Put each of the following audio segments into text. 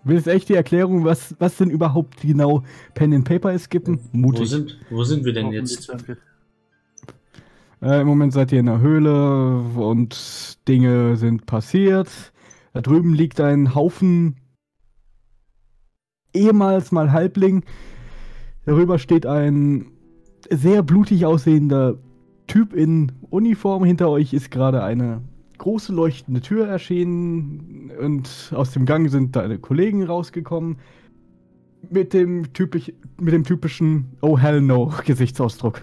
Willst du echt die Erklärung, was denn überhaupt genau Pen and Paper ist, geben? Mutig. Wo sind wir denn Hoffentlich, jetzt? danke. Im Moment seid ihr in der Höhle und Dinge sind passiert. Da drüben liegt ein Haufen ehemals mal Halbling. Darüber steht ein sehr blutig aussehender Typ in Uniform. Hinter euch ist gerade eine große leuchtende Tür erschienen und aus dem Gang sind deine Kollegen rausgekommen mit dem typischen Oh hell no Gesichtsausdruck.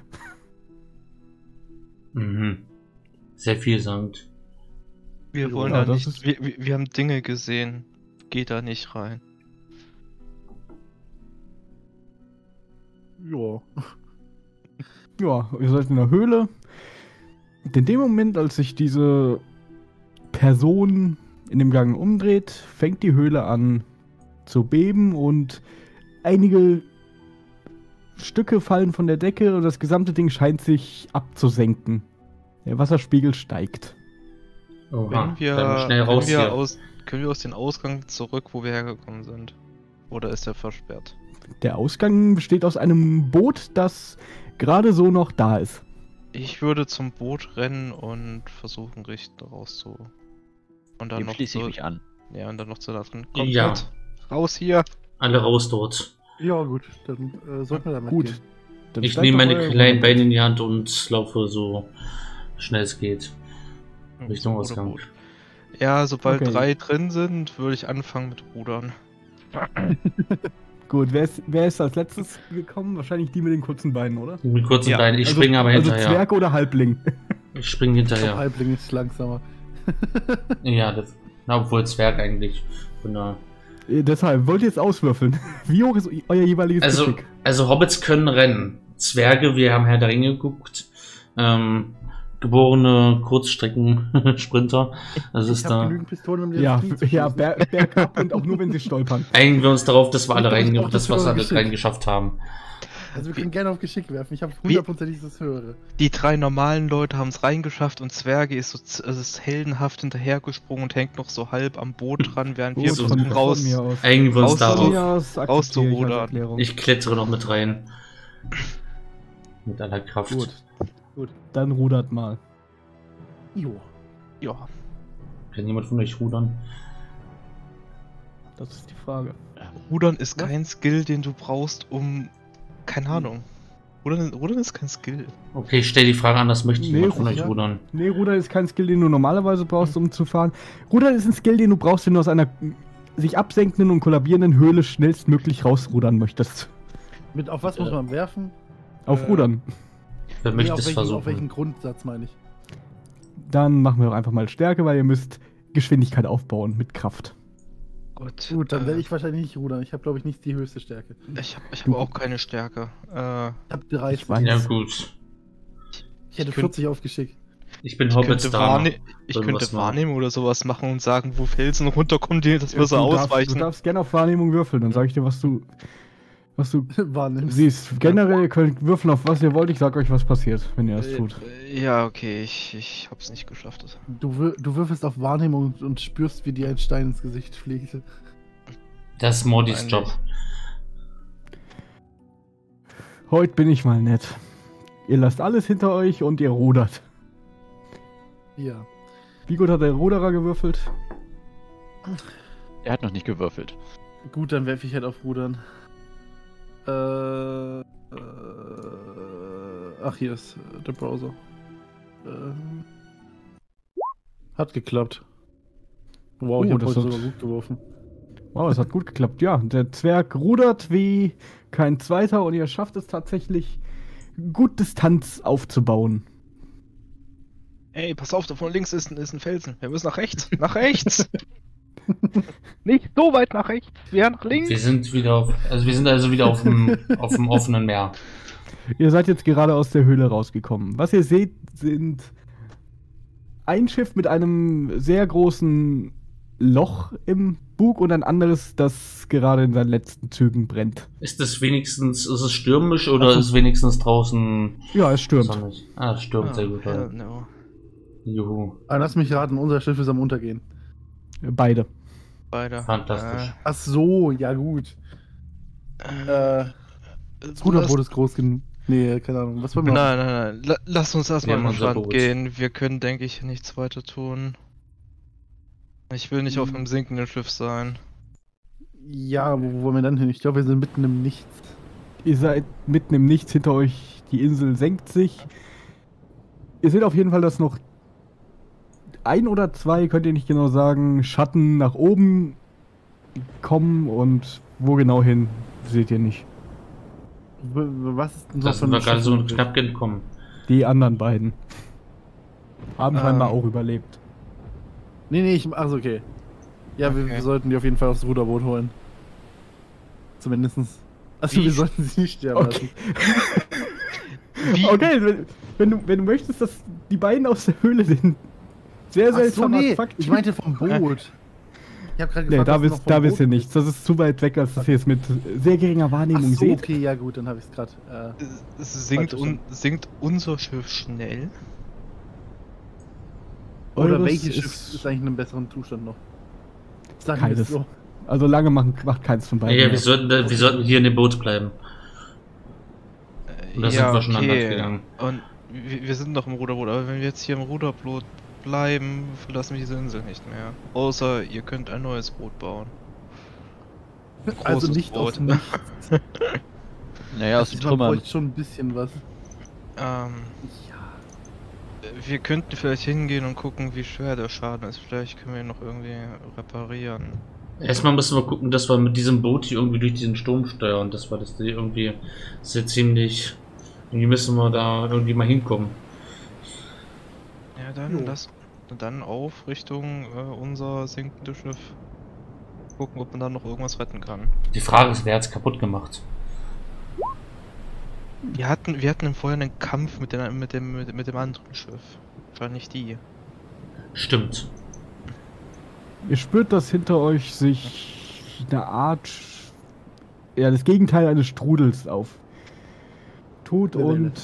Mhm. Sehr vielsagend. Wir wollen Ja, da das nicht. Wir haben Dinge gesehen. Geht da nicht rein. Ja. Ja, ihr seid in der Höhle. Und in dem Moment, als sich diese Person in dem Gang umdreht, fängt die Höhle an zu beben und einige Stücke fallen von der Decke und das gesamte Ding scheint sich abzusenken. Der Wasserspiegel steigt. Oha, Wenn wir, dann schnell raus hier. können wir aus dem Ausgang zurück, wo wir hergekommen sind? Oder ist der versperrt? Der Ausgang besteht aus einem Boot, das gerade so noch da ist. Ich würde zum Boot rennen und versuchen, Richtung raus zu. Und dann Dem noch schließe ich mich an. Ja, und dann noch zu da drin. Kommt Ja. mit. Raus hier! Alle raus dort. Ja, gut, dann sollten wir damit Gut. gehen. Dann Ich steigt nehme doch meine euer kleinen Boot. Beine in die Hand und laufe so schnell es geht. Richtung Zum Ausgang. Ruderboot. Ja, sobald Okay. 3 drin sind, würde ich anfangen mit Rudern. Gut, wer ist als letztes gekommen? Wahrscheinlich die mit den kurzen Beinen, oder? Mit kurzen Ja. Beinen. Ich springe aber also hinterher. Zwerg oder Halbling? Ich springe Ich glaub, hinterher. Halbling ist langsamer. Ja, das, na, obwohl Zwerg eigentlich. Von der, Deshalb, wollt ihr jetzt auswürfeln? Wie hoch ist euer jeweiliges Geschick? also Hobbits können rennen. Zwerge, wir haben Herr der Ringe geguckt. Geborene Kurzstrecken-Sprinter. Das Ich ist habe da. genügend Pistolen, um dir Ja, ins Knie zu ja, schießen. bergab und auch nur, wenn sie stolpern. Einigen wir uns darauf, dass wir alle Ich glaub, rein, auch das das was war alle geschickt. reingeschafft haben. Also wir können gerne auf Geschick werfen. Ich habe Wie- hundertprozentig das höhere. Die 3 normalen Leute haben es reingeschafft und Zwerge ist so ist heldenhaft hinterhergesprungen und hängt noch so halb am Boot dran, während wir Gut, so versuchen von mir aus. Einigen wir uns Raus- Von mir darauf. aus akzeptiere ich rauszurudern. als Erklärung. Ich klettere noch mit rein. Mit aller Kraft. Gut, dann rudert mal. Jo. Ja, Kann jemand von euch rudern? Das ist die Frage. Rudern ist Was? kein Skill, den du brauchst, um. Keine Ahnung. Rudern ist kein Skill. Okay, ich stelle die Frage anders. Möchte Nee, jemand von euch ja. rudern? Nee, Rudern ist kein Skill, den du normalerweise brauchst, um zu fahren. Rudern ist ein Skill, den du brauchst, wenn du aus einer sich absenkenden und kollabierenden Höhle schnellstmöglich rausrudern möchtest. Mit auf was muss man werfen? Auf Rudern. Wer Nee, möchte auf es welchen, auf welchen versuchen? Grundsatz meine ich? Dann machen wir doch einfach mal Stärke, weil ihr müsst Geschwindigkeit aufbauen mit Kraft. Gut, dann werde ich wahrscheinlich nicht rudern. Ich habe, glaube ich, nicht die höchste Stärke. Ich hab auch keine Stärke. Ich habe 30. Ich weiß. Ja gut. Ich hätte Ich könnt- 40 aufgeschickt. Ich bin Ich Hobbits könnte, da. ich Irgendwas könnte machen. Wahrnehmen oder sowas machen und sagen, wo Felsen runterkommen, dass wir so Du ausweichen. darfst gerne auf Wahrnehmung würfeln, dann sage ich dir, was du Wahrnimmst. siehst. Generell ihr könnt würfeln auf was ihr wollt, ich sag euch, was passiert, wenn ihr das tut. Ja, okay, ich hab's nicht geschafft. Das. Du würfelst auf Wahrnehmung und spürst, wie dir ein Stein ins Gesicht fliegt. Das ist Mordis Eigentlich. Job. Heute bin ich mal nett. Ihr lasst alles hinter euch und ihr rudert. Ja. Wie gut hat der Ruderer gewürfelt? Er hat noch nicht gewürfelt. Gut, dann werfe ich halt auf Rudern. Ach, hier ist der Browser. Hat geklappt. Wow, ich Oh, habe das heute hat- sogar gut geworfen. Wow, es hat gut geklappt. Ja, der Zwerg rudert wie kein zweiter und ihr schafft es tatsächlich, gut Distanz aufzubauen. Ey, pass auf, da von links ist ein Felsen. Wir müssen nach rechts. Nach rechts! Nicht so weit nach rechts, wir nach links. Wir sind also wieder auf dem offenen Meer. Ihr seid jetzt gerade aus der Höhle rausgekommen. Was ihr seht, sind ein Schiff mit einem sehr großen Loch im Bug und ein anderes, das gerade in seinen letzten Zügen brennt. Ist es stürmisch oder Also- ist es wenigstens draußen Ja, es stürmt. sonnig? Ah, es stürmt sehr gut. Ja, Ja. no. Juhu. Aber lass mich raten, unser Schiff ist am Untergehen. Beide. Beide. Fantastisch. Ach so, ja gut. Das Ruderboot ist groß genug. Nee, keine Ahnung. Was wollen wir Nein, nein, nein. Lass uns erstmal Wir an haben den unser Strand Boot. gehen. Wir können, denke ich, nichts weiter tun. Ich will nicht auf einem sinkenden Schiff sein. Ja, wo wollen wir dann hin? Ich glaube, wir sind mitten im Nichts. Ihr seid mitten im Nichts, hinter euch die Insel senkt sich. Ihr seht auf jeden Fall, dass noch ein oder zwei, könnt ihr nicht genau sagen, Schatten nach oben kommen und wo genau hin, seht ihr nicht. Was ist denn Das sind wir gerade so knapp entkommen. Die anderen beiden haben scheinbar Ähm. auch überlebt. Nee, also okay. Ja, Okay. wir sollten die auf jeden Fall aufs Ruderboot holen. Zumindestens. Also Wie? wir sollten sie nicht sterben Okay. Wie? Okay, wenn du möchtest, dass die beiden aus der Höhle sind. Sehr lassen. Ach so, seltsamer nee, Fakt. ich meinte vom Boot. Ich hab gerade Nee, gefragt, da was noch wisst vom da Boot wisst ihr ist. nichts. Das ist zu weit weg, als dass ihr es mit sehr geringer Ach Wahrnehmung so, seht. okay, ja gut, dann habe ich es gerade. Sinkt, sinkt unser Schiff schnell? Oder Eures welches Schiff ist eigentlich in einem besseren Zustand noch? Sagen wir es keines. so. Also lange macht keins von beiden. Ja, mehr. wir sollten hier in dem Boot bleiben. Und da sind wir schon an Land gegangen. Und wir sind noch im Ruderboot, aber wenn wir jetzt hier im Ruderboot bleiben, verlassen wir diese Insel nicht mehr. Außer ihr könnt ein neues Boot bauen. Also Großes nicht aus Boot. dem Nichts. Naja, aus den Man Trümmern. bräuchte schon ein bisschen was. Wir könnten vielleicht hingehen und gucken, wie schwer der Schaden ist. Vielleicht können wir ihn noch irgendwie reparieren. Erstmal müssen wir gucken, dass wir mit diesem Boot hier irgendwie durch diesen Sturm steuern. Das war das irgendwie. Das ist ja ziemlich. Irgendwie müssen wir da irgendwie mal hinkommen. Ja, dann dann auf Richtung unser sinkendes Schiff. Gucken, ob man da noch irgendwas retten kann. Die Frage ist, wer hat's kaputt gemacht? Wir hatten im Vorher einen Kampf mit dem anderen Schiff. War nicht die. Stimmt. Ihr spürt, dass hinter euch sich eine Art, ja, das Gegenteil eines Strudels auf tut Eine Welle. und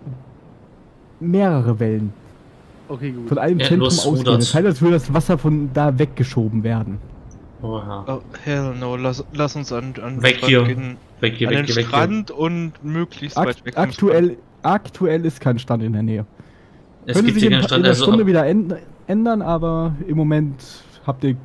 mehrere Wellen Okay, gut. von einem Ja, Zentrum los, ausgehen. rudert. Das heißt, als würde das Wasser von da weggeschoben werden. Oha. Oh, hell no, lass uns an Weg Strand hier. gehen. Weg hier, An weg den hier, weg hier. Strand und möglichst weit weg vom Aktuell ist kein Stand in der Nähe. Es Könnte gibt sich hier in, keinen in Strand. der Also, Stunde wieder ändern, aber im Moment habt ihr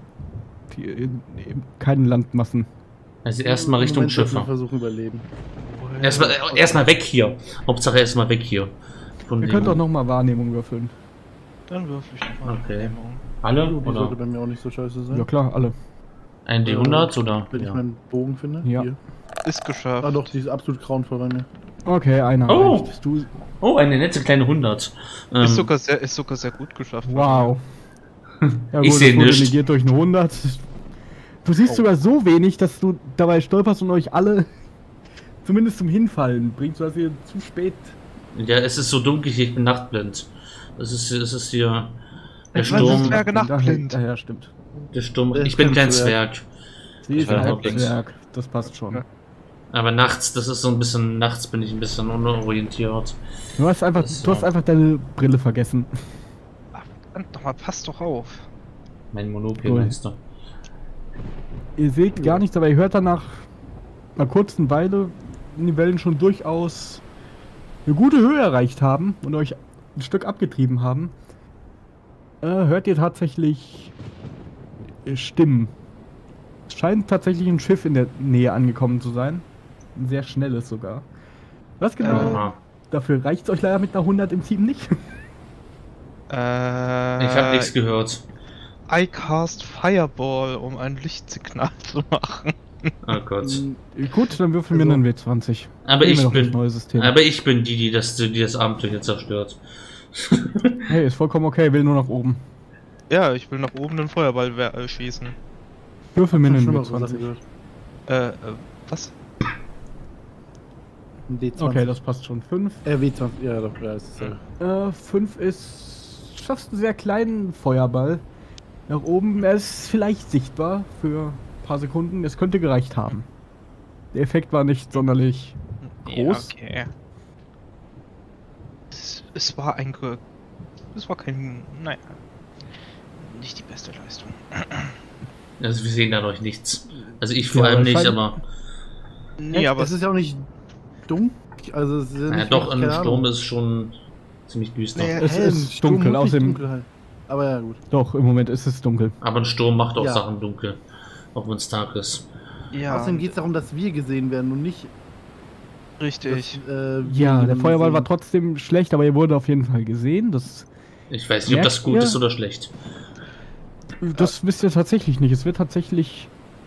keine Landmassen. also erstmal Richtung Moment, lass uns Schiffe. versuchen überleben. Erstmal weg hier. Hauptsache erstmal weg hier. Von Ihr dem- könnt auch nochmal Wahrnehmung würfeln. Dann würfel ich nochmal. Okay. Alle? Die sollte Oder bei mir auch nicht so scheiße sein. Ja klar, alle. ein D100 oder? Wenn ich Ja. meinen Bogen finde. Ja. Hier. Ist geschafft. Ah doch, die ist absolut grauenvoll bei mir. Okay, einer Oh. reicht. Du, Oh, eine nette kleine 100. Ist sogar sehr gut geschafft. wow. Ja, Ich gut, seh das wurde nichts. negiert durch eine 100. Du siehst sogar so wenig, dass du dabei stolperst und euch alle zumindest zum Hinfallen bringt, sodass ihr zu spät... Ja, es ist so dunkel hier, ich bin nachtblind. Es ist hier der Ich weiß, das Sturm. wär- Zwerge nachtblind. Ja, stimmt. Der Sturm. Der Ich bin ist kein kein Zwerg. Sie ist war ein halbwegs. Halbzwerg. Das passt schon. Ja. Aber nachts, das ist so ein bisschen, nachts bin ich ein bisschen unorientiert. Du hast einfach, Das ist du hast so. einfach deine Brille vergessen. Verdammt nochmal, passt doch auf. Mein Monokel Cool. meinst du? Ihr seht gar nichts, aber ihr hört dann nach einer kurzen Weile, wenn die Wellen schon durchaus eine gute Höhe erreicht haben und euch ein Stück abgetrieben haben, hört ihr tatsächlich Stimmen. Es scheint tatsächlich ein Schiff in der Nähe angekommen zu sein. Ein sehr schnelles sogar. Was genau? Aha. Dafür reicht es euch leider mit einer 100 im Team nicht. Ich habe nichts gehört. I cast Fireball, um ein Lichtsignal zu machen. Oh Gott. Gut, dann würfeln wir Also- einen W20. Aber Nehmen wir ich doch das bin, neue System. aber ich bin die das Abenteuer zerstört. Hey, ist vollkommen okay, will nur nach oben. Ja, ich will nach oben den Feuerball schießen. Würfel mir Schon einen schlimmere Sachen W20. gehört. Was? Ein D20. Okay, das passt schon. 5. W20, ja, doch, ja, ist ja. 5 ist. Schaffst einen sehr kleinen Feuerball. Nach oben. Er ist vielleicht sichtbar für ein paar Sekunden. Es könnte gereicht haben. Der Effekt war nicht sonderlich groß. Ja, okay. Es war ein. Es war kein. Naja. Nicht die beste Leistung. Also wir sehen da noch nichts. Also ich vor Ja, allem aber nicht, scheint- aber Nee, aber es ist ja auch nicht dunkel. Also es ist ja naja, nicht doch, wirklich, im keine Sturm Ahnung. ist schon ziemlich düster. Naja, Es hell, ist Sturm dunkel, muss nicht außerdem- dunkel halt. Aber ja, gut. Doch, im Moment ist es dunkel. Aber ein Sturm macht auch Ja. Sachen dunkel, auch wenn es Tag ist. ja, Außerdem geht es darum, dass wir gesehen werden und nicht. richtig. Dass, wir Ja, der jemanden Feuerball war sehen. trotzdem schlecht, aber ihr wurde auf jeden Fall gesehen. Das Ich weiß nicht, ob das Merkt gut ihr? ist oder schlecht. wisst ihr tatsächlich nicht. Es wird tatsächlich.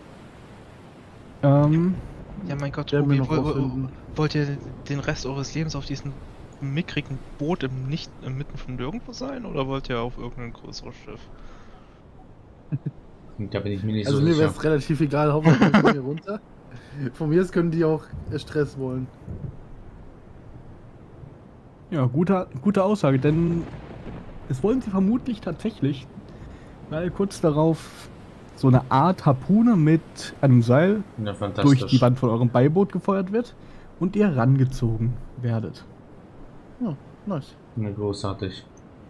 Ja, mein Gott, Werden wir Tobi, noch rausfinden. wollt ihr den Rest eures Lebens auf diesem mickrigen Boot inmitten von nirgendwo sein? Oder wollt ihr auf irgendein größeres Schiff? Da bin ich mir nicht Also so mir wäre sicher. es relativ egal, Hauptsache wir kommen hier runter. Von mir aus können die auch Stress wollen. Ja, gute Aussage, denn es wollen sie vermutlich tatsächlich, weil kurz darauf so eine Art Harpune mit einem Seil Ja, durch fantastisch. die Wand von eurem Beiboot gefeuert wird und ihr rangezogen werdet. Ja, nice. Ja, großartig.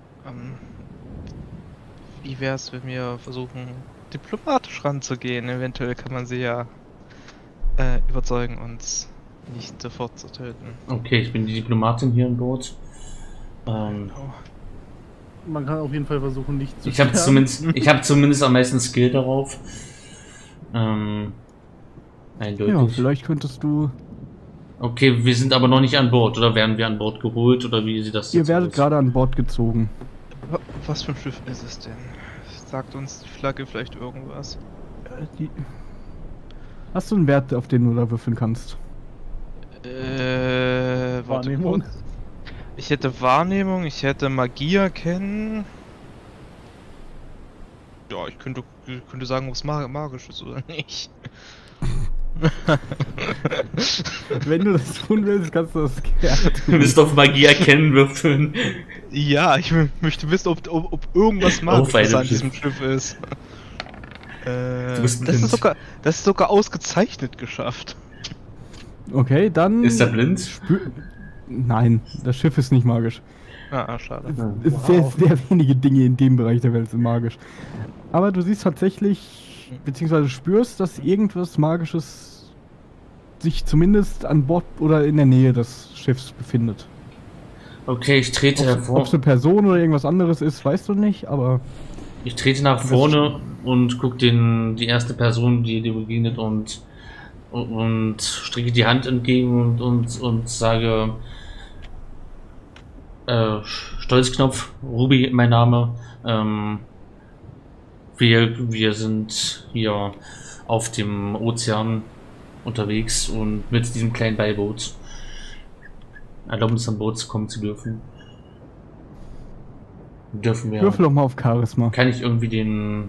Wie wär's, wenn wir versuchen, diplomatisch ranzugehen? Eventuell kann man sie ja überzeugen, uns nicht sofort zu töten. Okay, ich bin die Diplomatin hier im Boot. Man kann auf jeden Fall versuchen, nicht zu Ich habe zumindest am meisten Skill darauf. Eindeutig. Ja, vielleicht könntest du. Okay, wir sind aber noch nicht an Bord, oder werden wir an Bord geholt, oder wie sieht das Ihr jetzt werdet aus? gerade an Bord gezogen. Was für ein Schiff ist es denn? Sagt uns die Flagge vielleicht irgendwas? Hast du einen Wert, auf den du da würfeln kannst? Warte Wahrnehmung. kurz. Ich hätte Wahrnehmung, ich hätte Magie erkennen. Ja, ich könnte sagen, ob es magisch ist oder nicht. Wenn du das tun willst, kannst du das gerne Du tun. bist auf Magie erkennen würfeln. Ja, ich möchte wissen, ob irgendwas Auf Magisches einem an diesem Schiff ist. bist Das blind. ist sogar ausgezeichnet geschafft. Okay, dann. Ist er blind? Nein, das Schiff ist nicht magisch. Schade. Es Sehr, sehr wenige Dinge in dem Bereich der Welt sind magisch. Aber du siehst tatsächlich, beziehungsweise spürst, dass irgendwas Magisches sich zumindest an Bord oder in der Nähe des Schiffs befindet. Okay, ich trete Ob hervor. es eine Person oder irgendwas anderes ist, weißt du nicht, aber Ich trete nach vorne und guck die erste Person, die dir begegnet, und strecke die Hand entgegen und sage, Stolzknopf, Ruby, mein Name. Wir sind hier auf dem Ozean unterwegs und mit diesem kleinen Beiboot. Erlauben uns an Boot zu kommen zu dürfen. Dürfen wir. würfel doch mal auf Charisma. Kann ich irgendwie den.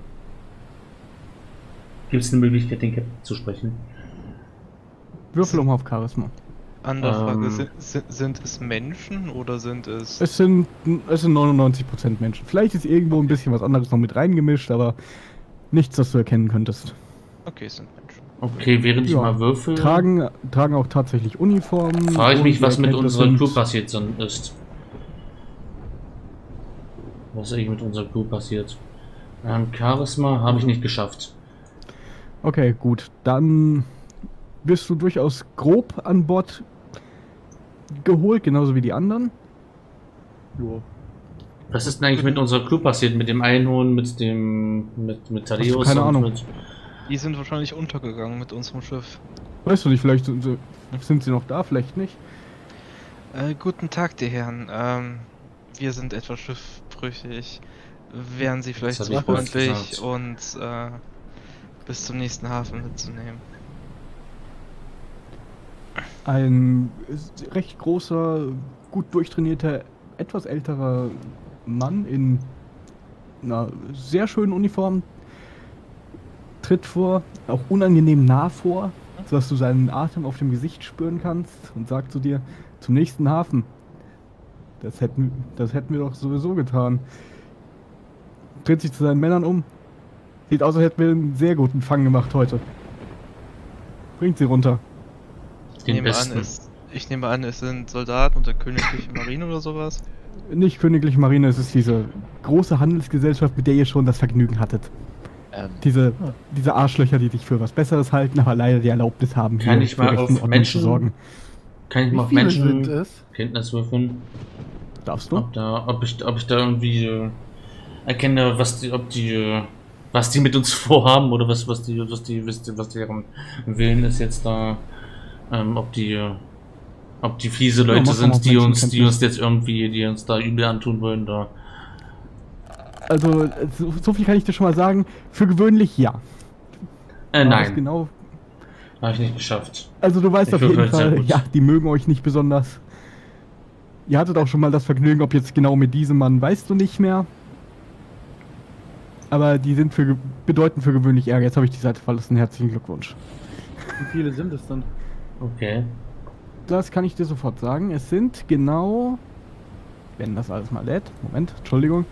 Gibt es eine Möglichkeit, den Captain zu sprechen? Würfel doch mal auf Charisma. Andere Frage, Ähm. sind es Menschen oder sind es... Es sind 99% Menschen. Vielleicht ist irgendwo ein bisschen was anderes noch mit reingemischt, aber nichts, das du erkennen könntest. Okay, es sind Menschen. Okay, während ich Ja, mal würfel, Tragen auch tatsächlich Uniformen. frage ich mich, und was mit erkennt, das unserer sind- Crew passiert ist. Was eigentlich mit unserer Crew passiert? Charisma habe ich nicht geschafft. Okay, gut. Dann bist du durchaus grob an Bord geholt, genauso wie die anderen. Jo. Was ist denn eigentlich mit unserer Crew passiert? Mit dem Einhorn, mit Thaddeus? keine und Ahnung. Die sind wahrscheinlich untergegangen mit unserem Schiff. Weißt du nicht, vielleicht sind sie noch da, vielleicht nicht. Guten Tag, die Herren. Wir sind etwas schiffbrüchig. Wären Sie vielleicht Das so hab ich kurz freundlich, gesagt. uns bis zum nächsten Hafen mitzunehmen? Ein recht großer, gut durchtrainierter, etwas älterer Mann in einer sehr schönen Uniform tritt vor, auch unangenehm nah vor, sodass du seinen Atem auf dem Gesicht spüren kannst und sagt zu dir, zum nächsten Hafen. Das hätten wir doch sowieso getan. Dreht sich zu seinen Männern um. Sieht aus, als hätten wir einen sehr guten Fang gemacht heute. Bringt sie runter. Den besten. Ich nehme an, es sind Soldaten und der königliche Marine oder sowas. Nicht Königliche Marine, es ist diese große Handelsgesellschaft, mit der ihr schon das Vergnügen hattet. Diese Arschlöcher, die sich für was Besseres halten, aber leider die Erlaubnis haben, Kann hier ich mal für Recht und auf Ordnung Menschen- zu sorgen. Kann ich mal auf Wie viele sind Menschen es? Kenntnis würfeln? Darfst du? Ob ich da irgendwie erkenne, was die mit uns vorhaben oder was deren Willen ist jetzt da, ob die fiese Leute mach doch mal sind, die uns Menschenkenntnis. jetzt irgendwie, die uns da übel antun wollen, da. Also, so viel kann ich dir schon mal sagen. Für gewöhnlich ja. Aber was Nein, Genau. habe ich nicht geschafft. Also, du weißt Ich auf jeden würfel sehr Fall, gut. ja, die mögen euch nicht besonders. Ihr hattet auch schon mal das Vergnügen, ob jetzt genau mit diesem Mann, weißt du nicht mehr. Aber die sind bedeuten für gewöhnlich Ärger. Jetzt habe ich die Seite verlassen. Herzlichen Glückwunsch. Wie viele sind es dann? Okay. Das kann ich dir sofort sagen. Es sind genau... Wenn das alles mal lädt. Moment, Entschuldigung.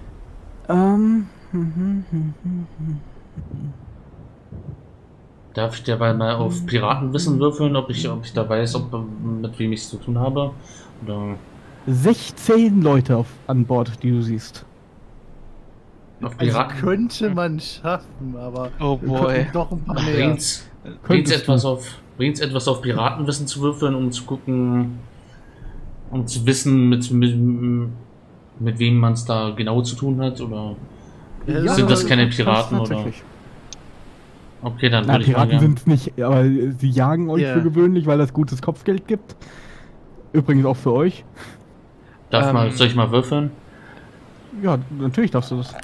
Darf ich dabei mal auf Piratenwissen würfeln, ob ich da weiß, mit wem ich es zu tun habe? Oder 16 Leute an Bord, die du siehst. auf Also Piraten? könnte man schaffen, aber Oh wir boy. könnten doch ein paar mehr. Bringt's etwas auf Piratenwissen zu würfeln, um zu gucken, um zu wissen, mit wem man es da genau zu tun hat? Oder sind das keine Piraten, oder? tatsächlich. Okay, dann Na, würde ich mal Piraten gern. sind es nicht, aber sie jagen euch Ja. für gewöhnlich, weil das gutes Kopfgeld gibt. Übrigens auch für euch. Soll ich mal würfeln? Ja, natürlich darfst du das.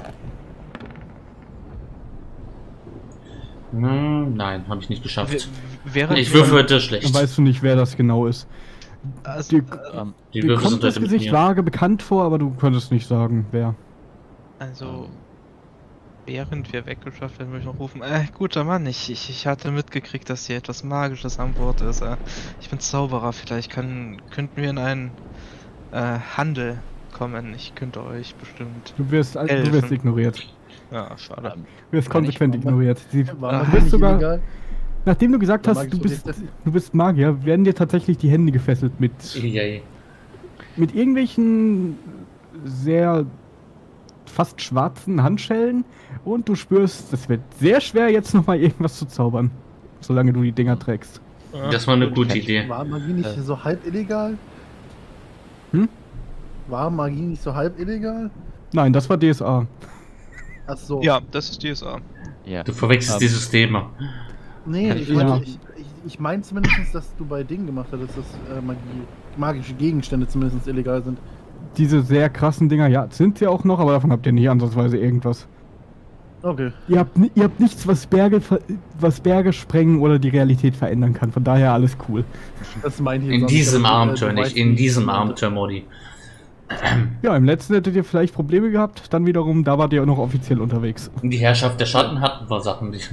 Nein, habe ich nicht geschafft. Während Ich wir- würfel heute Dann schlecht. weißt du nicht, wer das genau ist. Also, Dir, Die dir Würfel kommt sind das heute mit Gesicht mir. vage bekannt vor, aber du könntest nicht sagen, wer. also während wir weggeschafft werden, würde ich noch rufen. Guter Mann, ich hatte mitgekriegt, dass hier etwas Magisches an Bord ist. Ich bin Zauberer, vielleicht könnten wir in einen Handel kommen. Ich könnte euch bestimmt. Du wirst Helfen. ignoriert. Ja, schade. Du wirst Kann ich konsequent mal- ignoriert. War Du das bist nicht sogar- illegal? Nachdem du gesagt Oder hast, du magisch du bist Magier, werden dir tatsächlich die Hände gefesselt mit Yay. irgendwelchen sehr fast schwarzen Handschellen und du spürst, es wird sehr schwer jetzt nochmal irgendwas zu zaubern, solange du die Dinger trägst. Das war eine gute Idee. War Magie nicht so halb illegal? Hm? War Magie nicht so halb illegal? Nein, das war DSA. Ach so. Ja, das ist DSA. Ja. Du verwechselst die Systeme. Nee, Kann ich ich- meine Ja. ich mein zumindest, dass du bei Dingen gemacht hattest, dass magische Gegenstände zumindest illegal sind. Diese sehr krassen Dinger, ja, sind sie auch noch, aber davon habt ihr nicht ansatzweise irgendwas. Okay. Ihr habt nichts, was Berge sprengen oder die Realität verändern kann. Von daher alles cool. Das meine ich jetzt In auch nicht, diesem aber, Abenteuer du nicht, weißt, in wie diesem ich meinte. Abenteuer, Modi. Ja, im letzten hättet ihr vielleicht Probleme gehabt. Dann wiederum, da wart ihr auch noch offiziell unterwegs. Die Herrschaft der Schatten hatten wir Sachen, die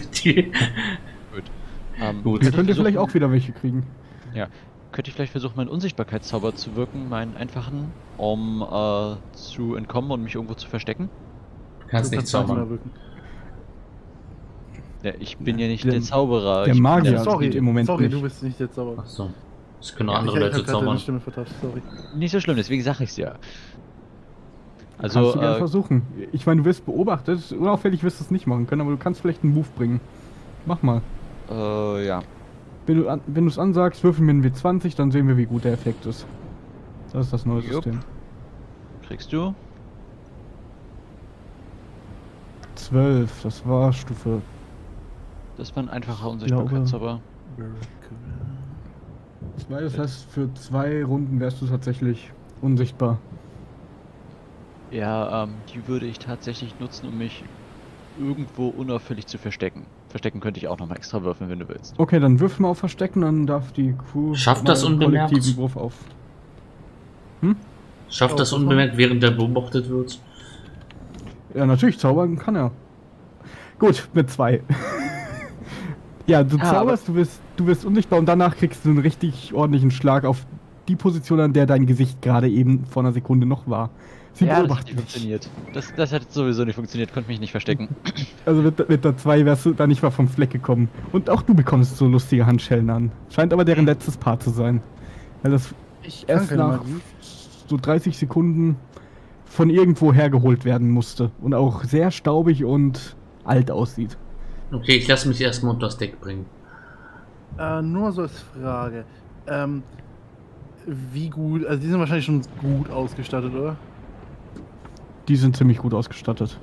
Gut. Ihr könnt ihr vielleicht auch wieder welche kriegen. Könnte ich vielleicht versuchen, meinen Unsichtbarkeitszauber zu wirken, meinen einfachen, um zu entkommen und mich irgendwo zu verstecken? kannst Du nicht kannst manchmal zaubern. wirken. Ja, ich bin ja nicht Der- der Zauberer. der ich bin Magier. der- Sorry, geht im Moment sorry, nicht. du bist nicht der Zauberer. Achso. Das können auch Ja, andere ich Leute hab grad deine zaubern. Stimme vertauscht, sorry. Nicht so schlimm, deswegen sage ich's ja. Also, Also, kannst du gerne versuchen. Ich meine, du wirst beobachtet. Unauffällig wirst du es nicht machen können, aber du kannst vielleicht einen Move bringen. Mach mal. ja. Wenn du es ansagst, würfel mir einen W20, dann sehen wir, wie gut der Effekt ist. Das ist das neue Jupp. System. Kriegst du? 12, das war Stufe. Das war ein einfacher Unsichtbarkeitszauber. 2, das heißt, für 2 Runden wärst du tatsächlich unsichtbar. Ja, die würde ich tatsächlich nutzen, um mich irgendwo unauffällig zu verstecken. Verstecken könnte ich auch nochmal extra würfeln, wenn du willst. Okay, dann würfel mal auf Verstecken, dann darf die Crew Schafft das mal einen unbemerkt? kollektiven Wurf auf. Schafft das Oh, was unbemerkt, während der beobachtet wird? Ja, natürlich, zaubern kann er. Gut, mit 2. Ja, du Ja, zauberst, du wirst unsichtbar und danach kriegst du einen richtig ordentlichen Schlag auf die Position, an der dein Gesicht gerade eben vor einer Sekunde noch war. Sie Ja, das hat beobachtet nicht dich. funktioniert. Das hat sowieso nicht funktioniert, konnte mich nicht verstecken. Also mit der 2 wärst du da nicht mal vom Fleck gekommen. Und auch du bekommst so lustige Handschellen an. Scheint aber deren letztes Paar zu sein. Weil das Ich kann erst keine nach Magie. so 30 Sekunden von irgendwo hergeholt werden musste. Und auch sehr staubig und alt aussieht. Okay, ich lasse mich erstmal unter das Deck bringen. Nur so als Frage. Wie gut, also die sind wahrscheinlich schon gut ausgestattet, oder? Die sind ziemlich gut ausgestattet.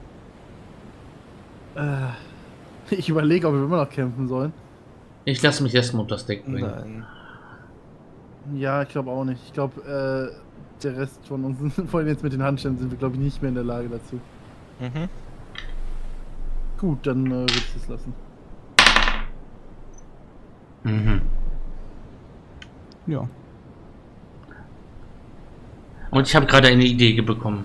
Ich überlege, ob wir immer noch kämpfen sollen. Ich lasse mich erstmal unter das Deck bringen. Nein. Ja, ich glaube auch nicht. Ich glaube, der Rest von uns, vor allem jetzt mit den Handständen, sind wir, glaube ich, nicht mehr in der Lage dazu. Mhm. Gut, dann würde ich das lassen. Mhm. Ja. Und ich habe gerade eine Idee bekommen.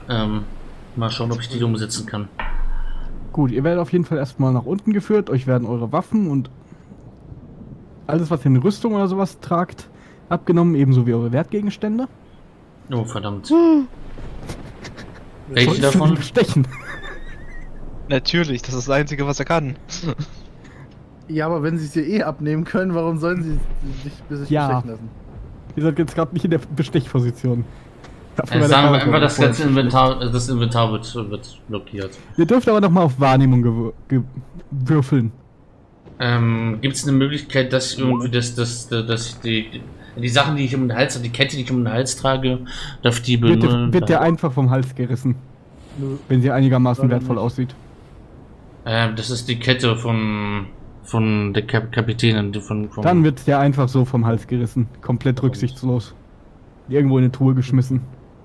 Mal schauen, ob ich die umsetzen kann. Gut, ihr werdet auf jeden Fall erstmal nach unten geführt. Euch werden eure Waffen und alles, was ihr in Rüstung oder sowas tragt, abgenommen, ebenso wie eure Wertgegenstände. Oh, verdammt. Sollst Welche du davon? die bestechen? Natürlich, das ist das Einzige, was er kann. Ja, aber wenn sie es dir eh abnehmen können, warum sollen sie sich Ja. bestechen lassen? Ihr seid jetzt gerade nicht in der Bestechposition. Dafür war der Sagen wir Charakter einfach, das voll ganze Inventar wird blockiert. Ihr dürft aber nochmal auf Wahrnehmung würfeln. Gibt es eine Möglichkeit, dass irgendwie dass die Sachen, die ich um den Hals habe, die Kette, die ich um den Hals trage, darf die Wird der einfach vom Hals gerissen, Nö. wenn sie einigermaßen Leider wertvoll nicht. aussieht. Das ist die Kette von der Kapitänin. Von Dann wird der einfach so vom Hals gerissen. Komplett rücksichtslos. Irgendwo in eine Truhe geschmissen.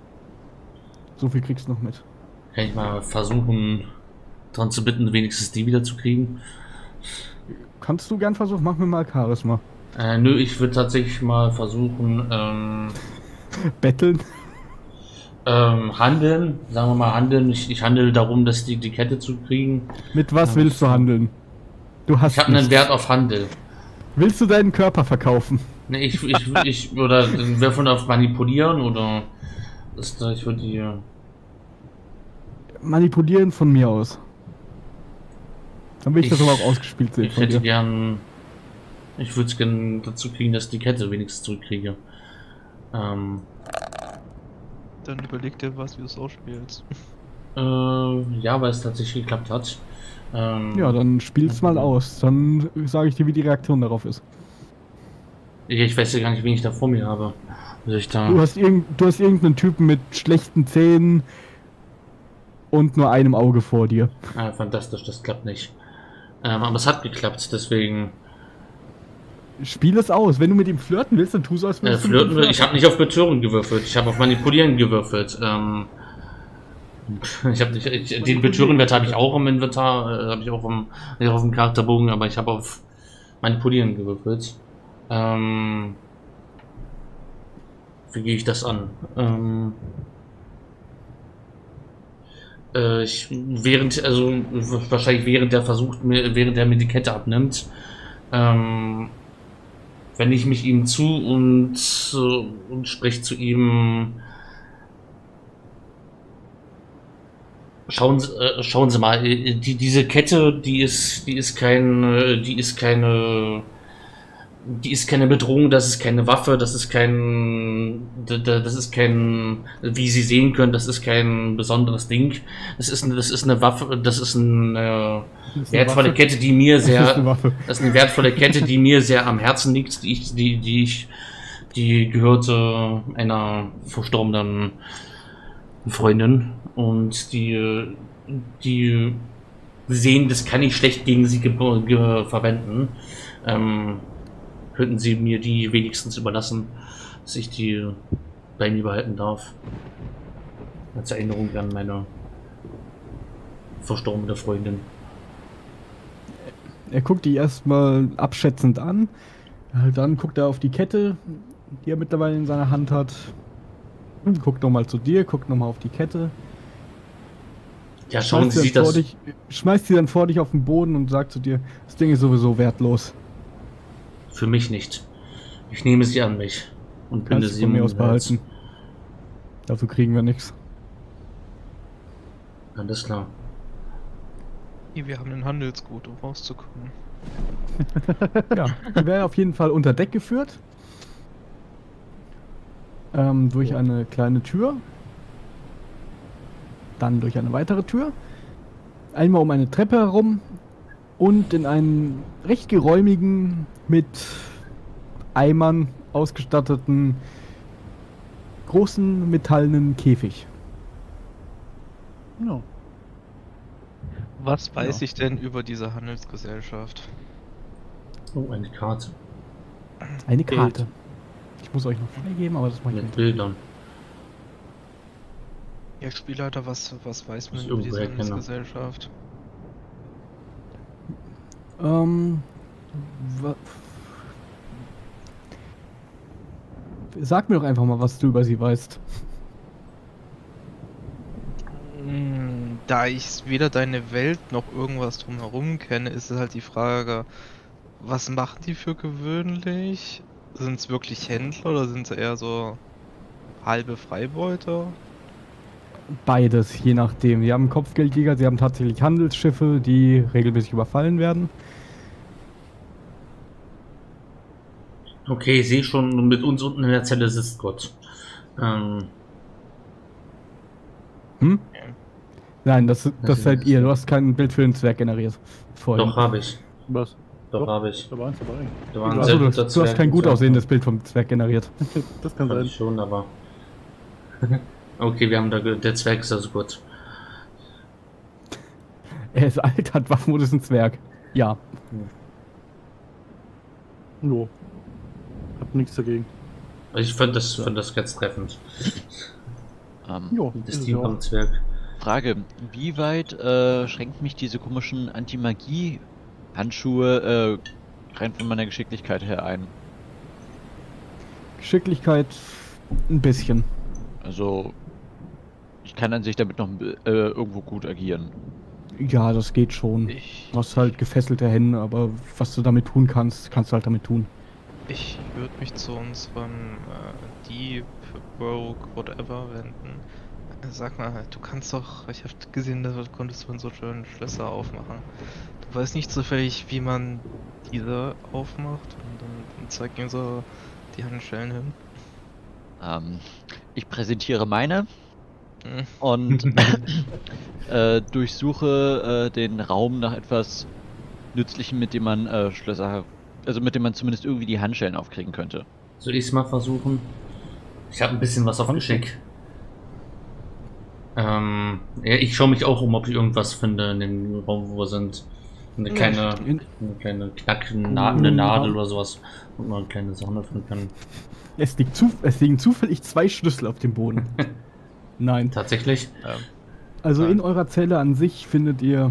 So viel kriegst du noch mit. Kann ich mal versuchen, dran zu bitten, wenigstens die wieder zu kriegen? Kannst du gern versuchen, mach mir mal Charisma. Nö, ich würde tatsächlich mal versuchen, Betteln. handeln. Sagen wir mal handeln. Ich handle darum, dass die Kette zu kriegen. Mit was Ja, willst du handeln? Du hast Ich habe einen nichts. Wert auf Handel. Willst du deinen Körper verkaufen? Ne, oder wer von auf manipulieren oder ist da, ich würde die. Manipulieren von mir aus. Dann will ich das aber auch ausgespielt sehen Ich von hätte dir. gern. Ich würde es gern dazu kriegen, dass ich die Kette wenigstens zurückkriege. Dann überleg dir was, wie du es ausspielst. Ja, weil es tatsächlich geklappt hat. Ja, dann spiel's mal aus. Dann sage ich dir, wie die Reaktion darauf ist. Ich weiß ja gar nicht, wen ich da vor mir habe. Also ich da. Du hast irgendeinen Typen mit schlechten Zähnen und nur einem Auge vor dir. Fantastisch, das klappt nicht. Aber es hat geklappt, deswegen. Spiel es aus. Wenn du mit ihm flirten willst, dann tu so, als würdest du mit ihm Flirten, ich habe nicht auf Betören gewürfelt, ich habe auf Manipulieren gewürfelt. Den Betörenwert habe ich auch im Inventar, habe ich auch auf dem Charakterbogen, aber ich habe auf Manipulieren gewürfelt. Wie gehe ich das an? Wahrscheinlich während der mir die Kette abnimmt, wenn ich mich ihm zu und spreche zu ihm. Schauen Sie mal, diese Kette, die ist keine Bedrohung, das ist keine Waffe, das ist kein, wie Sie sehen können, das ist kein besonderes Ding. Das ist eine Waffe, das ist eine wertvolle Kette, die mir Das ist eine sehr, Waffe. das ist eine wertvolle Kette, die mir sehr am Herzen liegt, die gehörte einer verstorbenen Freundin und die sehen, das kann ich schlecht gegen sie verwenden. Könnten Sie mir die wenigstens überlassen, dass ich die bei mir behalten darf? Als Erinnerung an meine verstorbene Freundin. Er guckt dich erstmal abschätzend an. Dann guckt er auf die Kette, die er mittlerweile in seiner Hand hat. Guckt nochmal zu dir, guckt nochmal auf die Kette. Ja, schauen Sie sich das. Schmeißt sie dann vor dich auf den Boden und sagt zu dir, das Ding ist sowieso wertlos. Für mich nicht. Ich nehme sie an mich und binde Kannst du sie von mir um aus den Hals. behalten. Dafür kriegen wir nichts. Alles klar. Wir haben ein Handelsgut, um rauszukommen. Ja, die wäre auf jeden Fall unter Deck geführt. Durch eine kleine Tür. Dann durch eine weitere Tür. einmal um eine Treppe herum und in einen recht geräumigen, mit Eimern ausgestatteten, großen metallenen Käfig. Ja. Was weiß Ja. ich denn über diese Handelsgesellschaft? Oh, eine Karte Eine Geld. Karte. Ich muss euch noch freigeben, aber das mache ich mit nicht. Bildern. Ja, Spielleiter, was weiß man Ich über diese irgendwo erkenne. Handelsgesellschaft? Wa- Sag mir doch einfach mal, was du über sie weißt. Da ich weder deine Welt noch irgendwas drumherum kenne, ist es halt die Frage, was machen die für gewöhnlich? Sind es wirklich Händler oder sind sie eher so halbe Freibeuter? Beides, je nachdem. Sie haben Kopfgeldjäger, sie haben tatsächlich Handelsschiffe, die regelmäßig überfallen werden. Okay, ich sehe schon, mit uns unten in der Zelle sitzt Gott. Hm? Nein, das ist seid ihr. das. Du hast kein Bild für den Zwerg generiert. Vorhin. Doch, habe ich. Was? Doch, Doch. habe ich. Da war eins dabei. Da war ein Achso, sehr du guter hast kein Zwerg. gut aussehendes Bild vom Zwerg generiert. Das kann Hab sein. ich schon, aber... Okay, wir haben da... Der Zwerg ist also gut. Er ist alt, hat Waffen und ist ein Zwerg. Ja. Jo. Hab nichts dagegen. Ich fand das ganz treffend. Jo, Das ist es Team ja vom auch. Zwerg. Frage, wie weit schränkt mich diese komischen Anti-Magie-Handschuhe rein von meiner Geschicklichkeit her ein? Geschicklichkeit ein bisschen. Also, ich kann an sich damit noch irgendwo gut agieren. Ja, das geht schon. Du hast halt gefesselte Hände, aber was du damit tun kannst, kannst du halt damit tun. Ich würde mich zu unserem Dieb, Rogue, whatever wenden. Sag mal, du kannst doch, ich habe gesehen, da konntest du so schön Schlösser aufmachen. Du weißt nicht zufällig, wie man diese aufmacht und dann zeig ihm so die Handschellen hin. Ich präsentiere meine Hm. und durchsuche den Raum nach etwas Nützlichem, mit dem man Schlösser, also mit dem man zumindest irgendwie die Handschellen aufkriegen könnte. Soll ich es mal versuchen? Ich habe ein bisschen was auf Geschick. Ja, ich schaue mich auch um, ob ich irgendwas finde in dem Raum, wo wir sind. Eine kleine eine Nadel oder sowas, wo man eine kleine Sache öffnen kann. Es liegen zufällig 2 Schlüssel auf dem Boden. Nein. Tatsächlich? Also Nein. in eurer Zelle an sich findet ihr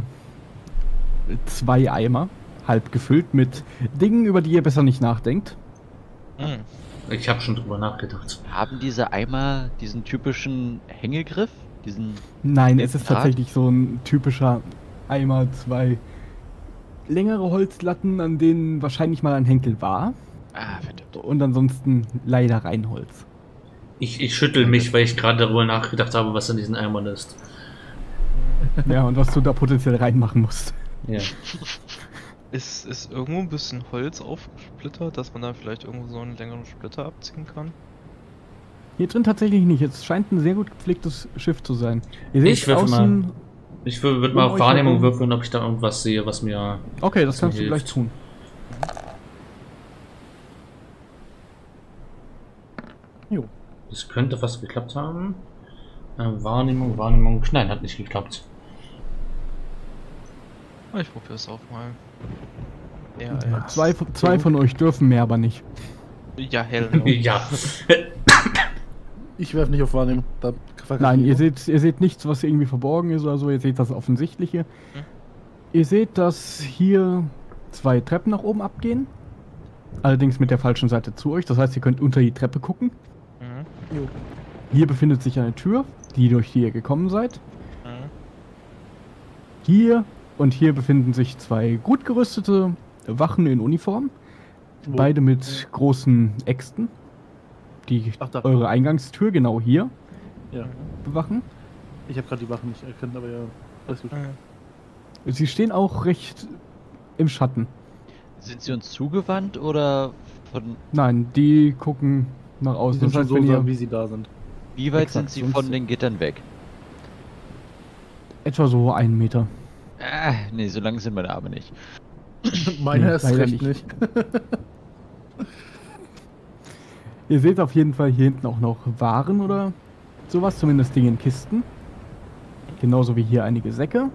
2 Eimer, halb gefüllt mit Dingen, über die ihr besser nicht nachdenkt. Hm. Ich habe schon drüber nachgedacht. Haben diese Eimer diesen typischen Hängegriff? Nein, es ist Draht? tatsächlich so ein typischer Eimer, 2 längere Holzlatten, an denen wahrscheinlich mal ein Henkel war. Ah, verdammt. Und ansonsten leider Reinholz. Ich schüttel mich, weil ich gerade darüber nachgedacht habe, was in diesen Eimern ist. Ja, und was du da potenziell reinmachen musst. Ja. Ist irgendwo ein bisschen Holz aufgesplittert, dass man da vielleicht irgendwo so einen längeren Splitter abziehen kann? Hier drin tatsächlich nicht. Es scheint ein sehr gut gepflegtes Schiff zu sein. Ihr seht Ich würfel außen... Ich würde mal Um auf euch Wahrnehmung herum- würfeln, ob ich da irgendwas sehe, was mir... Okay, das Was kannst mir du gleich hilft. tun. Jo. Das könnte fast geklappt haben. Wahrnehmung. Nein, hat nicht geklappt. Ich probiere es auch mal. Ja, Ja, zwei von euch dürfen mehr, aber nicht. Ja, hell no. Ja. Ich werfe nicht auf Wahrnehmung. Da verkacke Nein, ich ihr nur. seht nichts, was irgendwie verborgen ist oder so. Ihr seht das Offensichtliche. Ihr seht, dass hier 2 Treppen nach oben abgehen. Allerdings mit der falschen Seite zu euch. Das heißt, ihr könnt unter die Treppe gucken. Mhm. Jo. Hier befindet sich eine Tür, durch die ihr gekommen seid. Mhm. Hier und hier befinden sich 2 gut gerüstete Wachen in Uniform. Wo? Beide mit großen Äxten, die Ach, da. eure Eingangstür genau hier Ja. bewachen. Ich habe gerade die Wachen nicht erkannt, aber ja. Alles gut. Sie stehen auch recht im Schatten. Sind sie uns zugewandt oder von Nein, die gucken nach Die außen. sind Das schon heißt, so, wenn ihr wie sie da sind. wie weit Exakt, sind sie sonst- von den Gittern weg? etwa so 1 Meter. Nee, so lang sind meine Arme nicht. Meiner Nee, ist leider recht nicht. Ihr seht auf jeden Fall hier hinten auch noch Waren oder sowas, zumindest Dinge in Kisten. Genauso wie hier einige Säcke.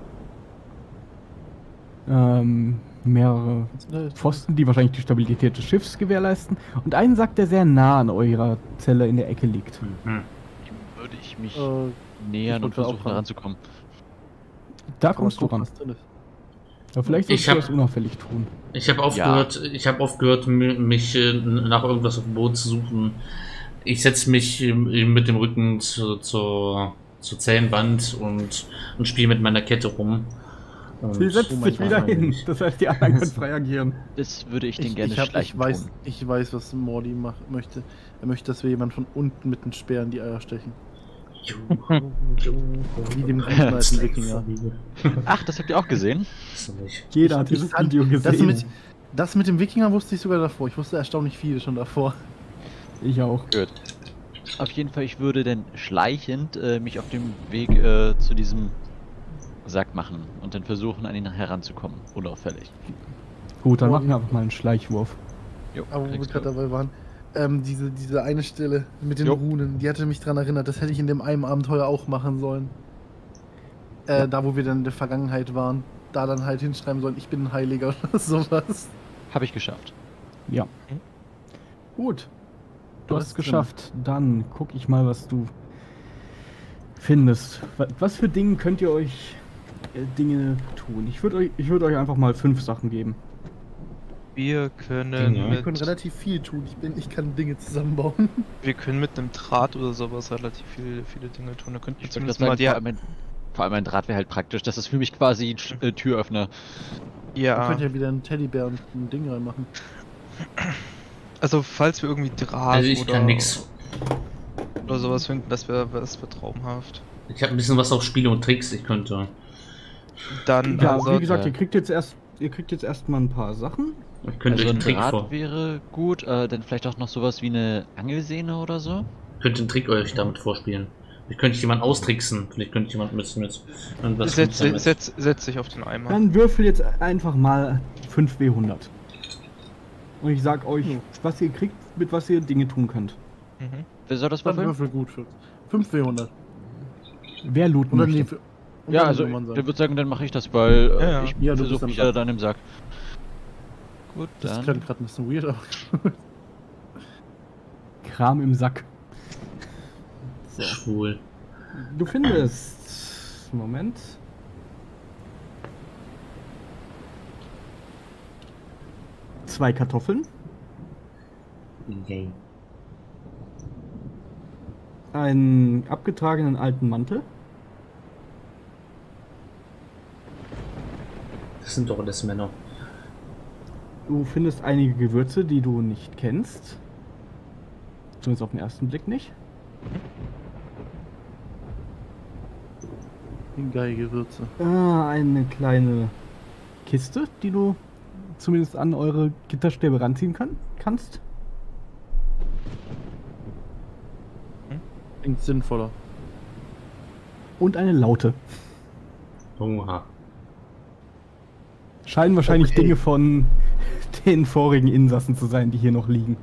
Mehrere Pfosten, die wahrscheinlich die Stabilität des Schiffs gewährleisten. Und einen Sack, der sehr nah an eurer Zelle in der Ecke liegt. Mhm. Dem würde ich mich ich nähern und wollte auch versuchen ran. ranzukommen. Da kommst du ran. Was drin ist. Aber vielleicht Ich sollst du hab- das unauffällig tun. Ich habe aufgehört, mich nach irgendwas auf dem Boden zu suchen. Ich setze mich mit dem Rücken zur Zellenwand und spiele mit meiner Kette rum. Und Sie setzt sich wieder hin. Das heißt, die anderen können frei agieren. Das würde ich den gerne ich schleichen weiß, tun. ich weiß, was Mordi möchte. Er möchte, dass wir jemand von unten mit einem Speer in die Eier stechen. Wie dem guten alten Wikinger. Ach, das habt ihr auch gesehen? Jeder hat dieses Video gesehen. Das mit dem Wikinger wusste ich sogar davor. Ich wusste erstaunlich viel schon davor. Ich auch. Gut. Auf jeden Fall, ich würde dann schleichend mich auf dem Weg zu diesem Sack machen und dann versuchen, an ihn heranzukommen. Unauffällig. Gut, dann machen wir einfach mal einen Schleichwurf. Jo, Aber wo wir kriegst gerade du. dabei waren. Diese eine Stelle mit den Jo. Runen, die hatte mich daran erinnert, das hätte ich in dem einen Abenteuer auch machen sollen. Da wo wir dann in der Vergangenheit waren. Da dann halt hinschreiben sollen, ich bin ein Heiliger oder sowas. Habe ich geschafft. Ja. Hm? Gut. Du Was hast es drin? geschafft. Dann guck ich mal, was du findest. Was für Dinge könnt ihr euch Dinge tun? Ich würde euch einfach mal 5 Sachen geben. Wir können, Ja. Wir können mit, relativ viel tun. Ich kann Dinge zusammenbauen. wir können mit einem Draht oder sowas relativ viele Dinge tun. Da könnten wir Ich würde zumindest sagen, mal die. vor allem ein Draht wäre halt praktisch. Das ist für mich quasi ein Türöffner. Wir Ja, können ja wieder einen Teddybär und ein Ding reinmachen. also falls wir irgendwie Draht Also ich kann nix. oder sowas finden, das wäre traumhaft. Ich habe ein bisschen was auf Spiele und Tricks, ich könnte. Dann Ja, also, wie gesagt, ihr kriegt jetzt erstmal ein paar Sachen. Ich könnte Also euch ein einen Trick Draht wäre gut. Dann vielleicht auch noch sowas wie eine Angelsehne oder so. könnte einen Trick euch damit vorspielen. Ich könnte jemand austricksen. Vielleicht könnte jemand mit irgendwas setz dich auf den Eimer. Dann würfel jetzt einfach mal 5 W100. Und ich sag euch, was ihr kriegt, mit was ihr Dinge tun könnt. Mhm. Wer soll das Dann würfeln? Würfel gut für 5 W100. Wer looten Oder möchte. nee, Ja, also Nummern ich sagen. würde sagen, dann mache ich das, weil Ja, ja. ich Ja, du bist versuche am mich Sack. ja dann im Sack. Gut, Das dann. klingt gerade ein bisschen weird, aber Kram im Sack. Schwul. Du findest. Moment. Zwei Kartoffeln, Yay. einen abgetragenen alten Mantel, Das sind doch alles Männer. du findest einige Gewürze, die du nicht kennst. Zumindest auf den ersten Blick nicht. geile Gewürze. Eine kleine Kiste, die du zumindest an eure Gitterstäbe ranziehen kannst. Klingt sinnvoller. Und eine Laute. Oha. Scheinen wahrscheinlich Okay. Dinge von den vorigen Insassen zu sein, die hier noch liegen.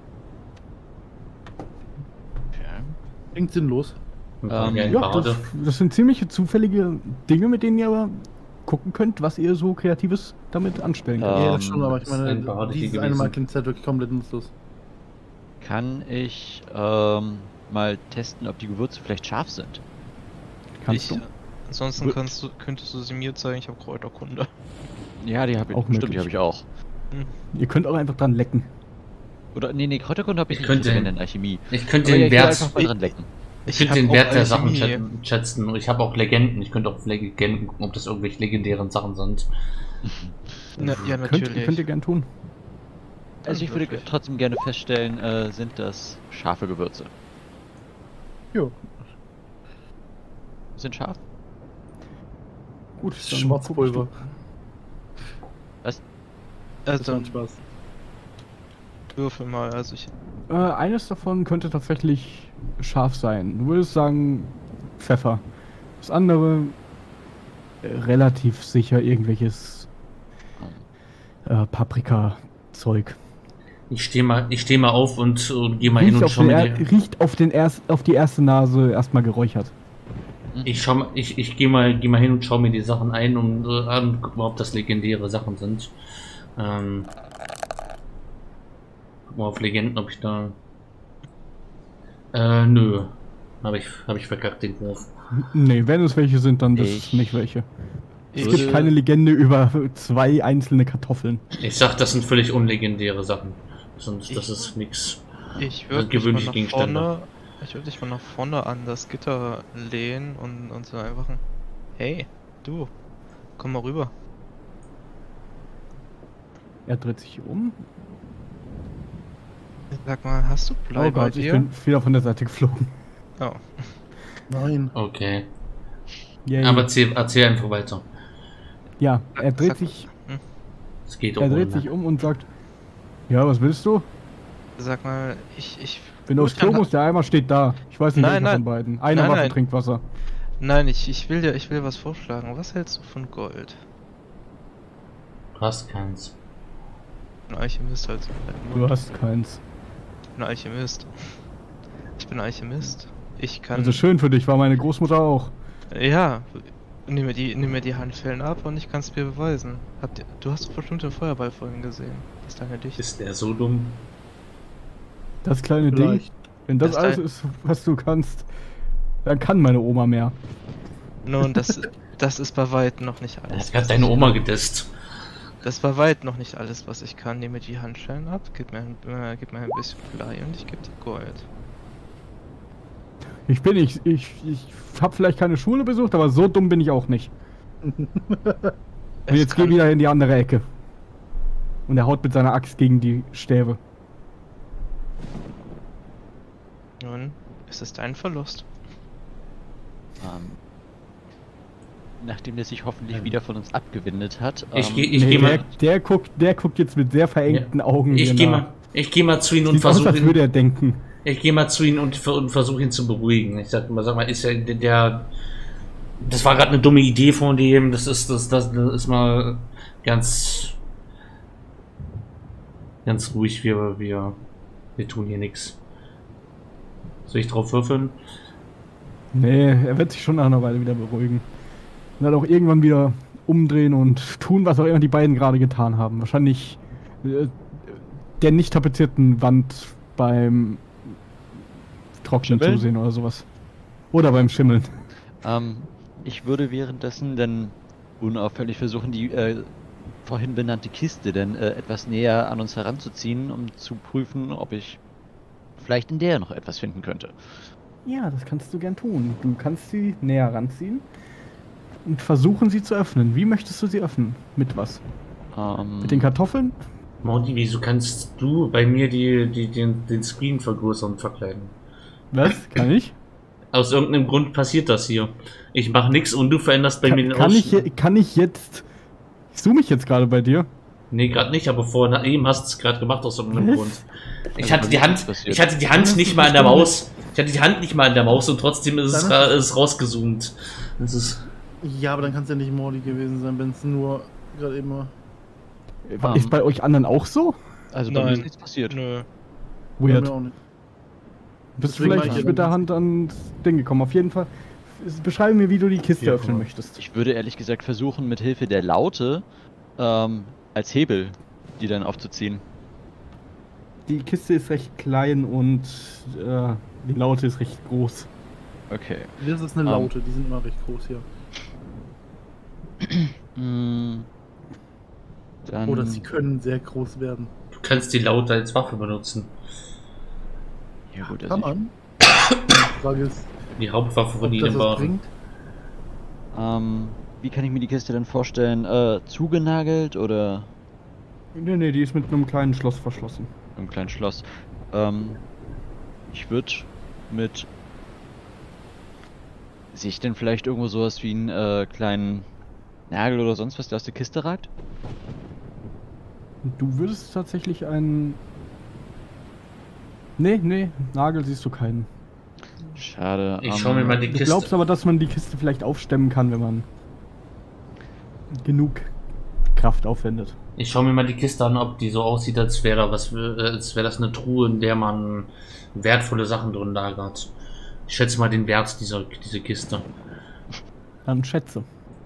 Okay. Klingt sinnlos. Ja, das sind ziemlich zufällige Dinge, mit denen ihr aber gucken könnt, was ihr so Kreatives damit anstellen könnt. Ja, das schon, aber ich das ist ein meine, Party dieses gewesen. eine Mal klingt halt wirklich komplett nutzlos. Kann ich mal testen, ob die Gewürze vielleicht scharf sind? Kannst du? Ansonsten könntest du sie mir zeigen, ich habe Kräuterkunde. Ja, die habe ich. Auch Stimmt, möglich. die habe ich auch. Ihr könnt auch einfach dran lecken. Oder nee, Kräuterkunde habe ich Ich nicht könnte- in Alchemie. Ich könnte Aber ja, den ich will Wert. einfach mal dran lecken. Ich könnte den hab Wert auch der Sachen Alchemie. schätzen. Und ich habe auch Legenden. Ich könnte auf Legenden gucken, ob das irgendwelche legendären Sachen sind. Ja, natürlich. Könnt ihr gern tun. Also ich würde Wirklich. trotzdem gerne feststellen, sind das scharfe Gewürze? Jo. Sind scharf? Gut, Schwarzpulver. Was? Das Also macht Spaß. würfel mal, also ich. Eines davon könnte tatsächlich scharf sein. Du würdest sagen Pfeffer. Das andere relativ sicher irgendwelches Paprika-Zeug. Ich steh mal auf und gehe mal hin und schau mir die... Riecht auf die erste Nase erstmal geräuchert. Ich geh mal hin und schau mir die Sachen ein und guck mal, ob das legendäre Sachen sind. Guck mal auf Legenden, ob ich da... nö. Hab ich verkackt, den Wurf. Nee, wenn es welche sind, dann das ist nicht welche. Es gibt keine Legende über 2 einzelne Kartoffeln. Ich sag, das sind völlig unlegendäre Sachen. Das ist nix. Ich würde gewöhnliche Gegenstände. Ich würde dich mal nach vorne an das Gitter lehnen und so einfach ein... Hey, du, komm mal rüber. Er dreht sich um. Sag mal, hast du Blei Oh bei Gott, ich dir? bin wieder von der Seite geflogen. Oh. Nein. Okay. Yay. Aber erzähl einfach weiter. Ja, er dreht Sag- sich, Es geht er dreht sich um und sagt, ja, was willst du? Sag mal, ich... Wenn du aufs Klo musst, der Eimer steht da. Ich weiß nicht, Nein, welcher nein. von beiden. Einer Nein, Waffe nein. trinkt Wasser. Nein, ich will dir was vorschlagen. Was hältst du von Gold? Du hast keins. Ein Alchemist halt. Du hast keins. Ich bin Alchemist. Ich bin Alchemist. Ich kann... Also schön für dich, war meine Großmutter auch. Ja, nimm mir die Handschellen ab und ich kann es dir beweisen. Du hast doch bestimmt den Feuerball vorhin gesehen. Das kleine Licht. Ist der so dumm? Das kleine Ding. Vielleicht. Wenn das Das alles ein- ist, was du kannst, dann kann meine Oma mehr. Nun, das ist bei weitem noch nicht Er alles. hat gerade deine Oma gedisst. Das ist bei weitem noch nicht alles, was ich kann. Nimm mir die Handschellen ab, gib mir ein bisschen Blei und ich gebe dir Gold. Ich habe vielleicht keine Schule besucht, aber so dumm bin ich auch nicht. Und jetzt geh wieder in die andere Ecke. Und er haut mit seiner Axt gegen die Stäbe. Nun, ist es dein Verlust. Nachdem der sich hoffentlich wieder von uns abgewendet hat. Ich Nee, geh mal, der guckt jetzt mit sehr verengten Augen. ich hier geh nach. mal zu ihm und Sieht aus, als versuche würde ihn, er denken. ich geh mal zu ihm und versuche ihn zu beruhigen. Ich sag mal, ist ja das war gerade eine dumme Idee von dem. Das ist mal ganz ruhig. Wir tun hier nichts. Soll ich drauf würfeln? Nee, er wird sich schon nach einer Weile wieder beruhigen. Und dann auch irgendwann wieder umdrehen und tun, was auch immer die beiden gerade getan haben. Wahrscheinlich der nicht tapezierten Wand beim Trocknen Schimmeln? zusehen oder sowas. Oder beim Schimmeln. Ich würde währenddessen dann unauffällig versuchen, die vorhin benannte Kiste dann etwas näher an uns heranzuziehen, um zu prüfen, ob ich vielleicht in der noch etwas finden könnte. Ja, das kannst du gern tun. Du kannst sie näher ranziehen und versuchen, sie zu öffnen. Wie möchtest du sie öffnen? Mit was? Mit den Kartoffeln? Monty, wieso kannst du bei mir den Screen vergrößern und verkleiden? Was? Kann ich? Aus irgendeinem Grund passiert das hier. Ich mache nichts und du veränderst bei mir den Ausschnitt. Kann ich jetzt... Ich zoome mich jetzt gerade bei dir. Nee, gerade nicht, aber vorhin eben hast du es gerade gemacht aus irgendeinem Was? Grund. Ich Also hatte die bei mir ist Hand, passiert. ich hatte die Hand nicht mal an der Maus. Ich hatte die Hand nicht mal an der Maus und trotzdem ist es rausgezoomt. Das ist Ja, aber dann kann es ja nicht Mordi gewesen sein, wenn es nur gerade eben war. Ist bei euch anderen auch so? Also bei mir Nein. ist nichts passiert. Nö. Bei Weird. mir auch nicht. Bist du Deswegen war vielleicht ich ja mit der dann- Hand ans Ding gekommen? Auf jeden Fall. Beschreibe mir, wie du die Kiste Ja, öffnen aber- möchtest. Ich würde ehrlich gesagt versuchen, mit Hilfe der Laute als Hebel die dann aufzuziehen. Die Kiste ist recht klein und die Laute ist recht groß. Okay. Das ist eine Laute, die sind immer recht groß hier. Dann Oder sie können sehr groß werden. du kannst die Laute als Waffe benutzen. ja gut, Kann also man. Die Frage ist, Die Hauptwaffe von ob das ihnen was war. bringt. wie kann ich mir die Kiste denn vorstellen? Zugenagelt oder Nee, die ist mit einem kleinen Schloss verschlossen. im kleinen Schloss? Ich würde mit... Sehe ich denn vielleicht irgendwo sowas wie einen kleinen Nagel oder sonst was, der aus der Kiste ragt? Du würdest tatsächlich einen... Nee, Nagel siehst du keinen. Schade. Ich schau mir mal die Du Kiste. glaubst aber, dass man die Kiste vielleicht aufstemmen kann, wenn man genug Kraft aufwendet. Ich schaue mir mal die Kiste an, ob die so aussieht, als wäre als wäre das eine Truhe, in der man wertvolle Sachen drin lagert. Ich schätze mal den Wert diese Kiste. Dann schätze.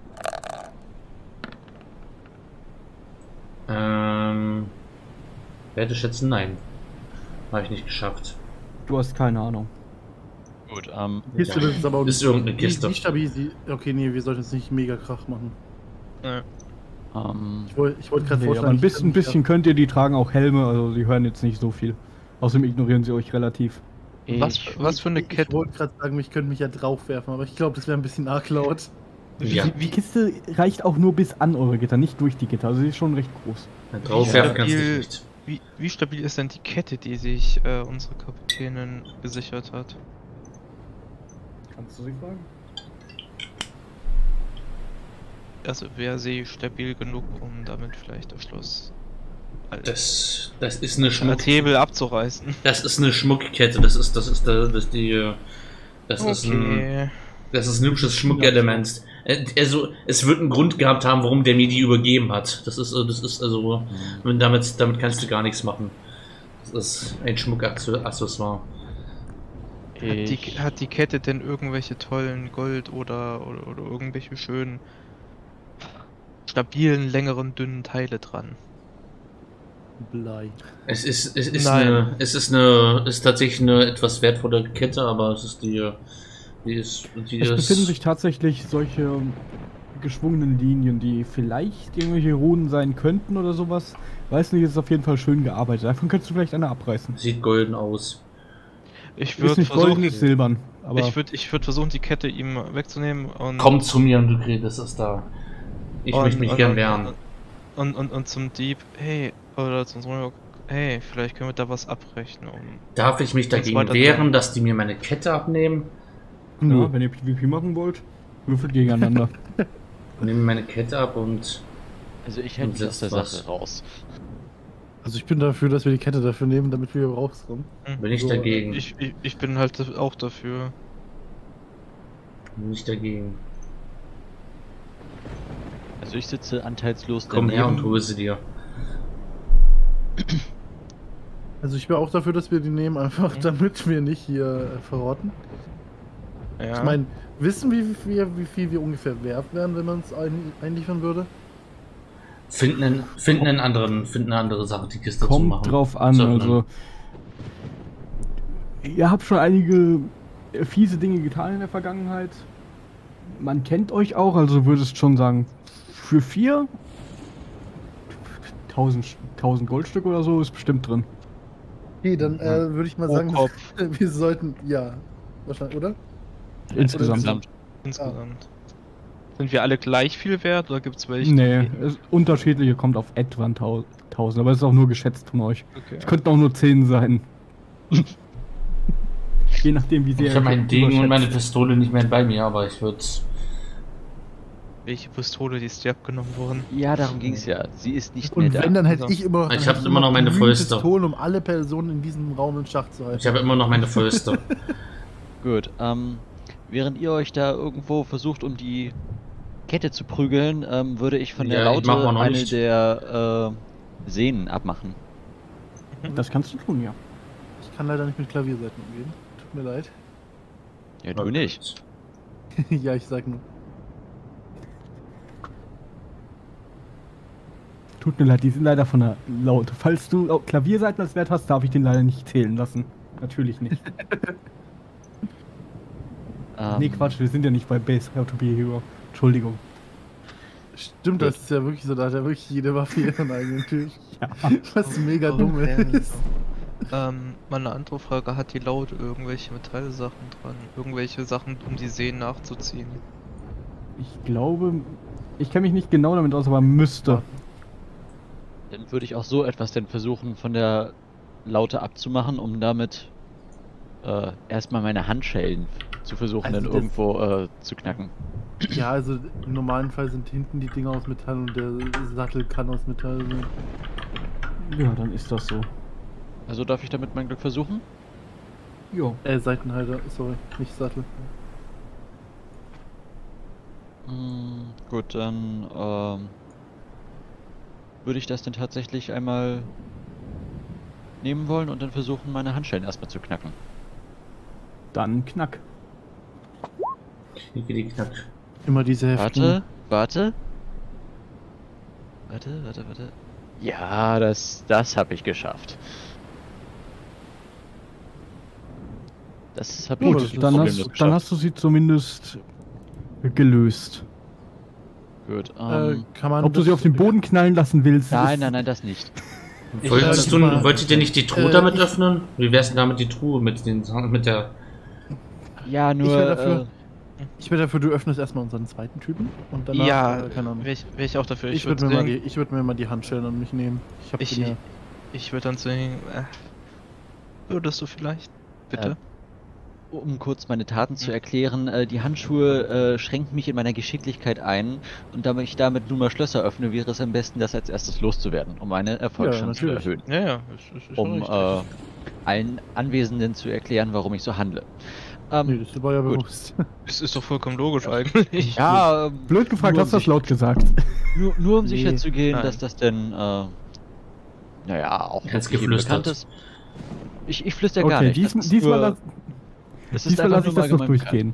Werte schätzen, nein. Habe ich nicht geschafft. Du hast keine Ahnung. Gut, Kiste, das ist aber auch Ist irgendeine Kiste. Wie stabil sie. Okay, nee, wir sollten jetzt nicht mega Krach machen. Ich wollte gerade Nee, vorschlagen. aber ein bisschen könnt ihr, die tragen auch Helme, also sie hören jetzt nicht so viel. Außerdem ignorieren sie euch relativ. Was für eine Ich Kette? wollte gerade sagen, ich könnte mich ja draufwerfen, aber ich glaube, das wäre ein bisschen arg laut. Ja, Die Kiste reicht auch nur bis an eure Gitter, nicht durch die Gitter, also sie ist schon recht groß. draufwerfen kannst du stabil- nicht. Wie stabil ist denn die Kette, die sich unsere Kapitänin gesichert hat? Kannst du sie fragen? Also wäre sie stabil genug, um damit vielleicht am Schluss Das ist eine als Hebel abzureißen? Das ist eine Schmuckkette. Das ist ein hübsches Schmuckelement. Also es wird einen Grund gehabt haben, warum der mir die übergeben hat. Das ist also damit kannst du gar nichts machen. Das ist ein Schmuckaccessoire. Hat die Kette denn irgendwelche tollen Gold oder irgendwelche schönen stabilen, längeren, dünnen Teile dran? Blei. Es ist Nein. tatsächlich eine etwas wertvolle Kette, aber es ist die Es befinden sich tatsächlich solche geschwungenen Linien, die vielleicht irgendwelche Runen sein könnten oder sowas. Weiß nicht, ist auf jeden Fall schön gearbeitet. Davon könntest du vielleicht eine abreißen. sieht golden aus. Ich Ist würde nicht golden, versuchen, ist silbern. Aber ich würd versuchen, die Kette ihm wegzunehmen und Komm zu mir und du kriegst es da. Ich möchte mich gern wehren. und zum Dieb, hey, oder zum Monarch, hey, vielleicht können wir da was abrechnen. Darf ich mich dagegen weiter wehren, dass die mir meine Kette abnehmen? ja, wenn ihr PvP machen wollt, würfelt gegeneinander. Nehmen meine Kette ab und also ich hätte mich aus der was. Sache raus. Also ich bin dafür, dass wir die Kette dafür nehmen, damit wir rauskommen. bin ich So, dagegen. Ich bin halt auch dafür. Bin ich dagegen. Also ich sitze anteilslos Komm her und daneben. hole sie dir. Also ich wäre auch dafür, dass wir die nehmen, einfach damit wir nicht hier verrotten. Ja. Ich meine, wissen wir, wie viel wir ungefähr wert wären, wenn man es einliefern würde? Finden eine andere Sache, die Kiste zu Kommt machen. drauf an, So, also. Ihr habt schon einige fiese Dinge getan in der Vergangenheit. Man kennt euch auch, also würdest schon sagen, für 1000 Goldstück oder so ist bestimmt drin. Okay, dann würde ich mal Pro sagen, Kopf. wir sollten, ja, wahrscheinlich, oder? Insgesamt. Insgesamt. Sind wir alle gleich viel wert oder gibt es welche? Nee, unterschiedliche kommt auf etwa 1000, aber es ist auch nur geschätzt von euch. Okay. Es könnten auch nur 10 sein. Je nachdem, wie sehr Ich habe meinen Degen und überschätzt. meine Pistole nicht mehr bei mir, aber ich würde. Welche Pistole, die ist dir abgenommen worden? Ja, darum ging es ja. Sie ist nicht Und mehr da. wenn, dann hätte Also, ich immer. ich dann hab hätte immer noch meine genügend Fäuste. Pistolen, um alle Personen in diesem Raum in Schach zu halten. Ich habe immer noch meine Fäuste. Gut, während ihr euch da irgendwo versucht, um die Kette zu prügeln, würde ich von der Ja, ich mach mal Laute noch eine nicht. der Sehnen abmachen. Das kannst du tun, ja. Ich kann leider nicht mit Klavierseiten umgehen. Tut mir leid. Ja, du nicht. Ja, ich sag nur. Tut mir leid, die sind leider von der Laute. Falls du Klavierseiten als Wert hast, darf ich den leider nicht zählen lassen. Natürlich nicht. Nee, Quatsch, wir sind ja nicht bei Base How to be a Hero. Entschuldigung. Stimmt, das ist ja wirklich so, da hat ja wirklich jede Waffe ihren eigenen Tisch. Ja. Was mega dumm ist. Meine andere Frage, hat die Laut irgendwelche Metallsachen dran? Irgendwelche Sachen, um die Sehnen nachzuziehen? Ich glaube, ich kenne mich nicht genau damit aus, aber müsste. Dann würde ich auch so etwas denn versuchen, von der Laute abzumachen, um damit erstmal meine Handschellen zu versuchen, Also dann das- irgendwo zu knacken. Ja, also im normalen Fall sind hinten die Dinger aus Metall und der Sattel kann aus Metall sein. Ja, dann ist das so. Also darf ich damit mein Glück versuchen? Ja. Seitenhalter, sorry, nicht Sattel. Gut. Gut, dann würde ich das dann tatsächlich einmal nehmen wollen und dann versuchen, meine Handschellen erstmal zu knacken. Dann knack. Knack. Immer diese Heften. Warte. Ja, das habe ich geschafft. Das habe ich Gut, dann hast du sie zumindest gelöst. Gut, Kann man Ob du sie auf den Boden knallen lassen willst? nein, das nicht. Wolltet ihr nicht die Truhe damit öffnen? Wie wär's denn damit die Truhe mit der... Ja, nur... Ich wäre dafür, du öffnest erstmal unseren zweiten Typen und danach, Ja, keine Ahnung. wäre ich auch dafür. Ich würde mir mal die Handschellen an mich nehmen. Ich würde dann zu ihm, würdest du vielleicht? Bitte? Um kurz meine Taten zu erklären, die Handschuhe schränken mich in meiner Geschicklichkeit ein und da ich damit nun mal Schlösser öffne, wäre es am besten, das als erstes loszuwerden, um meine Erfolgschance zu erhöhen. Ja, ist Um richtig. allen Anwesenden zu erklären, warum ich so handle. Nee, das war ja gut. bewusst. Es ist doch vollkommen logisch eigentlich. Ja, Blöd gefragt, nur hast du das laut gesagt? nur um Nee. sicher zu gehen, Nein. dass das denn, naja, auch Jetzt jedem geflüstert. bekannt ist. Ich flüster gar Okay, nicht. Das ist diesmal nur- das ist diesmal einfach lasse ich nur das noch allgemein bekannt. durchgehen.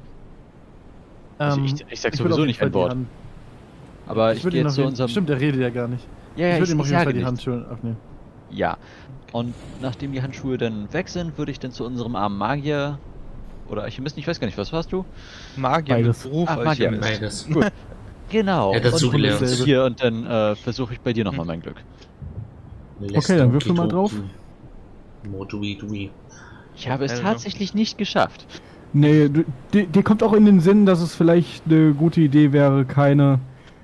Also ich sag würd sowieso auf jeden nicht Fall ein die Wort. Hand- Aber ich würd gehe ihn jetzt auf zu jeden- unserem... Stimmt, der redet ja gar nicht. Ja, Ich würde ihm auf jeden Fall sage die nichts. Handschuhe abnehmen. Ja. Und nachdem die Handschuhe dann weg sind, würde ich dann zu unserem armen Magier oder Alchemisten, ich weiß gar nicht, was warst du? Magier Beides. mit Beruf Ach, Magier. Alchemist. Beides. Genau. Er hat dazu und gelernt. hier und dann versuche ich bei dir nochmal mein Glück. Okay, dann würfel mal drauf. Modui. Ich habe es Also. tatsächlich nicht geschafft. Nee, dir kommt auch in den Sinn, dass es vielleicht eine gute Idee wäre, keine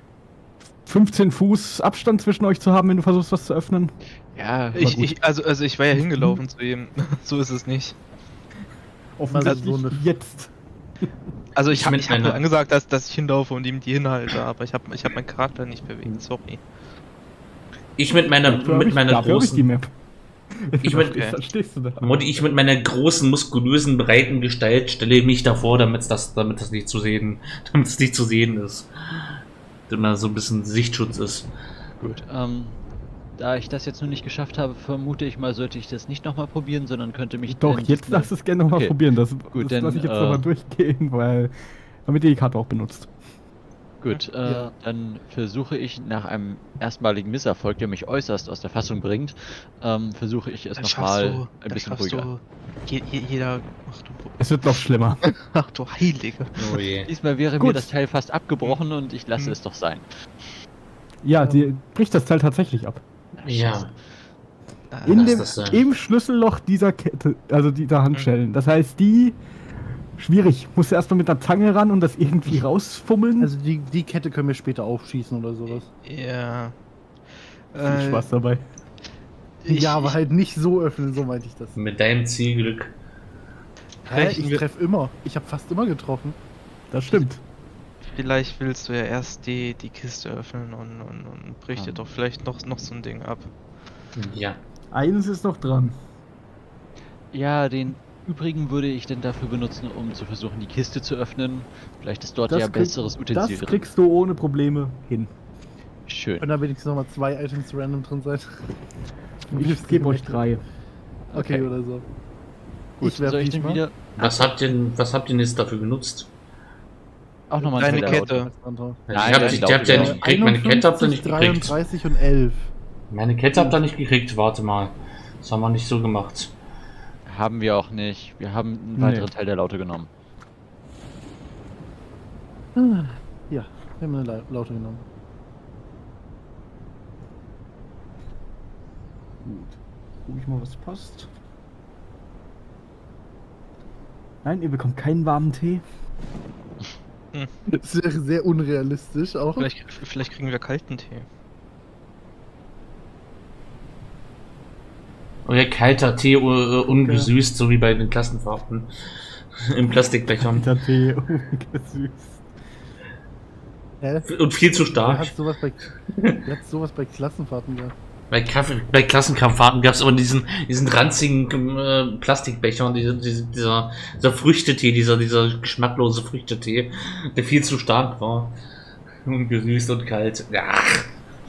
15 Fuß Abstand zwischen euch zu haben, wenn du versuchst, was zu öffnen. Ja, Also ich war ja hingelaufen zu ihm. So ist es nicht. Offensichtlich so eine- jetzt. Also ich Ich habe mit hab nur meiner- angesagt, dass ich hinlaufe und ihm die hinhalte, aber ich hab meinen Charakter nicht bewegt, sorry. Ich mit meiner Dafür hab ich die großen... Map. Ich mit- Dann stehst du da. Ich mit meiner großen, muskulösen, breiten Gestalt stelle mich davor, damit das nicht zu sehen ist. Damit da so ein bisschen Sichtschutz ist. gut. Da ich das jetzt noch nicht geschafft habe, vermute ich mal, sollte ich das nicht nochmal probieren, sondern könnte mich... Doch, dann- jetzt lass es gerne nochmal Okay. probieren. Das dann, lasse ich jetzt nochmal durchgehen, weil damit ihr die Karte auch benutzt. Gut, Ja. dann versuche ich nach einem erstmaligen Misserfolg, der mich äußerst aus der Fassung bringt, versuche ich es nochmal ein bisschen ruhiger. Jeder... Es wird noch schlimmer. Ach du Heilige. Oh je. Diesmal wäre mir Gut. das Teil fast abgebrochen und ich lasse es doch sein. Ja, die bricht das Teil tatsächlich ab. Ja. In Lass dem, das sein. im Schlüsselloch dieser Kette, also dieser Handschellen. Das heißt, die... Schwierig. Musst du erstmal mit der Zange ran und das irgendwie rausfummeln. Also die Kette können wir später aufschießen oder sowas. Ja. Viel Spaß dabei. Ja, aber halt nicht so öffnen, so meinte ich das. Mit deinem Zielglück. Ich treffe immer. Ich habe fast immer getroffen. Das stimmt. Vielleicht willst du ja erst die Kiste öffnen und bricht dir doch vielleicht noch so ein Ding ab. Ja. Eines ist noch dran. Ja, den übrigen würde ich dann dafür benutzen, um zu versuchen, die Kiste zu öffnen. Vielleicht ist dort ja besseres Utensil Das drin. kriegst du ohne Probleme hin. Schön. Können da wenigstens nochmal 2 Items random drin sein? Ich gebe euch 3. Okay, oder so. Gut, Ich werf soll ich denn diesmal. wieder Was habt ihr jetzt dafür genutzt? auch nochmal Deine Teil der Kette. Laute? Die Nein, habt nein, ihr habt ja Laute. nicht gekriegt. Meine Kette habt ihr nicht gekriegt. 33 und 11. Meine Kette habt ihr nicht gekriegt. Warte mal. Das haben wir nicht so gemacht. Haben wir auch nicht. Wir haben einen Nee. weiteren Teil der Laute genommen. Ja, wir haben eine Laute genommen. Gut. Guck ich mal, was passt. Nein, ihr bekommt keinen warmen Tee. Das wäre sehr unrealistisch auch. Vielleicht kriegen wir kalten Tee. Euer kalter Tee ungesüßt, so wie bei den Klassenfahrten. Im Plastikbechern. Der Tee, ungesüßt. Hä? Und viel zu Wer stark. hat sowas bei Klassenfahrten gehabt? Bei Klassenkampffahrten gab es aber diesen ranzigen Plastikbecher, dieser Früchtetee, dieser geschmacklose Früchtetee, der viel zu stark war. Ungesüßt und kalt. Ach.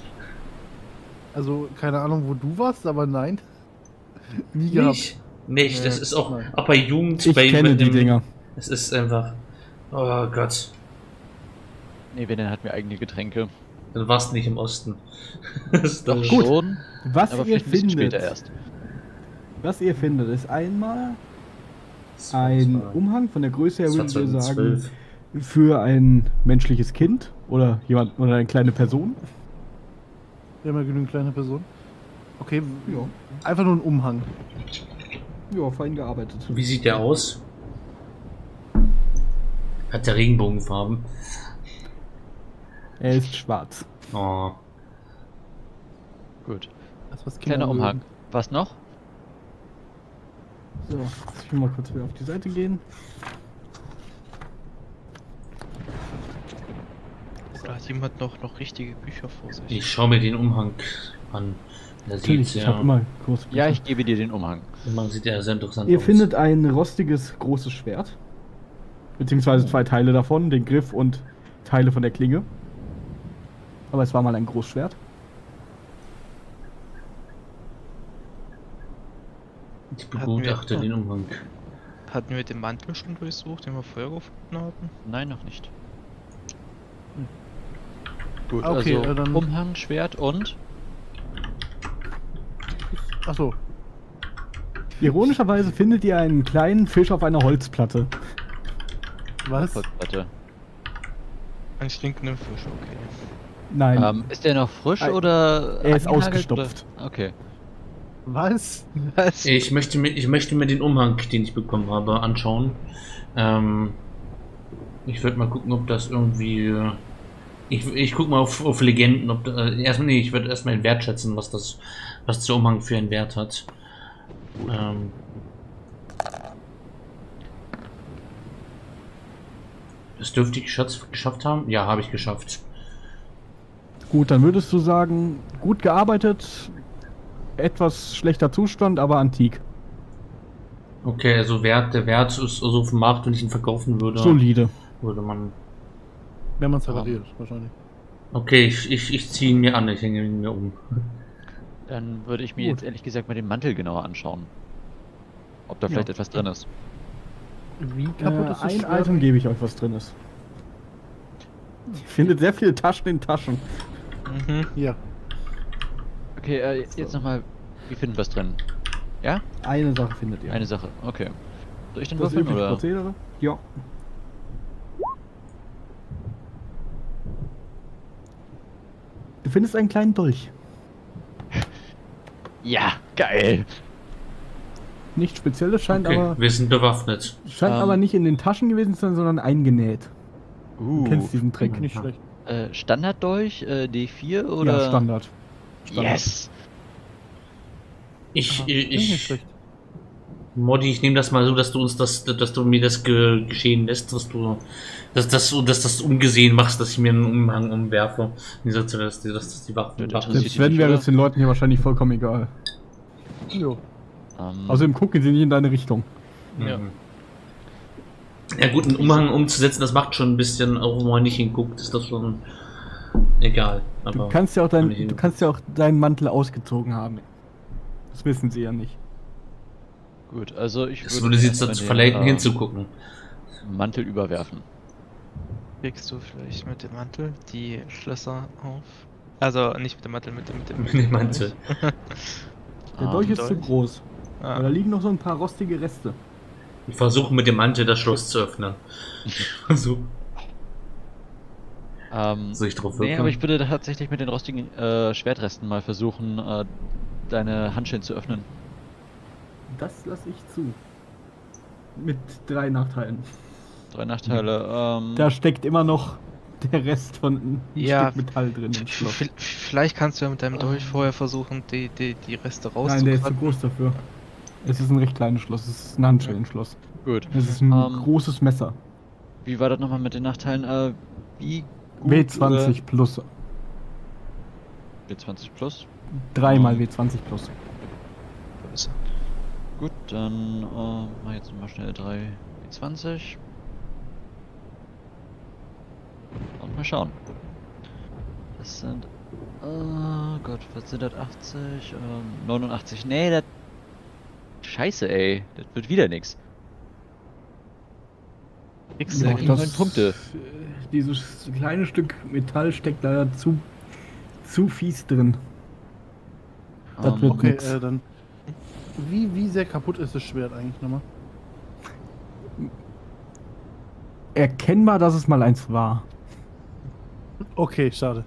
Also, keine Ahnung, wo du warst, aber nein. Nie gehabt. Nicht, das ist auch, Nein. auch bei Jugend, Ich bei kenne die Dinger. Es ist einfach. Oh Gott. Nee, wenn, dann hatten wir eigene Getränke. Dann warst du nicht im Osten. Das ist Doch doch Gut. schon, Was aber ihr vielleicht ein bisschen findet, später erst. was ihr findet, ist einmal ein Umhang von der Größe her, würde ich sagen, 2012. für ein menschliches Kind oder jemand oder eine kleine Person. Wir haben ja genügend kleine Personen. Okay, Ja. einfach nur ein Umhang. Ja, fein gearbeitet. Wie sieht der aus? Hat der Regenbogenfarben? Er ist schwarz. Oh. Gut. Das, was Kinder Kleiner Umhang. mögen. Was noch? So, jetzt ich will mal kurz wieder auf die Seite gehen. Oder hat jemand noch richtige Bücher vor sich? Ich schaue mir den Umhang an. Der sieht Natürlich, ich habe sehr, immer große Ja, Bücher. ich gebe dir den Umhang. Umhang sieht ja sehr interessant Ihr aus. findet ein rostiges, großes Schwert. Beziehungsweise zwei Teile davon, den Griff und Teile von der Klinge. Aber es war mal ein Großschwert. Ich begutachte Hatten wir- den Umhang. Hatten wir den Mantel schon durchsucht, den wir vorher gefunden hatten? Nein, noch nicht. Gut, Okay, also dann- Umhang, Schwert und Achso, Ironischerweise findet ihr einen kleinen Fisch auf einer Holzplatte. was? Holzplatte. Ein stinkender Fisch, okay. Nein, Ist der noch frisch Ei, oder er ist angehagelt, ausgestopft. Oder? Okay. Was? Was? Ich möchte mir den Umhang, den ich bekommen habe, anschauen. Ich würde mal gucken, ob das irgendwie. Ich gucke mal auf Legenden, ob erstmal nee, ich würde erstmal wertschätzen, was der Umhang für einen Wert hat. Das dürfte ich geschafft haben? Ja, habe ich geschafft. gut, dann würdest du sagen, gut gearbeitet, etwas schlechter Zustand, aber antik. Okay, also der Wert ist so auf dem Markt, wenn ich ihn verkaufen würde, Solide. würde man. Wenn man es repariert, wahrscheinlich. Okay, ich ziehe ihn mir an, ich hänge ihn mir um. Dann würde ich mir Gut. jetzt ehrlich gesagt mal den Mantel genauer anschauen. Ob da vielleicht Ja. etwas drin ist. Wie kaputt ist das Ein Schwert? Item gebe ich euch, was drin ist. Ihr findet sehr viele Taschen in Taschen. Mhm. Ja. Okay, jetzt nochmal, wir finden was drin. Ja? Eine Sache findet ihr. Eine Sache, okay. Soll ich dann Das würfeln übliche oder? Prozedere? Ja. Du findest einen kleinen Dolch. Ja, geil! Nichts Spezielles, scheint Okay, wir sind bewaffnet. aber nicht in den Taschen gewesen zu sein, sondern eingenäht. Du kennst diesen Trick. Klingt nicht schlecht. Standarddolch, D4 oder? Ja, Standard. Yes! Ich, Klingt nicht ich, schlecht. Modi, ich nehme das mal so, dass du mir das geschehen lässt, dass das ungesehen machst, dass ich mir einen Umhang umwerfe. In dieser Zeit, dass die Waffen. Das Selbst interessiert wenn dich, wäre oder? es den Leuten hier wahrscheinlich vollkommen egal. Jo. Außerdem gucken sie nicht in deine Richtung. Ja. Mhm. Ja gut, einen Umhang umzusetzen, das macht schon ein bisschen, auch wenn man nicht hinguckt, ist das schon egal. Aber Du kannst ja auch kann ich du kannst ja auch deinen Mantel ausgezogen haben. Das wissen sie ja nicht. Gut, also ich das würde sie jetzt erstmal dazu den, verleiten, hinzugucken. Mantel überwerfen. Kriegst du vielleicht mit dem Mantel die Schlösser auf? Also nicht mit dem Mantel, mit dem Mit dem Mantel. Der Ah, Dolch ist zu Dolch. groß. Aber da Ah, liegen noch so ein paar rostige Reste. Ich versuche mit dem Mantel das Schloss zu öffnen. So, soll ich drauf wirken? Nee, aber ich würde tatsächlich mit den rostigen Schwertresten mal versuchen, deine Handschellen zu öffnen. Das lasse ich zu. Mit 3 Nachteilen. 3 Nachteile. Da steckt immer noch der Rest von einem Ja, Stück Metall drin im Schloss. Vielleicht kannst du ja mit deinem Dolch vorher versuchen, die Reste Nein, der ist zu rauszukratzen. groß dafür. Es ist ein recht kleines Schloss, es ist ein Handschellenschloss. Gut. Es ist ein Ähm, großes Messer. Wie war das nochmal mit den Nachteilen? Wie gut W20 plus. W20 plus. 3 mal W20 plus. Gut, dann mach jetzt mal schnell 3 W20. Und mal schauen. Das sind. Oh Gott, was sind das? 80? 89. Nee, das. Scheiße, ey. Das wird wieder nix. Kriegst Ja, du das- 9 Punkte. Dieses kleine Stück Metall steckt leider zu fies drin. Das wird Okay, nix. dann. Wie sehr kaputt ist das Schwert eigentlich nochmal? Erkennbar, dass es mal eins war. Okay, schade.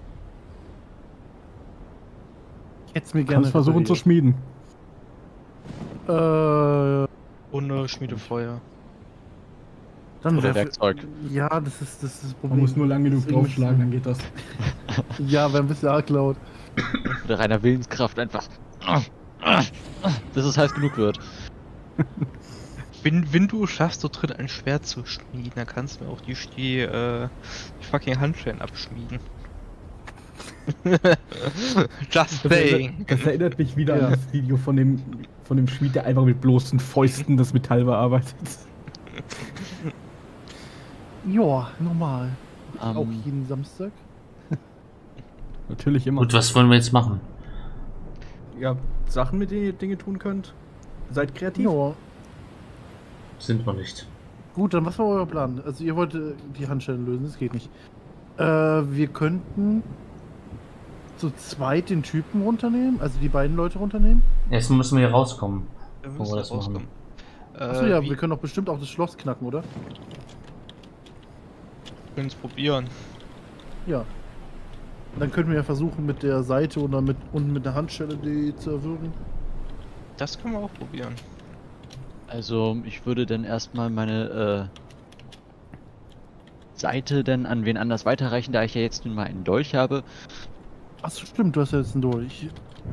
Ich hätte es mir Du gerne. kannst versuchen zu repariert. schmieden. ohne Schmiedefeuer. Dann Oder werf- Werkzeug. Ja, das ist das Problem. Man muss nur lang genug Deswegen draufschlagen, dann geht das. Ja, wäre ein bisschen arg laut. Oder reiner Willenskraft einfach. Bis es heiß genug wird. Wenn du schaffst, so drin ein Schwert zu schmieden, dann kannst du mir auch die fucking Handschellen abschmieden. Just saying. Das erinnert mich wieder Ja. an das Video von dem Schmied, der einfach mit bloßen Fäusten das Metall bearbeitet. Ja, normal. Auch Ähm, jeden Samstag. Natürlich immer. Gut, was wollen wir jetzt machen? Ja, Sachen, mit denen ihr Dinge tun könnt. Seid kreativ. Ja. Sind wir nicht. Gut, dann was war euer Plan? Also ihr wollt die Handschellen lösen, das geht nicht. Wir könnten zu zweit den Typen runternehmen, also die beiden Leute runternehmen. Jetzt müssen wir hier rauskommen. Wir Wo müssen wir das rauskommen. Achso, ja, Wie- wir können doch bestimmt auch das Schloss knacken, oder? wir können es probieren. Ja. Dann könnten wir ja versuchen mit der Seite oder mit der Handschelle die zu erwürgen. Das können wir auch probieren. Also, ich würde dann erstmal meine Seite dann an wen anders weiterreichen, da ich ja jetzt nun mal einen Dolch habe. Achso, stimmt, du hast ja jetzt einen Dolch.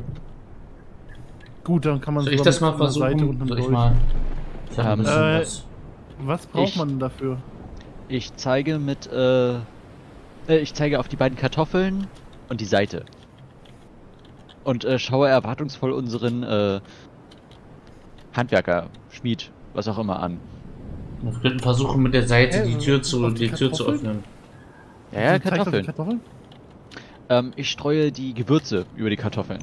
Gut, dann kann man Soll ich sogar das mit mal einer Seite und versuchen? einem Soll ich Dolch- mal. Ich hab ein bisschen Äh, was. Was braucht Ich- man denn dafür? Ich zeige ich zeige auf die beiden Kartoffeln und die Seite. Und schaue erwartungsvoll unseren Handwerker, Schmied, was auch immer an. Wir könnten versuchen, mit der Seite Hä, die Tür zu, auf die die Tür zu Kartoffeln? öffnen. Ja, Zeigt das die Kartoffeln. Kartoffeln? Ich streue die Gewürze über die Kartoffeln.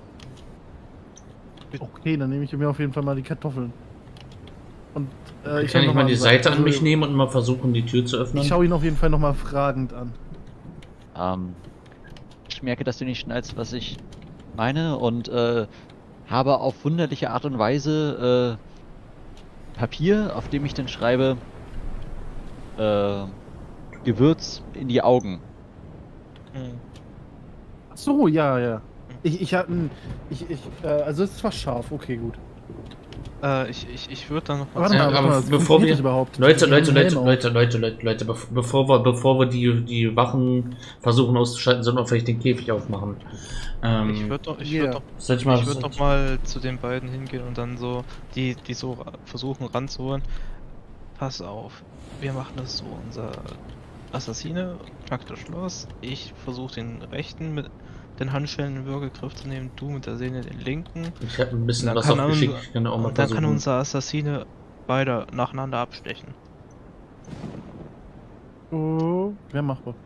Okay, dann nehme ich mir auf jeden Fall mal die Kartoffeln. Und Ich kann noch ich mal die Seite an mich also, nehmen und mal versuchen, die Tür zu öffnen. Ich schaue ihn auf jeden Fall nochmal fragend an. Ich merke, dass du nicht schnallst, was ich meine und habe auf wunderliche Art und Weise Papier, auf dem ich dann schreibe Gewürz in die Augen. Ach so, ja, ja. Ich hatte also es ist zwar scharf, okay, gut. Ich würde dann noch mal Warte Ja, mal, warte aber mal, bevor funktioniert wir- das überhaupt? Leute, Wir haben einen Helm auf. bevor wir die Wachen versuchen auszuschalten, sollten wir vielleicht den Käfig aufmachen. Ich würde doch, Yeah. Soll ich mal, ich würd doch mal zu den beiden hingehen und dann so die so versuchen ranzuholen. Pass auf, wir machen das so, unser Assassine knackt das Schloss, ich versuche den rechten mit den Handschellen in Würgegriff zu nehmen, du mit der Sehne den linken. ich habe ein bisschen Dann was kann aufgeschickt, unser- ich kann auch mal Und dann kann versuchen. unser Assassine beide nacheinander abstechen. Oh, wäre machbar.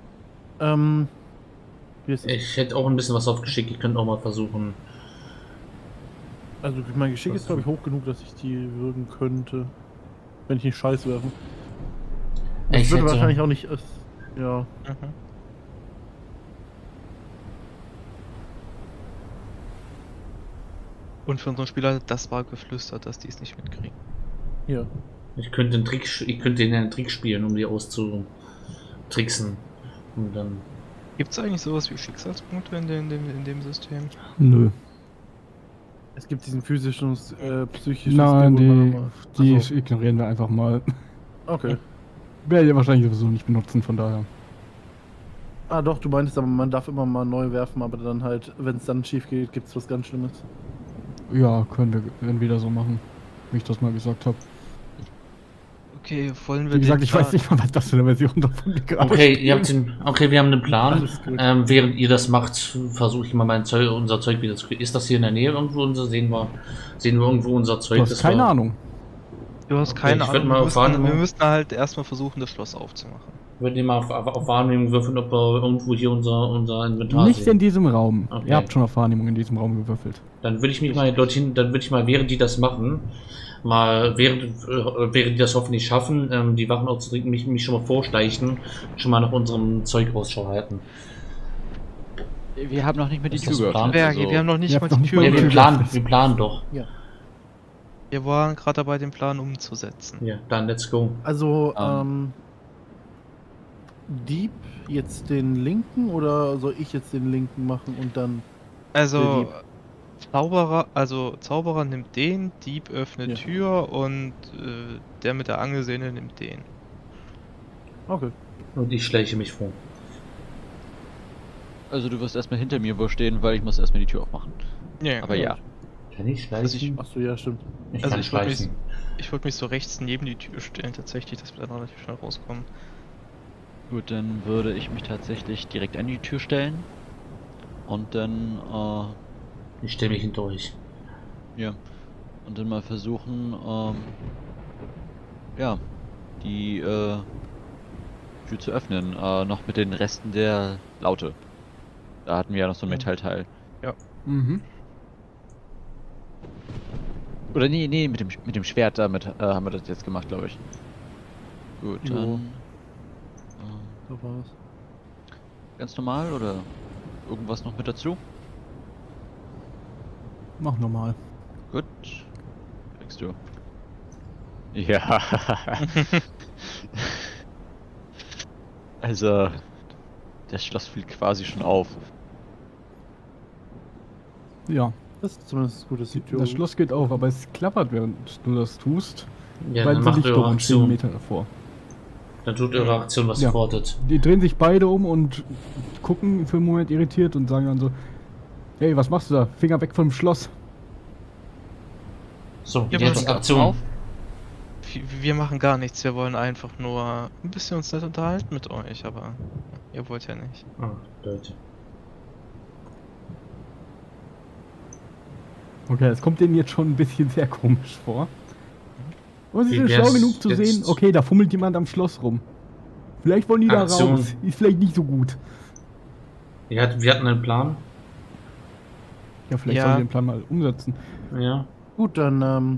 Wie ist das? Ich hätte auch ein bisschen was aufgeschickt, ich könnte auch mal versuchen. Also mein Geschick ist glaube ich hoch genug, dass ich die würgen könnte. Wenn ich nicht Scheiß werfen. Das Ich würde hätte- wahrscheinlich auch nicht. Ja. Mhm. Und für unseren Spieler, das war geflüstert, dass die es nicht mitkriegen. Ja. Ich könnte einen Trick spielen, um die auszutricksen. Und dann. Gibt es eigentlich sowas wie Schicksalspunkte in dem System? Nö. Es gibt diesen physischen und psychischen Nein, Skill, wo man immer- die Ach so, ignorieren wir einfach mal. Okay. Werde ihr wahrscheinlich sowieso nicht benutzen, von daher. Ah doch, du meintest aber, man darf immer mal neu werfen, aber dann halt, wenn es dann schief geht, gibt es was ganz Schlimmes. Ja, können wir wieder so machen, wie ich das mal gesagt habe. Okay, wollen wir Wie gesagt, den ich weiß Plan- nicht mal, was das für eine Version davon ist. Okay, wir haben einen Plan. Alles gut. Während ihr das macht, versuche ich mal unser Zeug wieder zu kriegen. Ist das hier in der Nähe irgendwo? Sehen wir irgendwo unser Zeug? Du hast das keine wir- Ahnung. Du hast keine ich würd Ahnung, mal wir erfahren, müssten, wir wo- müssten halt erstmal versuchen, das Schloss aufzumachen. würde ich mal auf Wahrnehmung würfeln, ob wir irgendwo hier unser Inventar Nicht sehen. in diesem Raum. Okay. Ihr habt schon auf Wahrnehmung in diesem Raum gewürfelt. Dann würde ich mich mal dorthin, während die das machen, während die das hoffentlich schaffen, die Wachen auszutrinken, mich schon mal vorschleichen, schon mal nach unserem Zeug Ausschau halten. Wir haben noch nicht mit die Ist Tür das geöffnet. geplant? Bergi, also- wir haben noch nicht Ihr mal habt noch die nicht Tür mal Ja, die wir geöffnet. planen doch. Wir waren gerade dabei, den Plan umzusetzen. Ja, dann let's go. Also, Ähm. Dieb jetzt den linken oder soll ich jetzt den linken machen und dann. Also, Zauberer nimmt den, Dieb öffnet Ja. Tür und der mit der Angelsehne nimmt den. Okay. Und ich schleiche mich vor. Also du wirst erstmal hinter mir wohl stehen, weil ich muss erstmal die Tür aufmachen. Ja, Aber ja. Kann ich Also schleichen? Achso, ja, stimmt. Ich also kann ich wollte schleichen. mich so rechts neben die Tür stellen, tatsächlich, dass wir dann relativ schnell rauskommen. Gut, dann würde ich mich tatsächlich direkt an die Tür stellen. Und dann, Ich stelle mich hinter euch. ja. Und dann mal versuchen, ja, die, Tür zu öffnen. Noch mit den Resten der Laute. Da hatten wir ja noch so ein Metallteil. Mhm. Oder nee, mit dem Schwert damit haben wir das jetzt gemacht, glaube ich. Gut, Jo. dann. So war's. Ganz normal oder irgendwas noch mit dazu? Mach nochmal. Gut. Kriegst du. Ja. Also, das Schloss fiel quasi schon auf. Ja, Das ist zumindest gut, dass die Tür. das Schloss geht auf, aber es klappert, während du das tust. Ja, weil dann sie macht Lichter eure und 10 Aktion. Meter davor. Dann tut eure Aktion, was Ja. ihr vortet. Die drehen sich beide um und gucken für einen Moment irritiert und sagen dann so: Hey, was machst du da? Finger weg vom Schloss. So, Ja, jetzt aber- Aktion. Wir machen gar nichts, wir wollen einfach nur ein bisschen uns nett unterhalten mit euch, aber ihr wollt ja nicht. Ah, Leute. Okay, es kommt denen jetzt schon ein bisschen sehr komisch vor. Und sie Wie sind wär's schlau genug zu jetzt- sehen, okay, da fummelt jemand am Schloss rum. Vielleicht wollen die da Aktion. raus. Ist vielleicht nicht so gut. Wir hatten einen Plan. Ja, vielleicht Ja. sollen wir den Plan mal umsetzen. Ja. Gut, dann,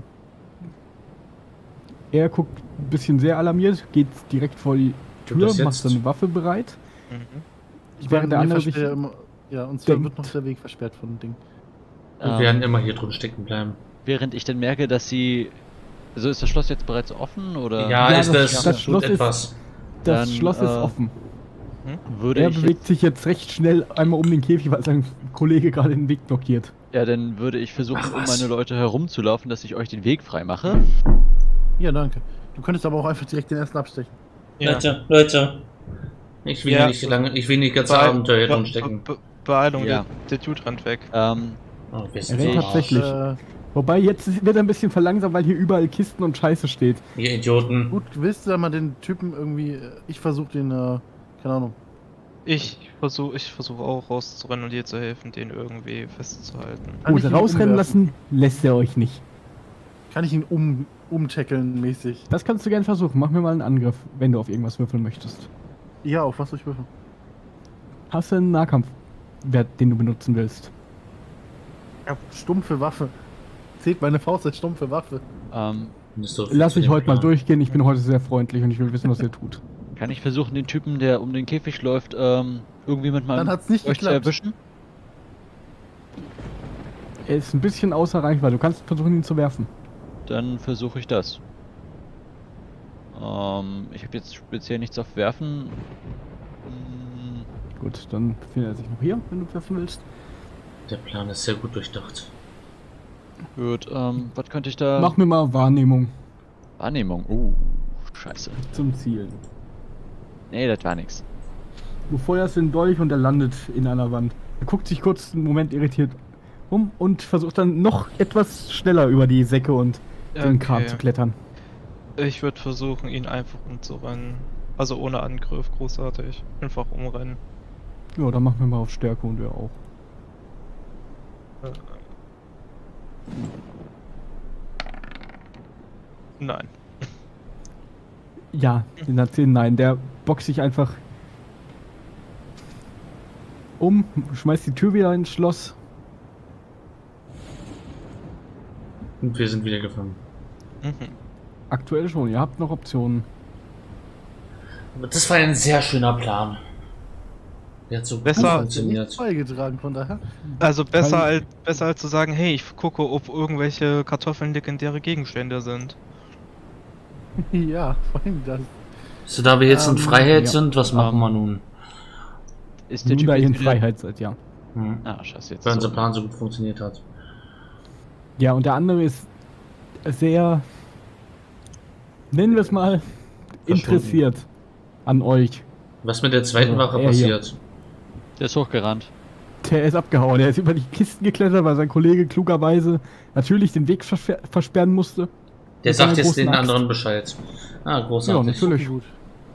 Er guckt ein bisschen sehr alarmiert, geht direkt vor die Tut Tür, das macht jetzt? seine Waffe bereit. Mhm. Während der mir andere versperrt sich ja immer, ja, uns wird denkt. noch der Weg versperrt von dem Ding. Wir werden immer hier drin stecken bleiben. Während ich dann merke, dass sie. Also ist das Schloss jetzt bereits offen oder? Ja, Ja, ist das- das, das Schloss tut ist- etwas. Das Dann, Schloss ist offen. Würde Er ich bewegt sich jetzt recht schnell einmal um den Käfig, weil sein Kollege gerade den Weg blockiert. Ja, dann würde ich versuchen, Ach, um was? meine Leute herumzulaufen, dass ich euch den Weg frei mache. Ja, danke. Du könntest aber auch einfach direkt den ersten abstechen. Ja. Leute. Ich will Ja. nicht lange, ich will nicht ganz Be- Abenteuer hier Be- drin stecken. Beeilung, Ja. der Dude rennt weg. Oh, Ähm, wir Er sind rennt so tatsächlich. Arsch. Wobei jetzt wird er ein bisschen verlangsamt, weil hier überall Kisten und Scheiße steht. Ihr Idioten. Gut, willst du da mal den Typen irgendwie. Ich versuche den, keine Ahnung. Ich versuche auch rauszurennen und dir zu helfen, den irgendwie festzuhalten. Kann ich Gut, ihn rausrennen umwerfen? lassen lässt er euch nicht. Kann ich ihn umtackeln mäßig? Das kannst du gerne versuchen. Mach mir mal einen Angriff, wenn du auf irgendwas würfeln möchtest. Ja, auf was soll ich würfeln? Hast du einen Nahkampfwert, den du benutzen willst? Ja, stumpfe Waffe. Zählt meine Faust als stumpfe Waffe. Das ist doch Lass für ich den heute mal Plan. durchgehen. Ich bin heute sehr freundlich und ich will wissen, was ihr tut. kann ich versuchen, den Typen, der um den Käfig läuft, irgendwie mit meinem Dann hat's nicht euch zu geklappt. erwischen? Er ist ein bisschen außer Reichweite. Du kannst versuchen, ihn zu werfen. Dann versuche ich das. Ich habe jetzt speziell nichts auf Werfen. Gut, dann befindet er sich noch hier, wenn du werfen willst. Der Plan ist sehr gut durchdacht. Gut, was könnte ich da... Mach mir mal Wahrnehmung Wahrnehmung. Scheiße. zum Zielen. Nee, das war nix. Du feuerst den Dolch und er landet in einer Wand. Er guckt sich kurz einen Moment irritiert um und versucht dann noch etwas schneller über die Säcke und den Kran Okay. zu klettern. Ich würde versuchen, ihn einfach umzurennen. Also ohne Angriff, großartig. Einfach umrennen. Ja, dann machen wir mal auf Stärke und er auch. Nein. Ja, den hat 10, nein, der boxt sich einfach um, schmeißt die Tür wieder ins Schloss. Und wir sind wieder gefangen. Mhm. Aktuell schon, ihr habt noch Optionen. Aber das war ein sehr schöner Plan. Der hat so Besser- gut Nichts funktioniert. beigetragen, von daher. Also besser als zu sagen, hey, ich gucke, ob irgendwelche Kartoffeln legendäre Gegenstände sind. Ja, vor allem das. So, da wir jetzt in Freiheit ja. sind, was machen wir nun? Ist der Nun Typ da ihr in jetzt wieder... Freiheit seid, ja. Hm. Ah, scheiße, jetzt Weil ist unser er- Plan so gut funktioniert hat. Ja, und der andere ist sehr, nennen wir es mal, interessiert an euch. Was mit der zweiten Also, Wache er hier. passiert? Der ist hochgerannt. Der ist abgehauen, er ist über die Kisten geklettert, weil sein Kollege klugerweise natürlich den Weg versperren musste. Der Mit seiner sagt jetzt großen den Axt. anderen Bescheid. Ah, Ja, großartig. natürlich. Gut.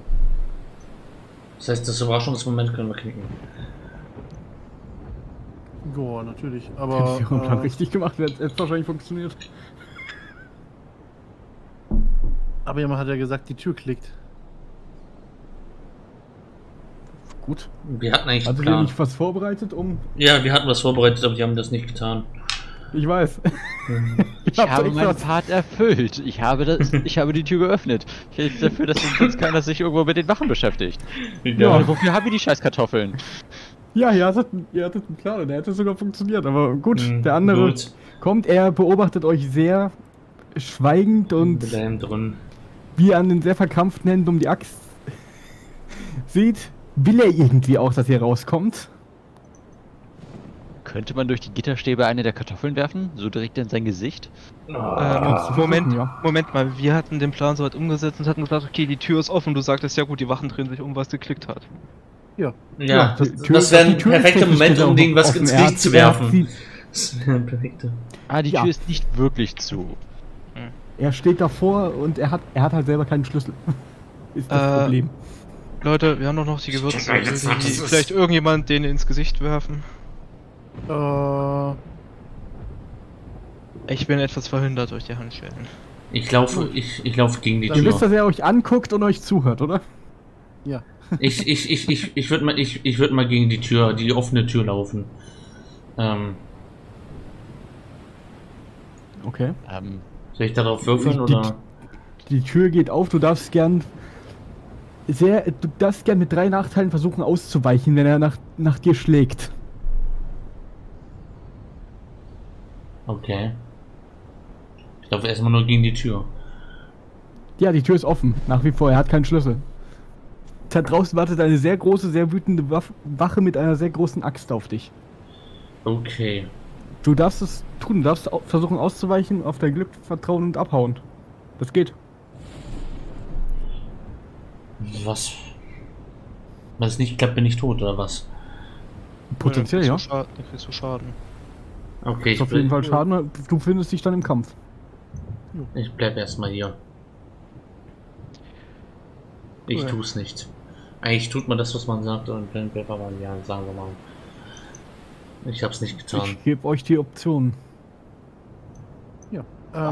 Das heißt, das Überraschungsmoment können wir knicken. Ja, natürlich. Hätte Aber ich ihren Plan richtig gemacht, hätte es wahrscheinlich funktioniert. aber jemand hat ja gesagt, die Tür klickt. Gut. Wir hatten eigentlich einen Hattet ihr Plan. nicht was vorbereitet, um... Ja, wir hatten was vorbereitet, aber die haben das nicht getan. Ich weiß. Ich hab's habe extra- meinen Part erfüllt. Ich habe die Tür geöffnet. Ich hätte dafür, dass sonst keiner sich irgendwo mit den Wachen beschäftigt. Ja. Wofür haben wir die scheiß Kartoffeln? Ja, ihr hattet einen Plan und der hätte sogar funktioniert, aber gut, Hm, der andere gut. kommt, er beobachtet euch sehr schweigend und Mit einem drin. wie er an den sehr verkrampften Händen um die Axt sieht, will er irgendwie auch, dass ihr rauskommt. Könnte man durch die Gitterstäbe eine der Kartoffeln werfen? So direkt in sein Gesicht? Kannst du Moment, versuchen, ja. Moment mal, wir hatten den Plan soweit umgesetzt und hatten gesagt, okay, die Tür ist offen. Du sagtest, ja gut, die Wachen drehen sich um, was geklickt hat. Ja. Ja, die Tür- das wäre die ein Tür ist perfekter technisch Moment, gesehen um denen was offen. ins Er hat- Gesicht zu er hat werfen. sie- Das wäre ein perfekter. Ah, die Ja. Tür ist nicht wirklich zu. Er steht davor und er hat halt selber keinen Schlüssel. Ist das Problem. Leute, wir haben doch noch die Gewürze. Stimmt, jetzt Will sagt die es. vielleicht irgendjemand denen ins Gesicht werfen? Ich bin etwas verhindert durch die Handschellen. Ich laufe gegen die Dann Ihr wisst, Tür. dass er euch anguckt und euch zuhört, oder? Ja. Ich würde mal gegen die Tür, die offene Tür laufen. Okay. Soll ich darauf würfeln Die- oder? Die Tür geht auf, du darfst gern mit 3 Nachteilen versuchen auszuweichen, wenn er nach dir schlägt. Okay. Ich laufe erstmal nur gegen die Tür. Ja, die Tür ist offen, nach wie vor, er hat keinen Schlüssel. Da draußen wartet eine sehr große, sehr wütende Wache mit einer sehr großen Axt auf dich. Okay. Du darfst es tun, du darfst versuchen auszuweichen, auf dein Glück vertrauen und abhauen. Das geht. Was? Wenn es nicht klappt, bin ich tot, oder was? Potenziell, ja. Dann kriegst du Schaden. Okay, Ist auf jeden Fall Schaden, du findest dich dann im Kampf. Ich bleib erstmal hier. Ich Cool. tu's nicht. Eigentlich tut man das, was man sagt, und dann bleibt aber ja, sagen wir mal. Ich hab's nicht getan. Ich gebe euch die Option. Ja.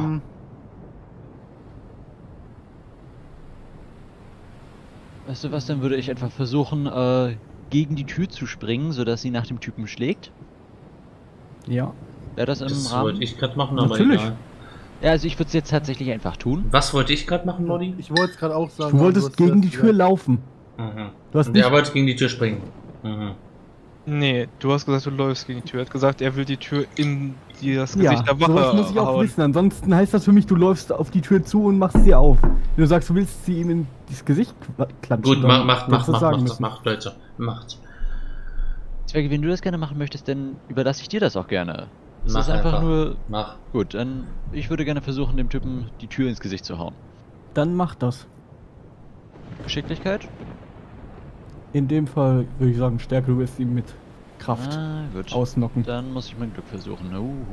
Weißt du was, dann würde ich etwa versuchen, gegen die Tür zu springen, sodass sie nach dem Typen schlägt. Ja. Wäre das im Das Rahmen? wollte ich gerade machen, aber Natürlich. egal. Ja, also ich würde es jetzt tatsächlich einfach tun. Was wollte ich gerade machen, Lodi? Ich wollte es gerade auch sagen. Du aber wolltest hast gegen das die Tür gesagt. laufen. Mhm. Du hast Und nicht. er wollte gegen die Tür springen. Mhm. Nee, du hast gesagt, du läufst gegen die Tür. Er hat gesagt, er will die Tür in das Ja, Gesicht der sowas Wache muss ich auch hauen. wissen. Ansonsten heißt das für mich, du läufst auf die Tür zu und machst sie auf. Wenn du sagst, du willst sie ihm in das Gesicht klatschen. Gut, dann macht, wirst du es sagen macht, müssen. Leute. Macht. Zwerge, wenn du das gerne machen möchtest, dann überlasse ich dir das auch gerne. Es Mach ist einfach einfach. nur... Mach. Gut, dann... Ich würde gerne versuchen, dem Typen die Tür ins Gesicht zu hauen. Dann mach das. Geschicklichkeit? In dem Fall würde ich sagen, Stärke, du wirst ihm mit Kraft Ah, gut. ausnocken. Dann muss ich mein Glück versuchen.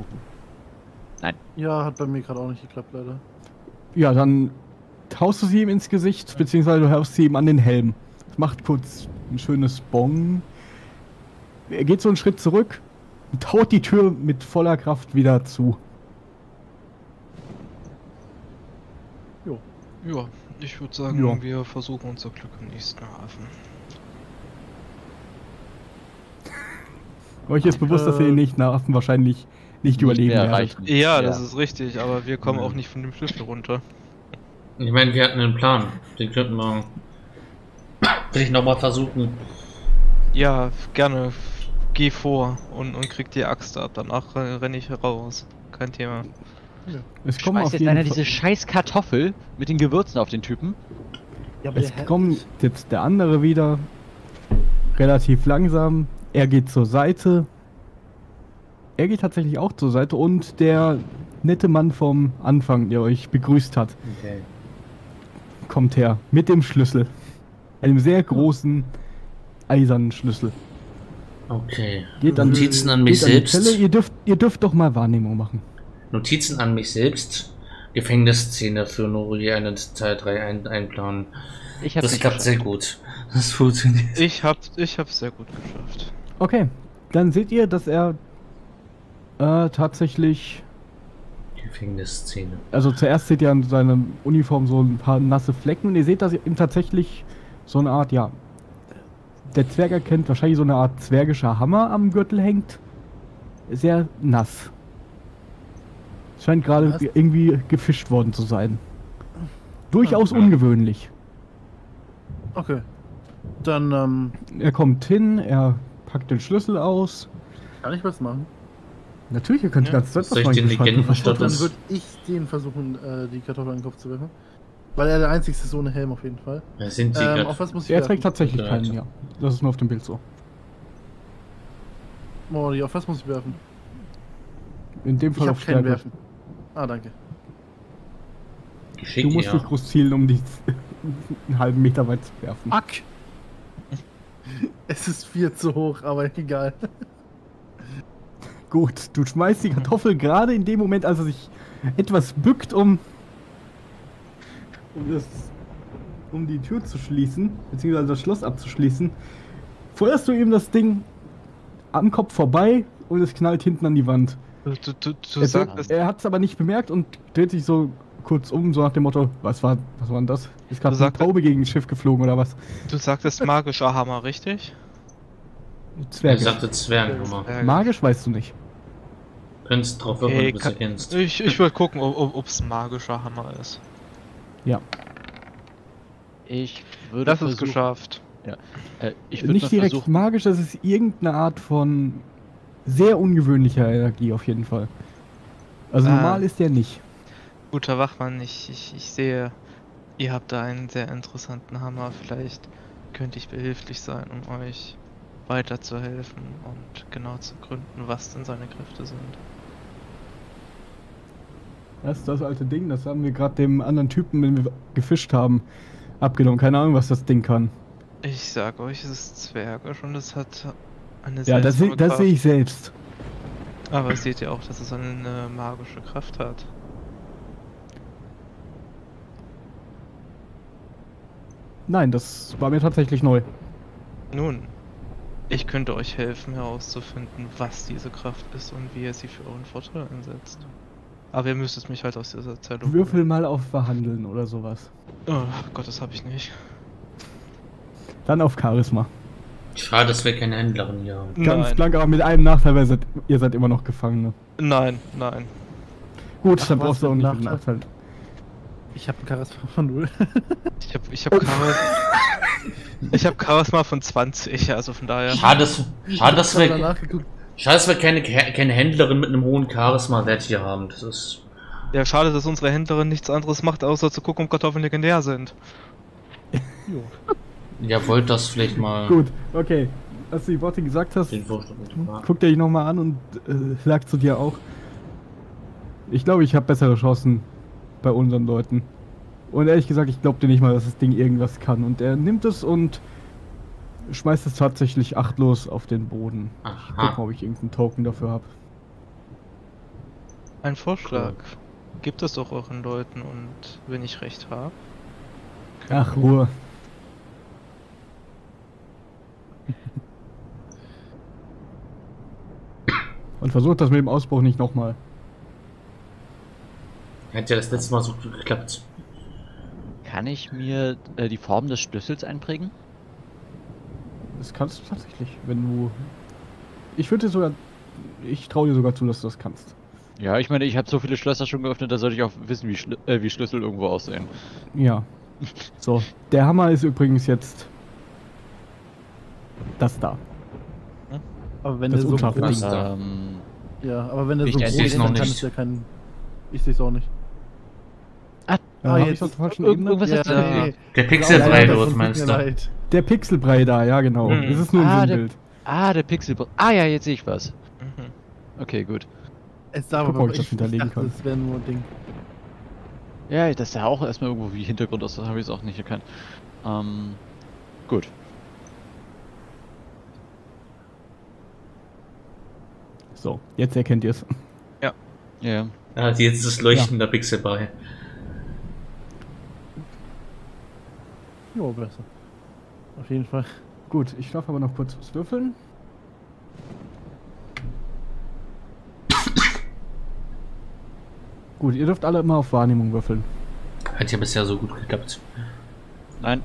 Ja, hat bei mir gerade auch nicht geklappt, leider. Ja, dann haust du sie ihm ins Gesicht, beziehungsweise du haust sie ihm an den Helm. Das macht kurz ein schönes Bong. Er geht so einen Schritt zurück und haut die Tür mit voller Kraft wieder zu. Ja, Ich würde sagen, Ja. wir versuchen unser Glück im nächsten Hafen. Euch ist bewusst, dass ihr den nächsten Hafen wahrscheinlich nicht überleben mehr werdet. erreichen. Ja, das ist richtig, aber wir kommen Ja. auch nicht von dem Schlüssel runter. Ich meine, wir hatten einen Plan. Den könnten wir vielleicht nochmal versuchen. Ja, gerne. Geh vor und krieg die Axt ab. Danach renne ich raus. Kein Thema. Es kommen Schmeißt auf jetzt jeden einer Fall. diese scheiß Kartoffel mit den Gewürzen auf den Typen? Ja, aber Es kommt jetzt der andere wieder. Relativ langsam. Er geht zur Seite. Er geht tatsächlich auch zur Seite und der nette Mann vom Anfang, der euch begrüßt hat, Okay. kommt her mit dem Schlüssel. Einem sehr großen eisernen Schlüssel. Okay. Geht an, Notizen an mich geht an die selbst. Zelle. Ihr dürft doch mal Wahrnehmung machen. Notizen an mich selbst. Gefängnisszene für Nori 1 Teil 3 einplanen. Ich hab's Das nicht klappt geschafft. sehr gut. Das funktioniert. Ich hab's sehr gut geschafft. Okay, dann seht ihr, dass er tatsächlich, Gefängnisszene. also zuerst seht ihr an seiner Uniform so ein paar nasse Flecken und ihr seht, dass ihm tatsächlich so eine Art, ja, der Zwerg erkennt, wahrscheinlich so eine Art zwergischer Hammer am Gürtel hängt. Sehr nass. Scheint gerade Was? irgendwie gefischt worden zu sein. Durchaus Ja. ungewöhnlich. Okay. Dann Er kommt hin, er packt den Schlüssel aus. kann ich was machen. Natürlich, ihr könnt die Ja. ganze Zeit Soll ich machen, den geschweige Legenden was- statt- Dann das- würde ich den versuchen, die Kartoffel in den Kopf zu werfen. Weil er der Einzige ist ohne Helm auf jeden Fall. Ja, sind sie Auf grad, was muss ich Er werfen? trägt tatsächlich Ja, keinen, also. ja. Das ist nur auf dem Bild so. Mori, auf was muss ich werfen? In dem Ich Fall habe auf keinen Stärke. werfen. Ah, danke. geschickt, Du musst ja. dich groß zielen, um die einen halben Meter weit zu werfen. Ack! Es ist 4 zu hoch, aber egal. Gut, du schmeißt die Kartoffel gerade in dem Moment, als er sich etwas bückt, um die Tür zu schließen, beziehungsweise das Schloss abzuschließen. Feuerst du ihm das Ding am Kopf vorbei und es knallt hinten an die Wand. Du sagtest, Er hat es aber nicht bemerkt und dreht sich so kurz um, so nach dem Motto, was war denn das? Ist gerade Du eine sagtest- Taube gegen ein Schiff geflogen oder was? du sagtest magischer Hammer, richtig? Er Zwergisch. sagte Zwergenhammer. Magisch weißt du nicht. Könntest drauf würfeln, Okay, wenn du es erkennst. Ich würde gucken, ob es magischer Hammer ist. Ja. Ich würde Das ist versuchen, geschafft. ich würde Nicht mal direkt versuchen, magisch, das ist irgendeine Art von sehr ungewöhnlicher Energie auf jeden Fall. Also Ah. normal ist der nicht. Guter Wachmann, ich sehe, ihr habt da einen sehr interessanten Hammer. Vielleicht könnte ich behilflich sein, um euch weiterzuhelfen und genau zu gründen, was denn seine Kräfte sind. Das ist das alte Ding, das haben wir gerade dem anderen Typen, den wir gefischt haben, abgenommen. Keine Ahnung, was das Ding kann. Ich sag euch, es ist zwergisch und es hat eine Ja, das seltsame sehe Kraft. ich selbst. Aber seht ihr auch, dass es eine magische Kraft hat? Nein, das war mir tatsächlich neu. Nun, ich könnte euch helfen herauszufinden, was diese Kraft ist und wie ihr sie für euren Vorteil einsetzt. Aber ihr müsstet mich halt aus dieser Zeit Würfel mal auf Verhandeln oder sowas. Oh Gott, das habe ich nicht. Dann auf Charisma. Schade, dass wir keine Händlerin hier haben. Ganz Nein. blank, aber mit einem Nachteil, weil ihr seid immer noch Gefangene. Nein. Gut, Ach, dann was brauchst du für auch ein nicht den Nachteil? Nachteil. Ich habe ein Charisma von 0. Ich hab Charisma. Ich hab Charisma von 20, also von daher. Schade, dass Ich hab wir danach geguckt. keine Händlerin mit einem hohen Charisma-Wert hier haben. Das ist. Ja, schade, dass unsere Händlerin nichts anderes macht, außer zu gucken, ob Kartoffeln legendär sind. Jo. Ja, wollt das vielleicht mal Gut, okay. Als du die Worte gesagt hast, den Vorschlag mit guckt er dich nochmal an und sagt zu dir auch. Ich glaube, ich habe bessere Chancen bei unseren Leuten. Und ehrlich gesagt, ich glaube dir nicht mal, dass das Ding irgendwas kann. Und er nimmt es und schmeißt es tatsächlich achtlos auf den Boden. Ich guck mal, Aha. ob ich irgendeinen Token dafür habe. Ein Vorschlag. Gebt es doch euren Leuten und wenn ich recht habe. Ach, Ruhe. Und versucht das mit dem Ausbruch nicht nochmal. Hat ja das letzte Mal so gut geklappt. Kann ich mir die Form des Schlüssels einprägen? Das kannst du tatsächlich, wenn du... Ich traue dir sogar zu, dass du das kannst. Ja, ich meine, ich habe so viele Schlösser schon geöffnet, da sollte ich auch wissen, wie Schlüssel irgendwo aussehen. Ja. So, der Hammer ist übrigens jetzt das da. Aber wenn Das der so unscharfe groß Ding. Ja, aber wenn der Ich so groß sehe es ist, noch dann kann nicht. es ja kein... Ich sehe es auch nicht. Hab jetzt ich auf der falschen irgend- Ebene? irgendwas Ja, hast du da. nee. Der Pixelbrei Ja, dort, tut meinst mir du? leid. Der Pixelbrei da, ja genau. Hm. Das ist nur ein Ah, Sinnbild. Der Pixel. Ah ja, jetzt sehe ich was. Mhm. Okay, gut. Es sah Guck mal, aber ob ich das hinterlegen kann. Das wäre nur ein Ding. Ja, das sah auch erstmal irgendwo wie Hintergrund aus, das habe ich es auch nicht erkannt. Gut. So, jetzt erkennt ihr es. Ja. Ja, jetzt ist das Leuchten der Pixelbrei. Ja, besser. Auf jeden Fall. Gut, ich darf aber noch kurz was würfeln. Gut, ihr dürft alle immer auf Wahrnehmung würfeln. Hat ja bisher so gut geklappt. Nein.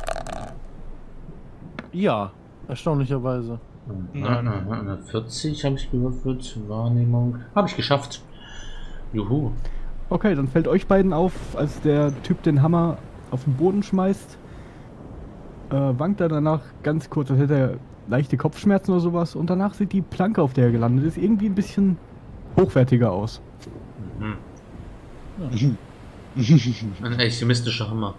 Ja, erstaunlicherweise. Nein. 40 habe ich gewürfelt. Wahrnehmung. Habe ich geschafft. Juhu. Okay, dann fällt euch beiden auf, als der Typ den Hammer auf den Boden schmeißt. Wankt er danach ganz kurz, als hätte er leichte Kopfschmerzen oder sowas. Und danach sieht die Planke, auf der er gelandet ist, irgendwie ein bisschen hochwertiger aus. Mhm. Ein echt mystischer Hammer.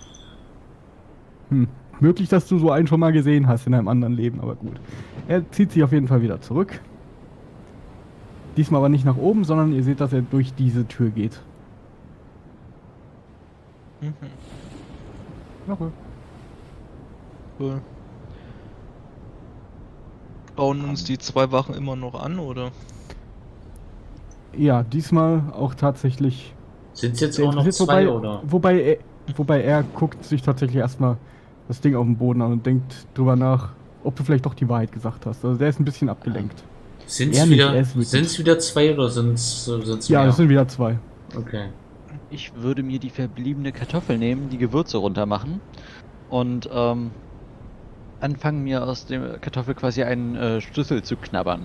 Möglich, dass du so einen schon mal gesehen hast in einem anderen Leben, aber gut. Er zieht sich auf jeden Fall wieder zurück. Diesmal aber nicht nach oben, sondern ihr seht, dass er durch diese Tür geht. Mhm. Okay. Cool. Bauen uns die 2 Wachen immer noch an, oder? Ja, diesmal auch tatsächlich. Sind es jetzt sehr auch noch interessiert, zwei, oder? Wobei er guckt sich tatsächlich erstmal das Ding auf dem Boden an und denkt drüber nach, ob du vielleicht doch die Wahrheit gesagt hast. Also der ist ein bisschen abgelenkt. Sind Er es nicht, wieder, er ist wütend. sind's wieder zwei oder sind es Ja, mehr? das sind wieder 2. Okay. Ich würde mir die verbliebene Kartoffel nehmen, die Gewürze runter machen und anfangen mir aus der Kartoffel quasi einen Schlüssel zu knabbern.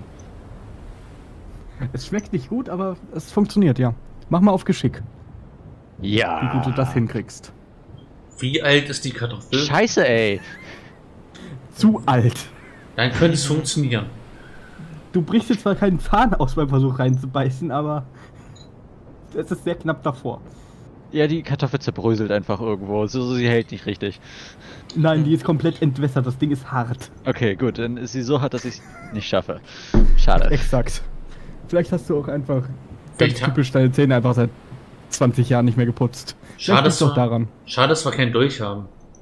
Es schmeckt nicht gut, aber es funktioniert, ja. Mach mal auf Geschick, Ja. wie gut du das hinkriegst. Wie alt ist die Kartoffel? Scheiße, ey. Zu alt. Dann könnte es funktionieren. Du brichst jetzt zwar keinen Zahn aus beim Versuch reinzubeißen, aber es ist sehr knapp davor. Ja, die Kartoffel zerbröselt einfach irgendwo. Sie hält nicht richtig. Nein, die ist komplett entwässert. Das Ding ist hart. Okay, gut. Dann ist sie so hart, dass ich es nicht schaffe. Schade. Exakt. Vielleicht hast du auch einfach ganz Vielleicht typisch deine Zähne einfach seit 20 Jahren nicht mehr geputzt. Schade, Vielleicht liegt's doch dass daran. Schade, dass wir keinen Dolch haben.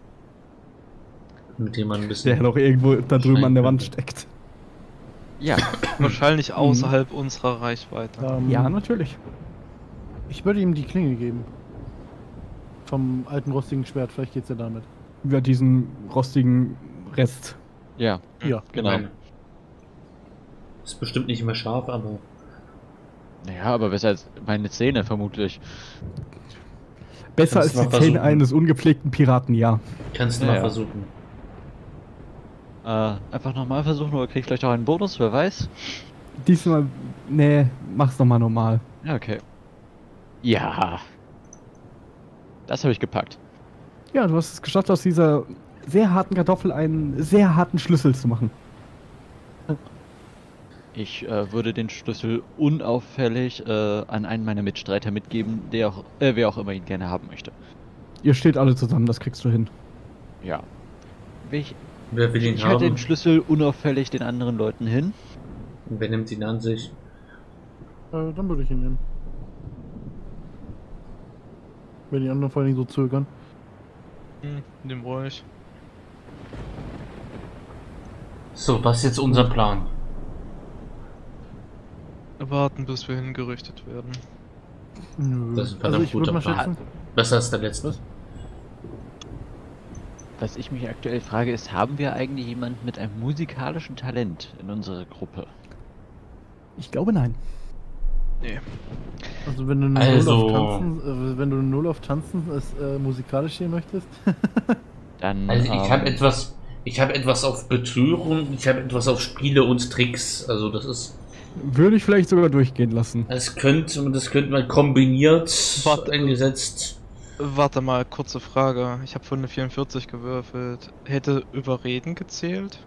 Mit dem man ein bisschen. Der noch irgendwo da drüben an der Wand Scheint. steckt. Ja. Wahrscheinlich außerhalb unserer Reichweite. Ja, natürlich. Ich würde ihm die Klinge geben. Vom alten rostigen Schwert, vielleicht geht's ja damit. Über diesen rostigen Rest. Ja, Ja. genau. Meine, ist bestimmt nicht mehr scharf, aber. Naja, aber besser als meine Zähne vermutlich. Besser Kannst als die mal Zähne versuchen. eines ungepflegten Piraten, ja. Kannst du Ja, mal ja. versuchen. Einfach nochmal versuchen oder krieg ich vielleicht auch einen Bonus, wer weiß? Diesmal, nee, mach's nochmal normal. Ja, okay. Ja. Das habe ich gepackt. Ja, du hast es geschafft, aus dieser sehr harten Kartoffel einen sehr harten Schlüssel zu machen. Ich würde den Schlüssel unauffällig an einen meiner Mitstreiter mitgeben, wer auch immer ihn gerne haben möchte. Ihr steht alle zusammen, das kriegst du hin. Ja. Ich Wer will ihn halte den haben? Schlüssel unauffällig den anderen Leuten hin. Wer nimmt ihn an sich? Dann würde ich ihn nehmen. Wenn die anderen vor allen Dingen so zögern. Nimm ruhig. So, was ist jetzt unser Plan? Warten, bis wir hingerichtet werden. Nö. Das ist ein verdammt ich würde guter mal Plan. schätzen. Besser als der letzte. Was? Was ich mich aktuell frage, ist, haben wir eigentlich jemanden mit einem musikalischen Talent in unserer Gruppe? Ich glaube nein. Nee. Also wenn du eine Null auf Tanzen musikalisch sehen möchtest. Dann, Also ich habe etwas auf Betrügerung, ich habe etwas auf Spiele und Tricks. Also das ist. Würde ich vielleicht sogar durchgehen lassen. Das könnte man kombiniert eingesetzt. Warte mal, kurze Frage. Ich habe von eine 44 gewürfelt. Hätte Überreden gezählt?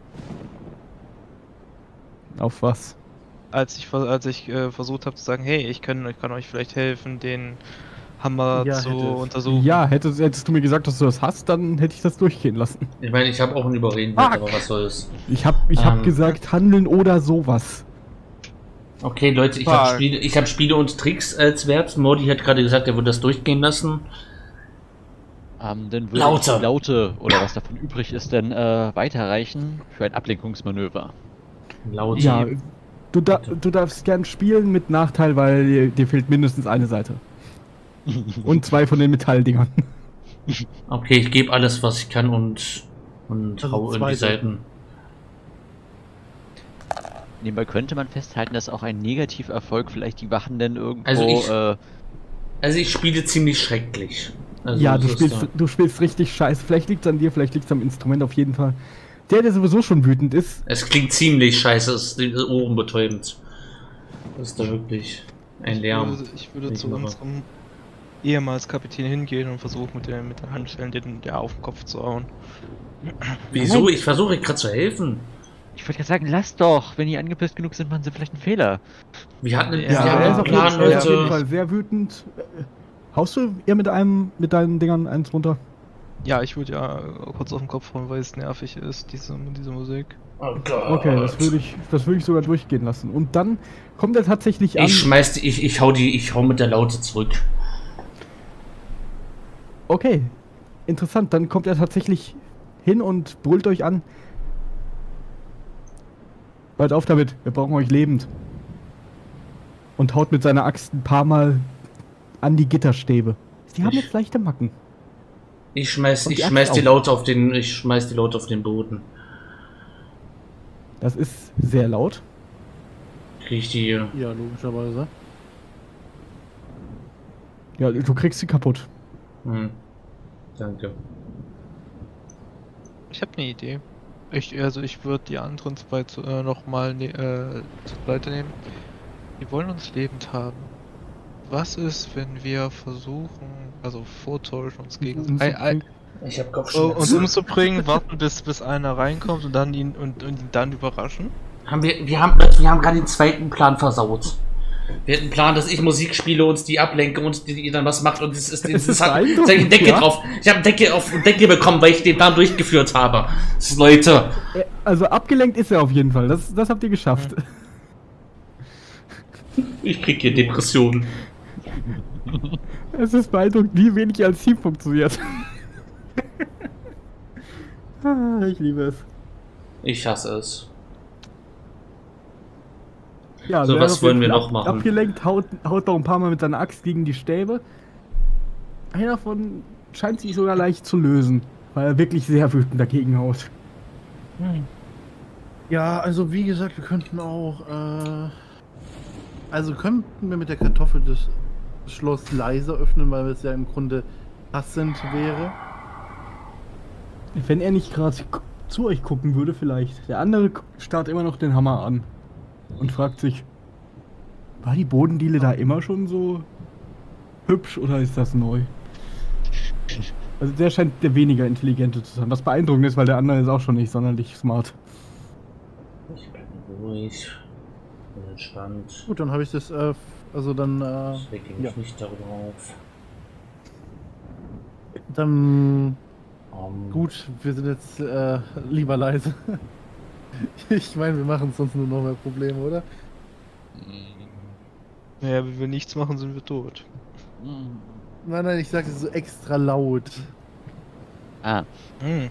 Auf was? Als ich versucht habe zu sagen, hey, ich kann euch vielleicht helfen, den Hammer zu untersuchen. Ja, hättest du mir gesagt, dass du das hast, dann hätte ich das durchgehen lassen. Ich meine, ich habe auch ein Überreden, aber was soll's. Ich hab gesagt, handeln oder sowas. Okay, Leute, ich habe Spiele und Tricks als Wert. Mordi hat gerade gesagt, er würde das durchgehen lassen. Dann würde ich die Laute oder was davon übrig ist, dann weiterreichen für ein Ablenkungsmanöver. Laute. Ja, du darfst gern spielen mit Nachteil, weil dir fehlt mindestens eine Seite. Und 2 von den Metalldingern. Okay, ich gebe alles, was ich kann und hau in die Seiten. Nebenbei könnte man festhalten, dass auch ein Negativerfolg vielleicht die Wachen denn irgendwo... Also ich spiele ziemlich schrecklich. Also ja, du spielst richtig scheiße. Vielleicht liegt's an dir, vielleicht liegt's am Instrument auf jeden Fall. Der sowieso schon wütend ist. Es klingt ziemlich scheiße, es ist ohrenbetäubend. Das ist da wirklich ein Lärm. Ich würde zu unserem ehemals Kapitän hingehen und versuchen mit der Handschellen den auf den Kopf zu hauen. Wieso? Ich versuche gerade zu helfen. Ich wollte ja sagen, lass doch. Wenn die angepisst genug sind, machen sie vielleicht einen Fehler. Wir hatten einen er ist auf Plan, jeden Fall sehr wütend. Haust du ihr mit deinen Dingern eins runter? Ja, ich würde ja kurz auf den Kopf hauen, weil es nervig ist, diese Musik. Oh Gott. Okay, das würde ich sogar durchgehen lassen. Und dann kommt er tatsächlich an. Ich hau mit der Laute zurück. Okay, interessant. Dann kommt er tatsächlich hin und brüllt euch an. Hört auf damit, wir brauchen euch lebend. Und haut mit seiner Axt ein paar Mal an die Gitterstäbe. Sie haben jetzt leichte Macken. Ich schmeiß die Laute auf den Boden. Das ist sehr laut. Krieg ich die? Ja, logischerweise. Ja, du kriegst sie kaputt. Danke. Ich habe eine Idee. Ich würde die anderen zwei nochmal zur Seite nehmen. Die wollen uns lebend haben. Was ist, wenn wir versuchen, also vortäuschen uns gegen Ich hab Kopfschmerzen. uns umzubringen, warten bis einer reinkommt und dann ihn dann überraschen? Wir haben gerade den zweiten Plan versaut. Wir hatten einen Plan, dass ich Musik spiele und die ablenke und die dann was macht und ich eine Decke drauf. Ich habe eine Decke bekommen, weil ich den Plan durchgeführt habe. Leute. Also abgelenkt ist er auf jeden Fall. Das habt ihr geschafft. Ich krieg hier Depressionen. Es ist beeindruckend, wie wenig ihr als Team funktioniert. Ich liebe es. Ich hasse es. Ja, so, was wollen wir noch machen? Abgelenkt, haut noch ein paar Mal mit seiner Axt gegen die Stäbe. Einer davon scheint sich sogar leicht zu lösen, weil er wirklich sehr wütend dagegen haut. Ja, also wie gesagt, wir könnten auch, könnten wir mit der Kartoffel das Schloss leiser öffnen, weil es ja im Grunde passend wäre. Wenn er nicht gerade zu euch gucken würde, vielleicht. Der andere starrt immer noch den Hammer an und fragt sich, war die Bodendiele da immer schon so hübsch oder ist das neu? Also der scheint der weniger intelligente zu sein, was beeindruckend ist, weil der andere ist auch schon nicht sonderlich smart. Ich bin ruhig, bin entspannt. Gut, dann habe ich das, Ich lege mich nicht darauf. Dann gut, wir sind jetzt lieber leise. Ich meine, wir machen sonst nur noch mehr Probleme, oder? Naja, wenn wir nichts machen, sind wir tot. Nein, ich sage es so extra laut. Okay.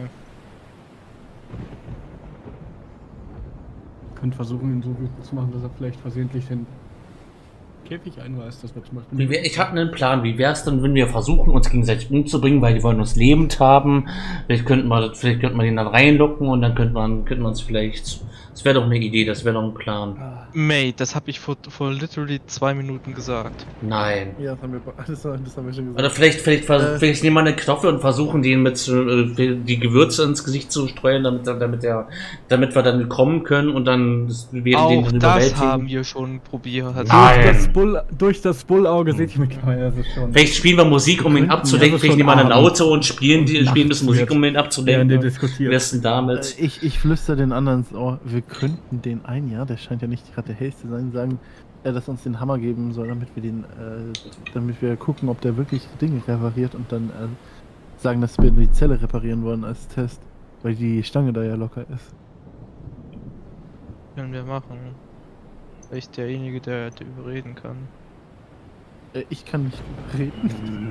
Könnt versuchen, ihn so wütend zu machen, dass er vielleicht versehentlich den Käfig einreißt. Das wird zum Beispiel. Ich habe einen Plan. Wie wäre es denn, wenn wir versuchen, uns gegenseitig umzubringen, weil die wollen uns lebend haben? Vielleicht könnte man den dann reinlocken und dann könnte man uns vielleicht wäre doch eine Idee, das wäre doch ein Plan. Mate, das habe ich vor literally 2 Minuten gesagt. Nein. Ja, das haben wir schon gesagt. Oder vielleicht nehmen wir eine Knopfel und versuchen den mit die Gewürze ins Gesicht zu streuen, damit wir dann kommen können und dann Auch den das haben wir schon probiert. Nein. Durch das Bullauge seht ihr mittlerweile das schon. Vielleicht spielen wir Musik, um ihn abzulenken. Vielleicht nehmen wir ein Auto und spielen ein bisschen Musik, um ihn abzulenken. Während ihr diskutiert. Wir sind damit. Ich flüster den anderen ins Ohr, wir könnten den der scheint ja nicht gerade der hellste zu sein, sagen, dass uns den Hammer geben soll, damit wir gucken, ob der wirklich Dinge repariert und dann sagen, dass wir die Zelle reparieren wollen als Test, weil die Stange da ja locker ist. Können wir machen. Vielleicht derjenige, der überreden kann. Ich kann nicht reden.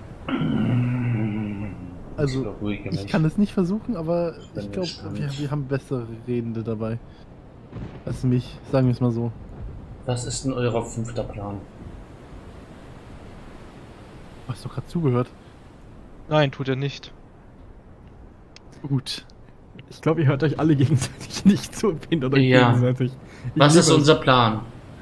Also, ich kann es nicht versuchen, aber ich glaube, wir haben bessere Redende dabei als mich, sagen wir es mal so. Was ist denn euer 5. Plan? Hast du gerade zugehört? Nein, tut er nicht. Gut. Ich glaube, ihr hört euch alle gegenseitig nicht zu oder Ja. gegenseitig. Was ist unser Plan?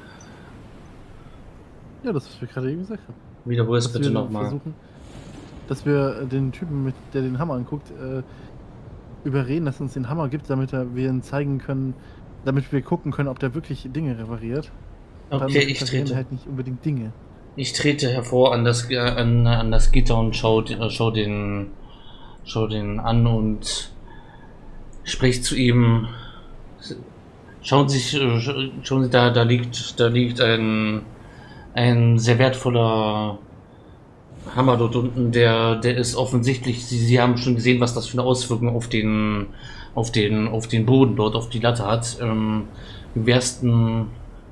Ja, das, was wir gerade eben gesagt haben. Wiederhol es Dass bitte wir nochmal. versuchen, dass wir den Typen, der den Hammer anguckt, überreden, dass er uns den Hammer gibt, damit wir ihn zeigen können, damit wir gucken können, ob der wirklich Dinge repariert. Okay, ich reparieren trete. halt nicht unbedingt Dinge. Ich trete hervor an das Gitter und schau den an und sprich zu ihm. Schauen Sie, da liegt ein sehr wertvoller Hammer dort unten, der ist offensichtlich, Sie haben schon gesehen, was das für eine Auswirkung auf den Boden dort, auf die Latte hat. Im ersten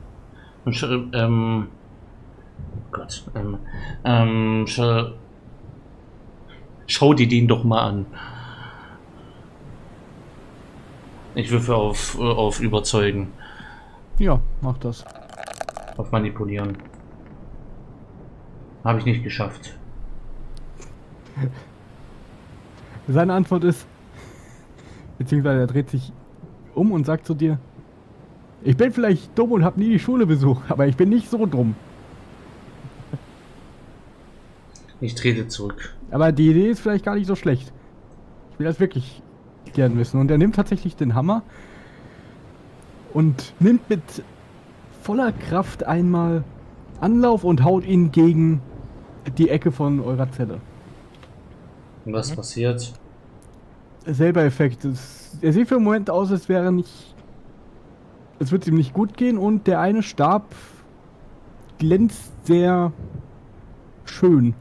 schau dir den doch mal an. Ich würfe auf Überzeugen. Ja, mach das. Auf Manipulieren. Habe ich nicht geschafft. Seine Antwort ist, beziehungsweise er dreht sich um und sagt zu dir, ich bin vielleicht dumm und habe nie die Schule besucht, aber ich bin nicht so dumm. Ich trete zurück. Aber die Idee ist vielleicht gar nicht so schlecht. Ich will das wirklich gern wissen. Und er nimmt tatsächlich den Hammer und nimmt mit voller Kraft einmal Anlauf und haut ihn gegen die Ecke von eurer Zelle. Und was passiert? Selber Effekt. Er sieht für einen Moment aus, als wäre nicht. Es wird ihm nicht gut gehen und der eine Stab glänzt sehr schön.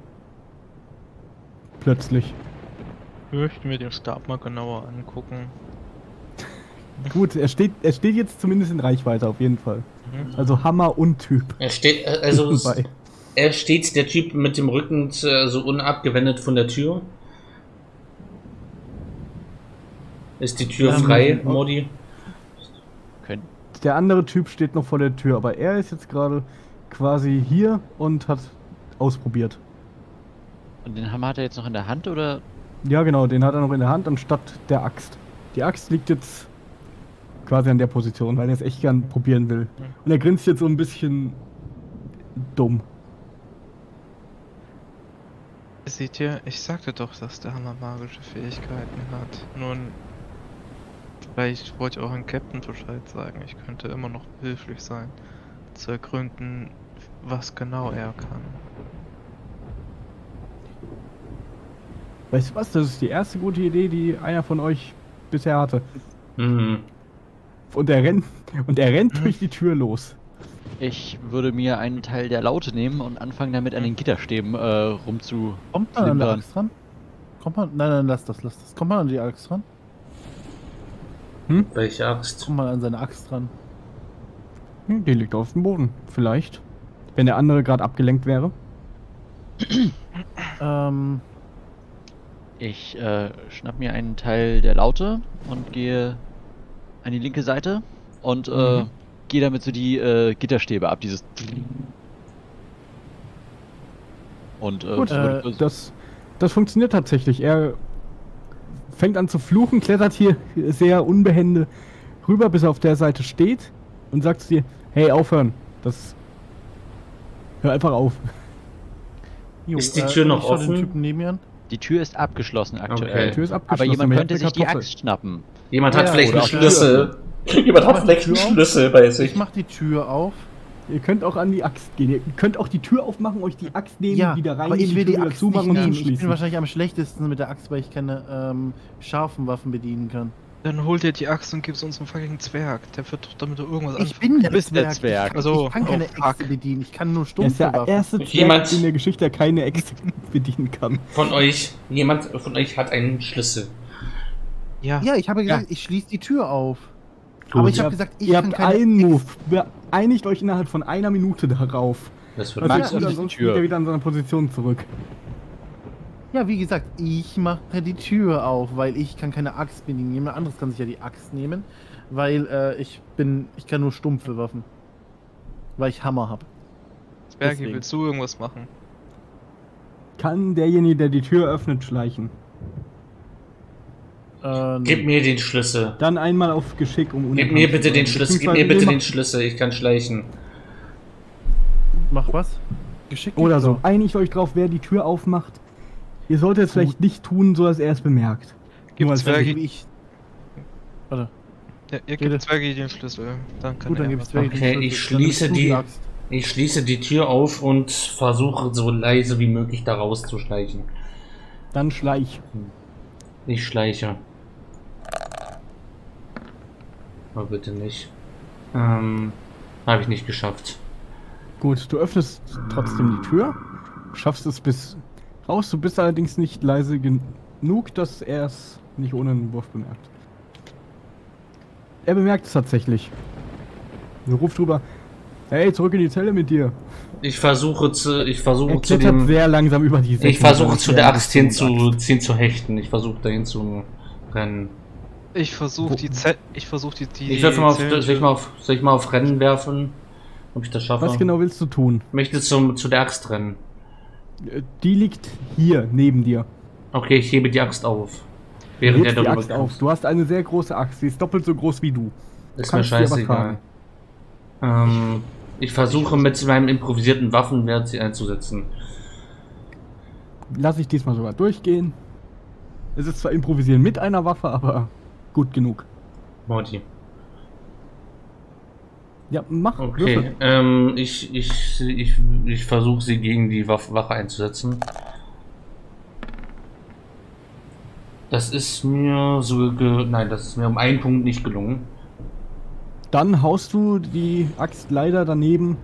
Plötzlich. Ich möchte mir den Stab mal genauer angucken. Gut, er steht jetzt zumindest in Reichweite auf jeden Fall. Mhm. Also Hammer und Typ. Er steht, der Typ mit dem Rücken so unabgewendet von der Tür. Ist die Tür frei, Modi? Der andere Typ steht noch vor der Tür, aber er ist jetzt gerade quasi hier und hat ausprobiert. Und den Hammer hat er jetzt noch in der Hand, oder? Ja genau, den hat er noch in der Hand anstatt der Axt. Die Axt liegt jetzt quasi an der Position, weil er es echt gern probieren will. Und er grinst jetzt so ein bisschen dumm. Seht ihr, ich sagte doch, dass der Hammer magische Fähigkeiten hat. Nun, vielleicht wollte ich auch an Captain Bescheid sagen. Ich könnte immer noch behilflich sein, zu ergründen, was genau er kann. Weißt du was, das ist die erste gute Idee, die einer von euch bisher hatte. Mhm. Und er rennt durch die Tür los. Ich würde mir einen Teil der Laute nehmen und anfangen damit an den Gitterstäben rumzu. Kommt man an der Axt ran? Nein, lass das. Kommt man an die Axt ran? Welche Axt? Kommt man an seine Axt ran? Die liegt auf dem Boden. Vielleicht. Wenn der andere gerade abgelenkt wäre. Ich schnapp mir einen Teil der Laute und gehe an die linke Seite und gehe damit so die Gitterstäbe ab, dieses. Und Gut, das funktioniert tatsächlich. Er fängt an zu fluchen, klettert hier sehr unbehende rüber, bis er auf der Seite steht und sagst dir, hey, aufhören. Hör einfach auf. Jo, Ist die Tür noch ich schau den offen? Typen neben mir an. Die Tür ist abgeschlossen aktuell. Okay. Die Tür ist Aber abgeschlossen. jemand ihr könnte habt sich eine die Kartoffel. Axt schnappen. Jemand hat Ja, vielleicht oder einen auch die Schlüssel. Jemand hat Mach vielleicht die einen Tür auf. Schlüssel bei Ich sich. mach die Tür auf. Ihr könnt auch an die Axt gehen. Ihr könnt auch die Tür aufmachen, euch die Axt nehmen, wieder rein, aber ich will die Tür wieder Axt zumachen nicht und nehmen. Ich zuschließen. bin wahrscheinlich am schlechtesten mit der Axt, weil ich keine scharfen Waffen bedienen kann. Dann hol dir die Axt und gib's uns einen fucking Zwerg. Der wird doch damit irgendwas Ich anfangen. bin Du bist der Zwerg. Ich Also, kann keine oh, fuck. Äxte bedienen. Ich kann nur Er ist stumpfe der Waffen. erste Zwerg Jemand- in der Geschichte, der keine Äxte bedienen kann. Jemand von euch hat einen Schlüssel. Ja. Ja, ich habe gesagt, ich schließe die Tür auf. Gut. Aber ich habe gesagt, ich Ihr kann habt keine einen Äxte- Move. Einigt euch innerhalb von einer Minute darauf. Das wird Also Max, gut, öffne die ansonsten Tür. geht er wieder an seine Position zurück. Ja, wie gesagt, ich mache die Tür auf, weil ich kann keine Axt bedienen. Jemand anderes kann sich ja die Axt nehmen, weil ich kann nur stumpfe Waffen. Weil ich Hammer habe. Zwergi, deswegen. willst du irgendwas machen? Kann derjenige, der die Tür öffnet, schleichen? Gib mir den Schlüssel. Dann einmal auf Geschick, um Gib mir bitte den Schlüssel. Gib mir bitte den Schlüssel. Ich kann schleichen. Mach was? Geschickt. Oder so. Einigt euch drauf, wer die Tür aufmacht. Ihr solltet es vielleicht nicht tun, so dass er es bemerkt. Gib Nur als Zwergi. Ich. Warte. Ja, ihr Rede. gebt Zwergi den Schlüssel. Dann kann Gut, dann er gibt's was Zwergi machen. den Okay, Schlüssel. Dann nimmst du die Axt. Ich schließe die Tür auf und versuche so leise wie möglich da rauszuschleichen. Dann schleich. Ich schleiche. Aber bitte nicht. Habe ich nicht geschafft. Gut, du öffnest trotzdem die Tür, schaffst es bis raus, du bist allerdings nicht leise genug, dass er es nicht ohne einen Wurf bemerkt. Er bemerkt es tatsächlich. Er ruft drüber, hey, zurück in die Zelle mit dir. Ich versuche Er zu klettert dem. sehr langsam über die Säcke. Ich versuche zu der Axt hin zu hechten. Ich versuche dahin zu rennen. Ich versuche die Zelle. Ich versuche die. Ich will mal soll ich mal auf Rennen werfen? Ob ich das schaffe? Was genau willst du tun? Ich möchte zu der Axt rennen. Die liegt hier, neben dir. Okay, ich hebe die Axt auf. Du Während er hebst die darüber Axt auf. Du hast eine sehr große Axt, sie ist doppelt so groß wie du. Ist kannst mir sie aber scheißegal. Ich versuche mit meinem improvisierten Waffenwert sie einzusetzen. Lass ich diesmal sogar durchgehen. Es ist zwar improvisieren mit einer Waffe, aber gut genug. Morty. Ja, mach. Okay, Würfel. ich versuche sie gegen die Wache einzusetzen. Das ist mir nein, das ist mir um einen Punkt nicht gelungen. Dann haust du die Axt leider daneben.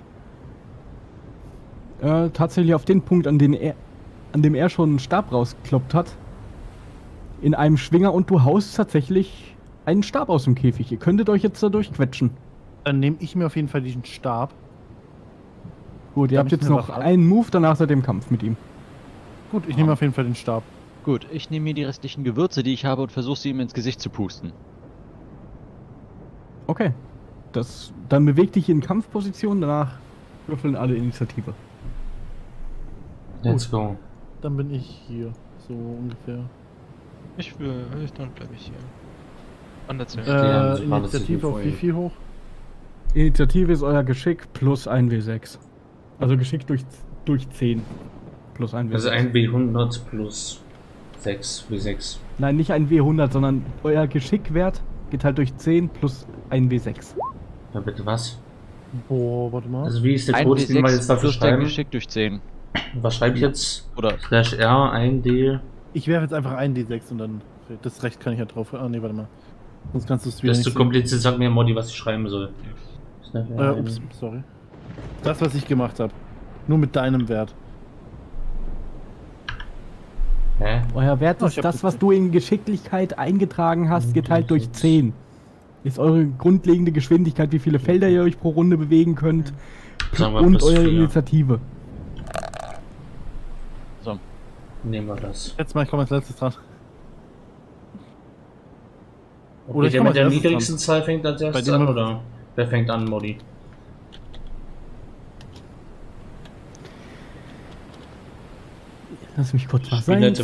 Tatsächlich auf den Punkt, an dem er schon einen Stab rausgekloppt hat. In einem Schwinger und du haust tatsächlich einen Stab aus dem Käfig. Ihr könntet euch jetzt da durchquetschen. Dann nehme ich mir auf jeden Fall diesen Stab. Gut, ihr Darf habt ich jetzt mir noch was ab- einen Move, danach seid ihr im Kampf mit ihm. Gut, ich nehme auf jeden Fall den Stab. Gut, ich nehme mir die restlichen Gewürze, die ich habe, und versuche sie ihm ins Gesicht zu pusten. Okay. Dann beweg dich in Kampfposition, danach würfeln alle Initiative. Let's go. Dann bin ich hier. So ungefähr. Dann bleibe ich hier. An der Zelle. Ja, das war das Initiative Signal auf vor wie ihm. viel hoch? Initiative ist euer Geschick plus 1W6. Also Geschick durch 10. Plus 1W6. Also ein W100 plus 6 W6. Nein, nicht ein W100, sondern euer Geschickwert geteilt durch 10 plus 1W6. Ja, bitte was? Boah, warte mal. Also wie ist der Ein Code, den wir W6 jetzt dafür plus dein schreiben? Geschick durch 10. Was schreibe ich jetzt? Oder Slash R, 1D. Ich werfe jetzt einfach einen D6 und dann. Das Recht kann ich ja drauf. Ah, nee, warte mal. Sonst kannst du es wieder Das ist nicht zu kompliziert, sag mir Modi, was ich schreiben soll. Slash R, Ups, sorry. Das, was ich gemacht habe. Nur mit deinem Wert. Hä? Euer Wert Oh, ist ich hab das, das- was du in Geschicklichkeit eingetragen hast, geteilt durch 10. Ist eure grundlegende Geschwindigkeit, wie viele Felder ihr euch pro Runde bewegen könnt. Sagen wir Und plus eure 4. Initiative. so. Nehmen wir das. Jetzt mal, ich komme als letztes dran. Okay, Oder ich der komm mit der als erstes niedrigsten Zahl fängt als erstes dem an, wir- oder? Wer fängt an, Modi? Lass mich kurz was Spielleiter,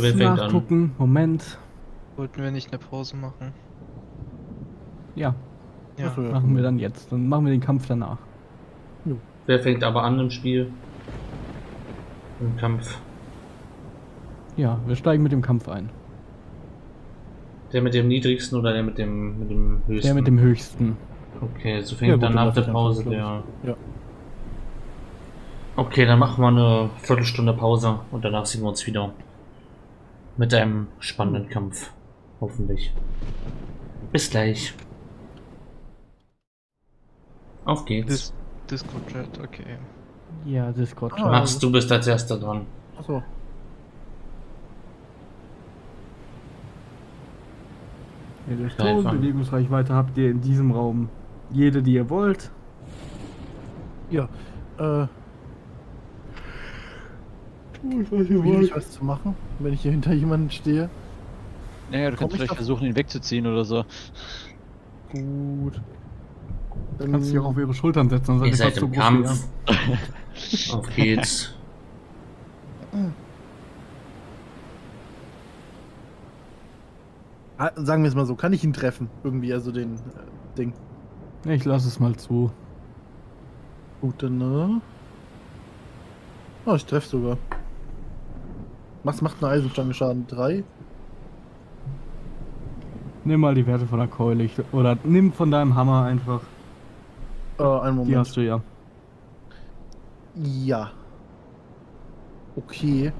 sein. wer fängt an? nachgucken. Nachgucken. Moment. Wollten wir nicht eine Pause machen? Äh, Initiative auf wie viel hoch? Plus 1W6. Ja, Ja. Achso, ja. machen wir dann jetzt. Dann machen wir den Kampf danach. Wer fängt aber an im Spiel? Im Kampf. Ja, wir steigen mit dem Kampf ein. Der mit dem niedrigsten oder der mit dem höchsten? Der mit dem höchsten. Okay, so Ja, fängt gut, dann dann nach der lass ich Pause einfach, der. Ja. Okay, dann machen wir eine Viertelstunde Pause und danach sehen wir uns wieder. Mit einem spannenden Kampf. Hoffentlich. Bis gleich. Auf geht's. Discord-Chat, okay. Ja, Discord. Ah. Max, du bist als erster dran. Achso. Elektronen, Einfach. Bewegungsreichweite habt ihr in diesem Raum. Jede, die ihr wollt. Ja. Ich weiß Schwierig was zu machen, wenn ich hier hinter jemanden stehe. Naja, du Komm kannst ich vielleicht auf- versuchen, ihn wegzuziehen oder so. Gut. Du kannst dich auch auf ihre Schultern setzen und Ihr seid seid fast im so groß wie Kampf. Auf geht's. Sagen wir es mal so, kann ich ihn treffen? Irgendwie, also den Ding. er. Ich lasse es mal zu. Gut, dann, Oh, ich treffe sogar. Was macht eine Eisenstange Schaden? 3? Nimm mal die Werte von der Keule. Oder nimm von deinem Hammer einfach. Einen Die Moment. hast du ja. Ja. Okay.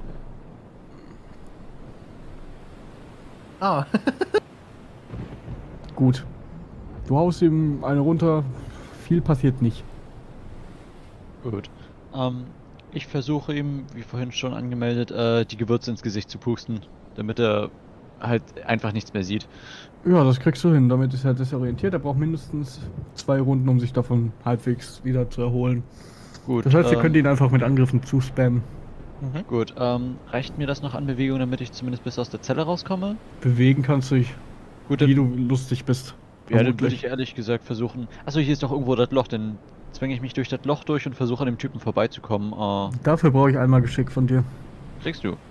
Ah, Gut. Du haust ihm eine runter. Viel passiert nicht. Gut. Ich versuche ihm, wie vorhin schon angemeldet, die Gewürze ins Gesicht zu pusten, damit er halt einfach nichts mehr sieht. Ja, das kriegst du hin. Damit ist er desorientiert. Er braucht mindestens 2 Runden, um sich davon halbwegs wieder zu erholen. Gut. Das heißt, ihr könnt ihn einfach mit Angriffen zuspammen. Mhm. Gut, reicht mir das noch an Bewegung, damit ich zumindest bis aus der Zelle rauskomme? Bewegen kannst du dich, Gut, wie dann, du lustig bist. ja, dann würde Vermutlich. ich ehrlich gesagt versuchen. Achso, hier ist doch irgendwo das Loch, dann zwänge ich mich durch das Loch durch und versuche an dem Typen vorbeizukommen. Dafür brauche ich einmal Geschick von dir. Kriegst du?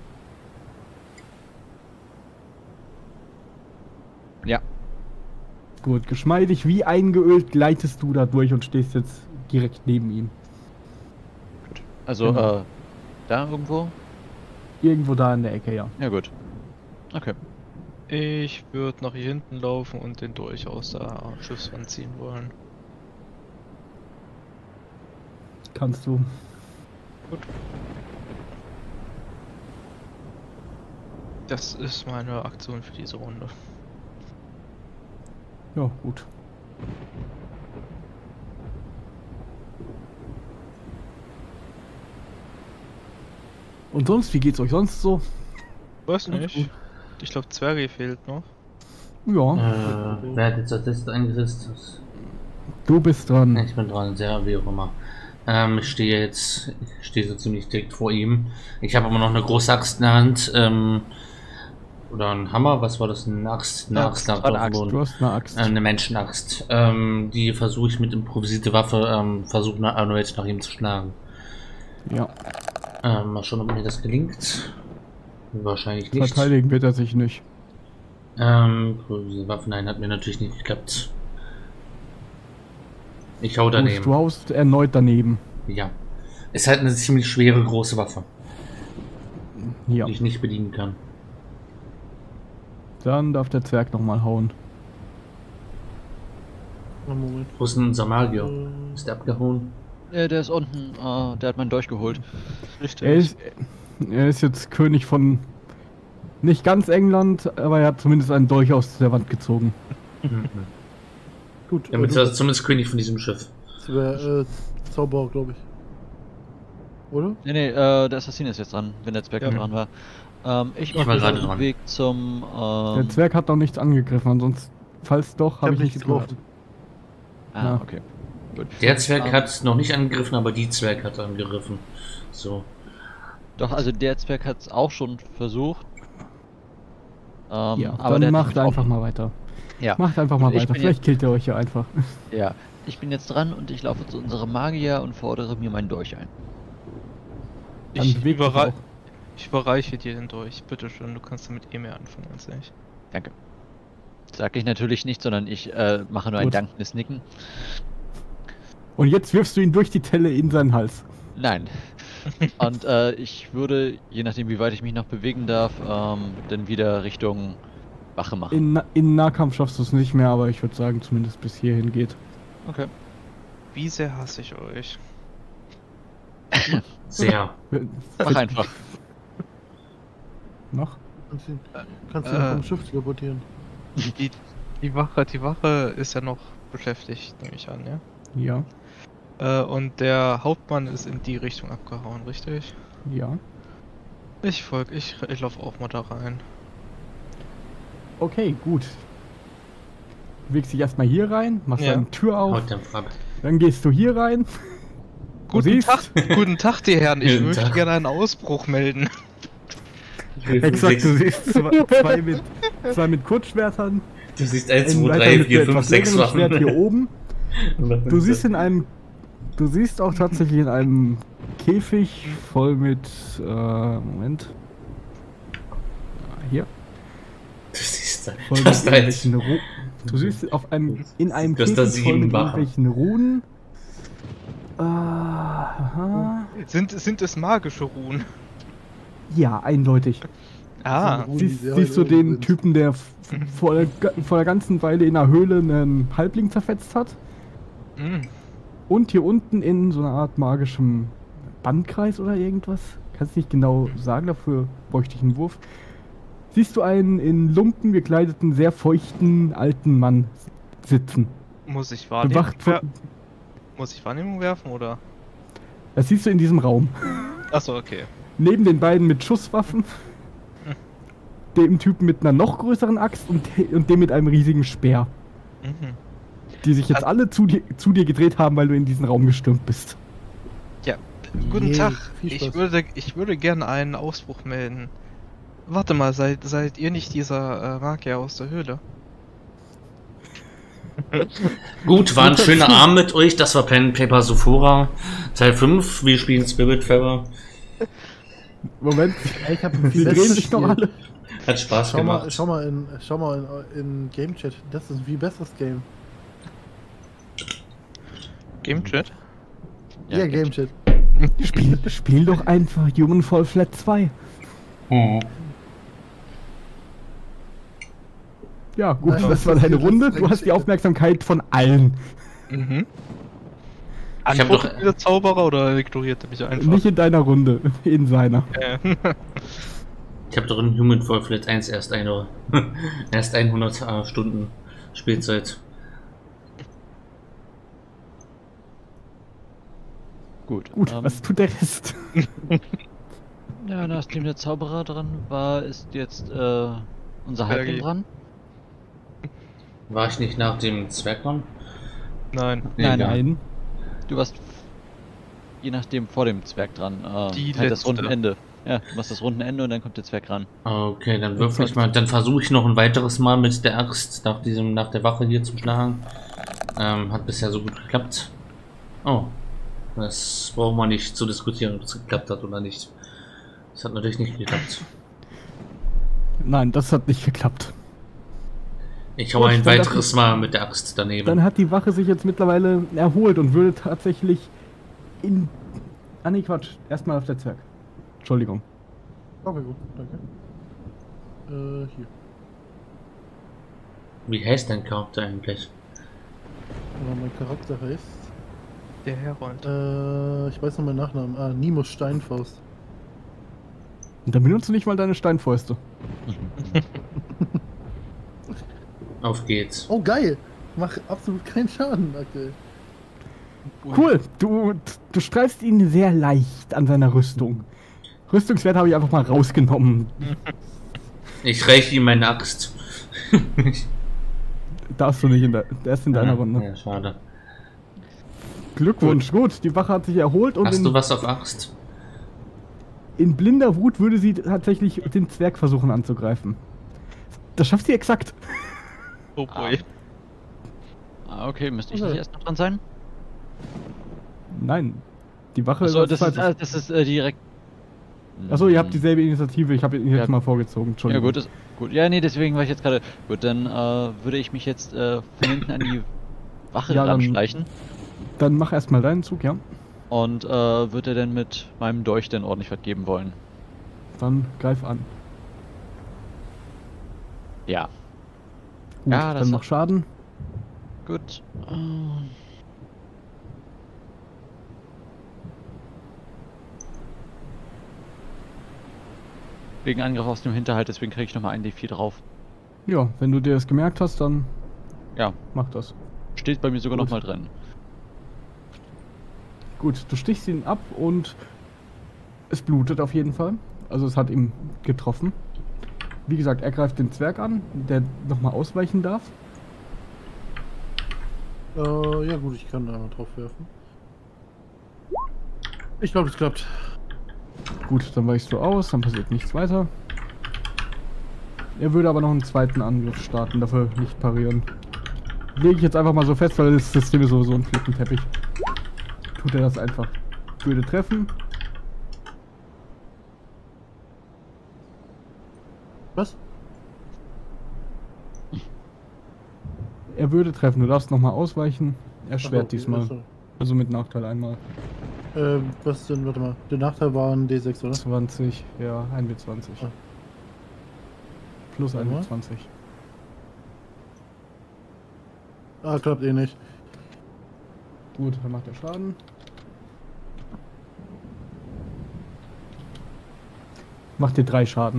Ja, Gut, geschmeidig wie eingeölt gleitest du da durch und stehst jetzt direkt neben ihm. also, Genau. da irgendwo? Irgendwo da in der Ecke, ja. Ja, gut. Okay. Ich würde nach hier hinten laufen und den Dolch aus der Schiffswand ziehen wollen. Kannst du. Das ist meine Aktion für diese Runde. Ja, gut. Und sonst, wie geht's euch sonst so? Weiß Alles nicht. gut. Ich glaube, Zwerge fehlt noch. Ja, Wer hat jetzt als letztes eingesetzt? du bist dran. Ich bin dran, sehr wie auch immer. Ich stehe so ziemlich direkt vor ihm. Ich habe aber noch eine große Axt in der Hand. Oder ein Hammer, was war das? Eine Axt? Eine Ja, Axt das lag war auf eine dem Axt. Boden. Du hast eine Axt. Eine Menschenaxt. Die versuche ich mit improvisierte Waffe, versuche erneut nach ihm zu schlagen. Ja, Mal schauen, ob mir das gelingt. Wahrscheinlich nicht. verteidigen wird er sich nicht. Diese Waffe, nein, hat mir natürlich nicht geklappt. Ich hau Gut, daneben. du haust erneut daneben. Ja. Ist halt eine ziemlich schwere, große Waffe, Ja, die ich nicht bedienen kann. dann darf der Zwerg nochmal hauen. Moment. Wo ist denn unser Magier? Ist der abgehauen? Der ist unten, der hat meinen Dolch geholt. Richtig. Er ist jetzt König von nicht ganz England, aber er hat zumindest einen Dolch aus der Wand gezogen. Gut. Damit du- ist er zumindest König von diesem Schiff. Das wäre Zauberer, glaube ich. Oder? Nee, der Assassin ist jetzt dran, wenn der Zwerg Ja. dran war. Ich Ich war mache gerade den dran. Weg zum, Der Zwerg hat noch nichts angegriffen, ansonsten, falls doch, habe hab ich nicht nichts getroffen. gehört. Ja. okay. Gut. Der Zwerg Ähm, hat noch nicht angegriffen, aber die Zwerg hat angegriffen. So. Doch, also der Zwerg hat es auch schon versucht. Ja, aber dann der hat macht mich einfach auch- mal weiter. Ja, Macht einfach mal Ich weiter, bin vielleicht killt er euch ja einfach. ja. Ich bin jetzt dran und ich laufe zu unserem Magier und fordere mir meinen Dolch ein. Dann Ich, bewegt dich auch. ich überreiche dir den Dolch. Bitte schön, du kannst damit eh mehr anfangen als ich. Danke. Sag ich natürlich nicht, sondern ich mache nur ein Gut. dankendes Nicken. Und jetzt wirfst du ihn durch die Telle in seinen Hals. Nein. Und ich würde, je nachdem wie weit ich mich noch bewegen darf, dann wieder Richtung Wache machen. In Nahkampf schaffst du es nicht mehr, aber ich würde sagen, zumindest bis hierhin geht. Okay. Wie sehr hasse ich euch. Sehr. Mach einfach. Noch? Kannst ihn vom Schiff teleportieren. Die Wache ist ja noch beschäftigt, nehme ich an, ja? Ja. Und der Hauptmann ist in die Richtung abgehauen, richtig? Ja. Ich laufe auch mal da rein. Okay, gut. Du bewegst dich erstmal hier rein, machst Ja. eine Tür auf, Haut den ab. dann gehst du hier rein. Guten Tag, guten Tag, die Herren. Ich Guten möchte Tag. gerne einen Ausbruch melden. Exakt, du siehst zwei mit Kurzschwertern, Du siehst 1, einen 2, weiter 3, mit 4, 5, etwas 6 längerem Schwert Waffen. hier oben. Du siehst auch tatsächlich in einem Käfig voll mit, Moment. Hier. Du siehst da. Voll mit Das da irgendwelchen Du siehst in einem Das da Käfig voll 7 mit Wachen. irgendwelchen Runen. Aha. Sind es magische Ruhen? Ja, eindeutig. Ah, Runen, die Siehst sehr du weit den oben sind. Typen, der vor der ganzen Weile in der Höhle einen Halbling zerfetzt hat? Und hier unten in so einer Art magischem Bandkreis oder irgendwas? Kannst nicht genau sagen, dafür bräuchte ich einen Wurf. Siehst du einen in Lumpen gekleideten, sehr feuchten alten Mann sitzen? muss ich Bewacht Wahrnehmung werfen oder? Das siehst du in diesem Raum. Achso, okay. Neben den beiden mit Schusswaffen, dem Typen mit einer noch größeren Axt und dem mit einem riesigen Speer. Mhm. Die sich jetzt alle zu dir gedreht haben, weil du in diesen Raum gestürmt bist. Ja, guten Yay, Tag. viel Ich Spaß. würde gerne einen Ausbruch melden. Warte mal, seid ihr nicht dieser Magier aus der Höhle? Gut, war ein schöner Abend mit euch. Das war Pen Paper Sophora Teil 5. Wir spielen Spiritfarer. Moment, Ich hab sie drehen sich noch alle. Hat Spaß gemacht. Schau mal in Game Chat. Das ist ein viel besseres Game. Game Chat? Ja, Game Chat. Spiel doch einfach Human Fall Flat 2. Mhm. Ja, gut, Nein, das war das ist deine das Runde. ist Du hast die Aufmerksamkeit von allen. Mhm. Ich hab Antwortet doch- dieser Zauberer oder ignoriert er mich einfach? Nicht in deiner Runde, in seiner. Ich habe doch in Human Fall Flat 1 erst 100 Stunden Spielzeit. Gut. Gut, was tut der Rest? Ja, nachdem der Zauberer dran war, ist jetzt unser Halbling dran. War ich nicht nach dem Zwerg dran? Nein. Nein, Egal. Nein. Du warst je nachdem vor dem Zwerg dran. Die halt das letzte. Rundenende. Ja, du machst das Rundenende und dann kommt der Zwerg ran. Okay, dann würfel ich mal. Dann versuche ich noch ein weiteres Mal mit der Axt nach der Wache hier zu schlagen. Hat bisher so gut geklappt. Oh. Das brauchen wir nicht zu diskutieren, ob es geklappt hat oder nicht. Das hat natürlich nicht geklappt. Nein, das hat nicht geklappt. Ich hau Gut, ein dann weiteres Mal mit der Axt daneben. Dann hat die Wache sich jetzt mittlerweile erholt und würde tatsächlich in... Ah nee, Quatsch. Erstmal auf der Zwerg. Entschuldigung. Okay, gut, danke. Hier. Wie heißt dein Charakter eigentlich? Mein Charakter heißt. Der Herold. Ich weiß noch meinen Nachnamen. Nimus Steinfaust. Und dann benutzt du nicht mal deine Steinfäuste. Auf geht's. Oh, geil! Mach absolut keinen Schaden aktuell. Cool, du streifst ihn sehr leicht an seiner Rüstung. Rüstungswert habe ich einfach mal rausgenommen. Ich reiche ihm meine Axt. Darfst du nicht der ist in deiner Runde. Ja, schade. Glückwunsch, gut. Die Wache hat sich erholt und Hast du was auf Axt? in blinder Wut würde sie tatsächlich den Zwerg versuchen anzugreifen. Das schafft sie exakt. Oh boy. Okay, müsste ich nicht erst noch dran sein? Nein. Die Wache Achso, als das ist, zweites. direkt. Achso, ihr habt dieselbe Initiative, ich habe ihn jetzt Ja. mal vorgezogen, Ja Entschuldigung. gut, Gut, ja, nee, deswegen war ich jetzt gerade. Gut, dann würde ich mich jetzt von hinten an die Wache Ja, dann- ranschleichen Dann mach erstmal deinen Zug, ja. und würde dann mit meinem Dolch dann ordentlich was geben wollen. Dann greif an. Ja, Gut, Ja, das dann mach hat- Schaden. gut. Wegen Angriff aus dem Hinterhalt, deswegen kriege ich nochmal ein D4 drauf. Ja, wenn du dir das gemerkt hast, dann Ja, mach das. steht bei mir sogar Gut. nochmal drin. Gut, du stichst ihn ab und es blutet auf jeden Fall. Also es hat ihn getroffen. Wie gesagt, er greift den Zwerg an, der nochmal ausweichen darf. Ja gut, ich kann einmal drauf werfen. Ich glaube, es klappt. Gut, dann weichst du aus, dann passiert nichts weiter. Er würde aber noch einen zweiten Angriff starten, dafür nicht parieren. Lege ich jetzt einfach mal so fest, weil das System ist sowieso ein Flickenteppich. Tut er das einfach. Würde treffen. Was? Er würde treffen, du darfst nochmal ausweichen. Erschwert Ach so, diesmal. achso. Also mit Nachteil einmal. Was denn, warte mal. Der Nachteil war ein D6, oder? 20, ja, 1W20. Ah. Plus Warte mal. 1W20. Ah, klappt eh nicht. Gut, dann macht er Schaden. Macht dir 3 Schaden.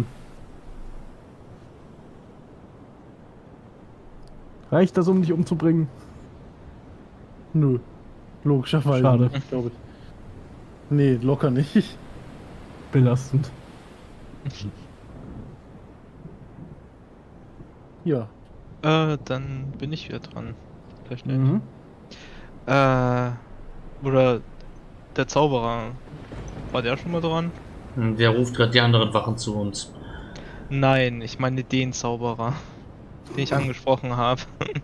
Reicht das, um dich umzubringen? Nö. Logischerweise. Schade. Glaube ich. Nee, locker nicht. Belastend. Ja. Dann bin ich wieder dran. Vielleicht nicht. Mhm. Oder der Zauberer. War der schon mal dran? Der ruft gerade die anderen Wachen zu uns. Nein, ich meine den Zauberer, den ich angesprochen habe.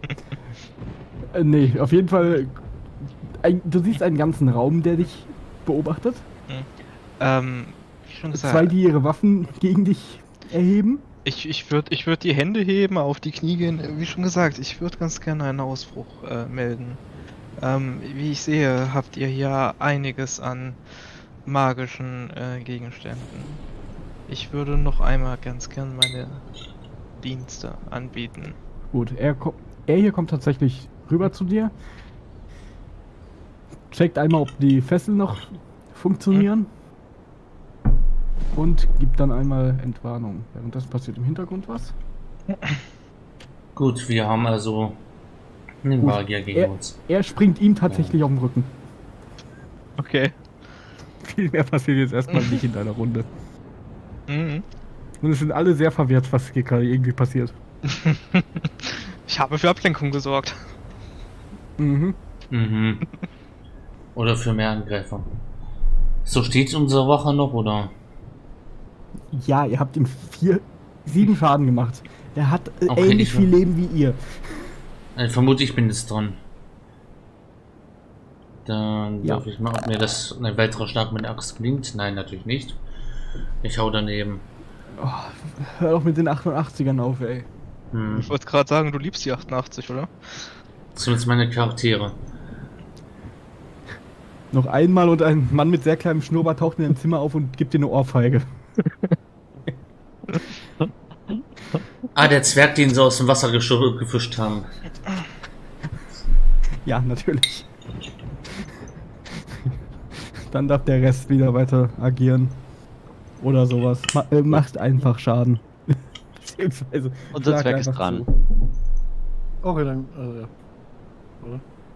Nee, auf jeden Fall. Du siehst einen ganzen Raum, der dich beobachtet. Wie schon gesagt, 2, die ihre Waffen gegen dich erheben. ich würde die Hände heben, auf die Knie gehen. Wie schon gesagt, ich würde ganz gerne einen Ausbruch melden. Wie ich sehe, habt ihr hier einiges an magischen Gegenständen. Ich würde noch einmal ganz gern meine Dienste anbieten. Gut, er hier kommt tatsächlich rüber zu dir. Checkt einmal, ob die Fesseln noch funktionieren. Und gibt dann einmal Entwarnung. Während das passiert im Hintergrund was. Gut, wir haben also einen Gut, Magier gegen uns. Er springt ihm tatsächlich auf den Rücken. Okay. Viel mehr passiert jetzt erstmal nicht in deiner Runde. Mhm. Und es sind alle sehr verwirrt, was hier gerade irgendwie passiert. Ich habe für Ablenkung gesorgt. Mhm. Mhm. Oder für mehr Angreifer. So steht unsere Wache noch, oder? Ja, ihr habt ihm 7 Schaden gemacht. Er hat Okay, ähnlich ich- viel Leben wie ihr. Vermute ich bin jetzt dran. Dann Ja. darf ich mal, ob mir das ein weiterer Schlag mit der Axt gelingt. Nein, natürlich nicht. Ich hau daneben. Oh, hör doch mit den 88ern auf, ey. Ich wollte gerade sagen, du liebst die 88, oder? Zumindest meine Charaktere. Noch einmal und ein Mann mit sehr kleinem Schnurrbart taucht in deinem Zimmer auf und gibt dir eine Ohrfeige. Ah, der Zwerg, den sie aus dem Wasser gefischt haben. Ja, natürlich. Dann darf der Rest wieder weiter agieren. Oder sowas. Macht einfach Schaden. Beziehungsweise. Unser schlag Zwerg ist einfach dran. zu. Okay, dann, ja. Oder?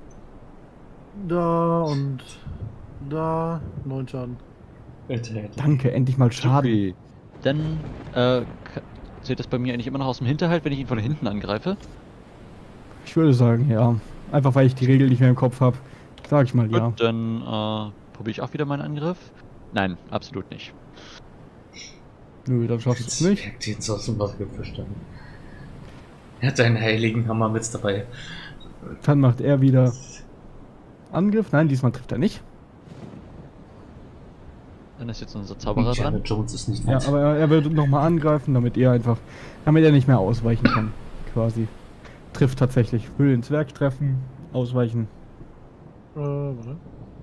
Da und da. 9 Schaden. Danke, endlich mal Schaden. Okay. Dann zählt das bei mir eigentlich immer noch aus dem Hinterhalt, wenn ich ihn von hinten angreife. Ich würde sagen, ja. Einfach weil ich die Regel nicht mehr im Kopf habe. Sag ich mal, ja. Gut, dann probiere ich auch wieder meinen Angriff. Nein, absolut nicht. Nö, dann schaffst du es nicht. Zwerg, den sie aus dem Wasser gefischt haben. Er hat einen heiligen Hammer mit dabei. Dann macht er wieder Angriff. Nein, diesmal trifft er nicht. Dann ist jetzt unser Zauberer Indiana dran. Jones ist nicht Ja, nett. aber er wird nochmal angreifen, damit er nicht mehr ausweichen kann, quasi. Trifft tatsächlich. Will ins Werk treffen, ausweichen. Warte.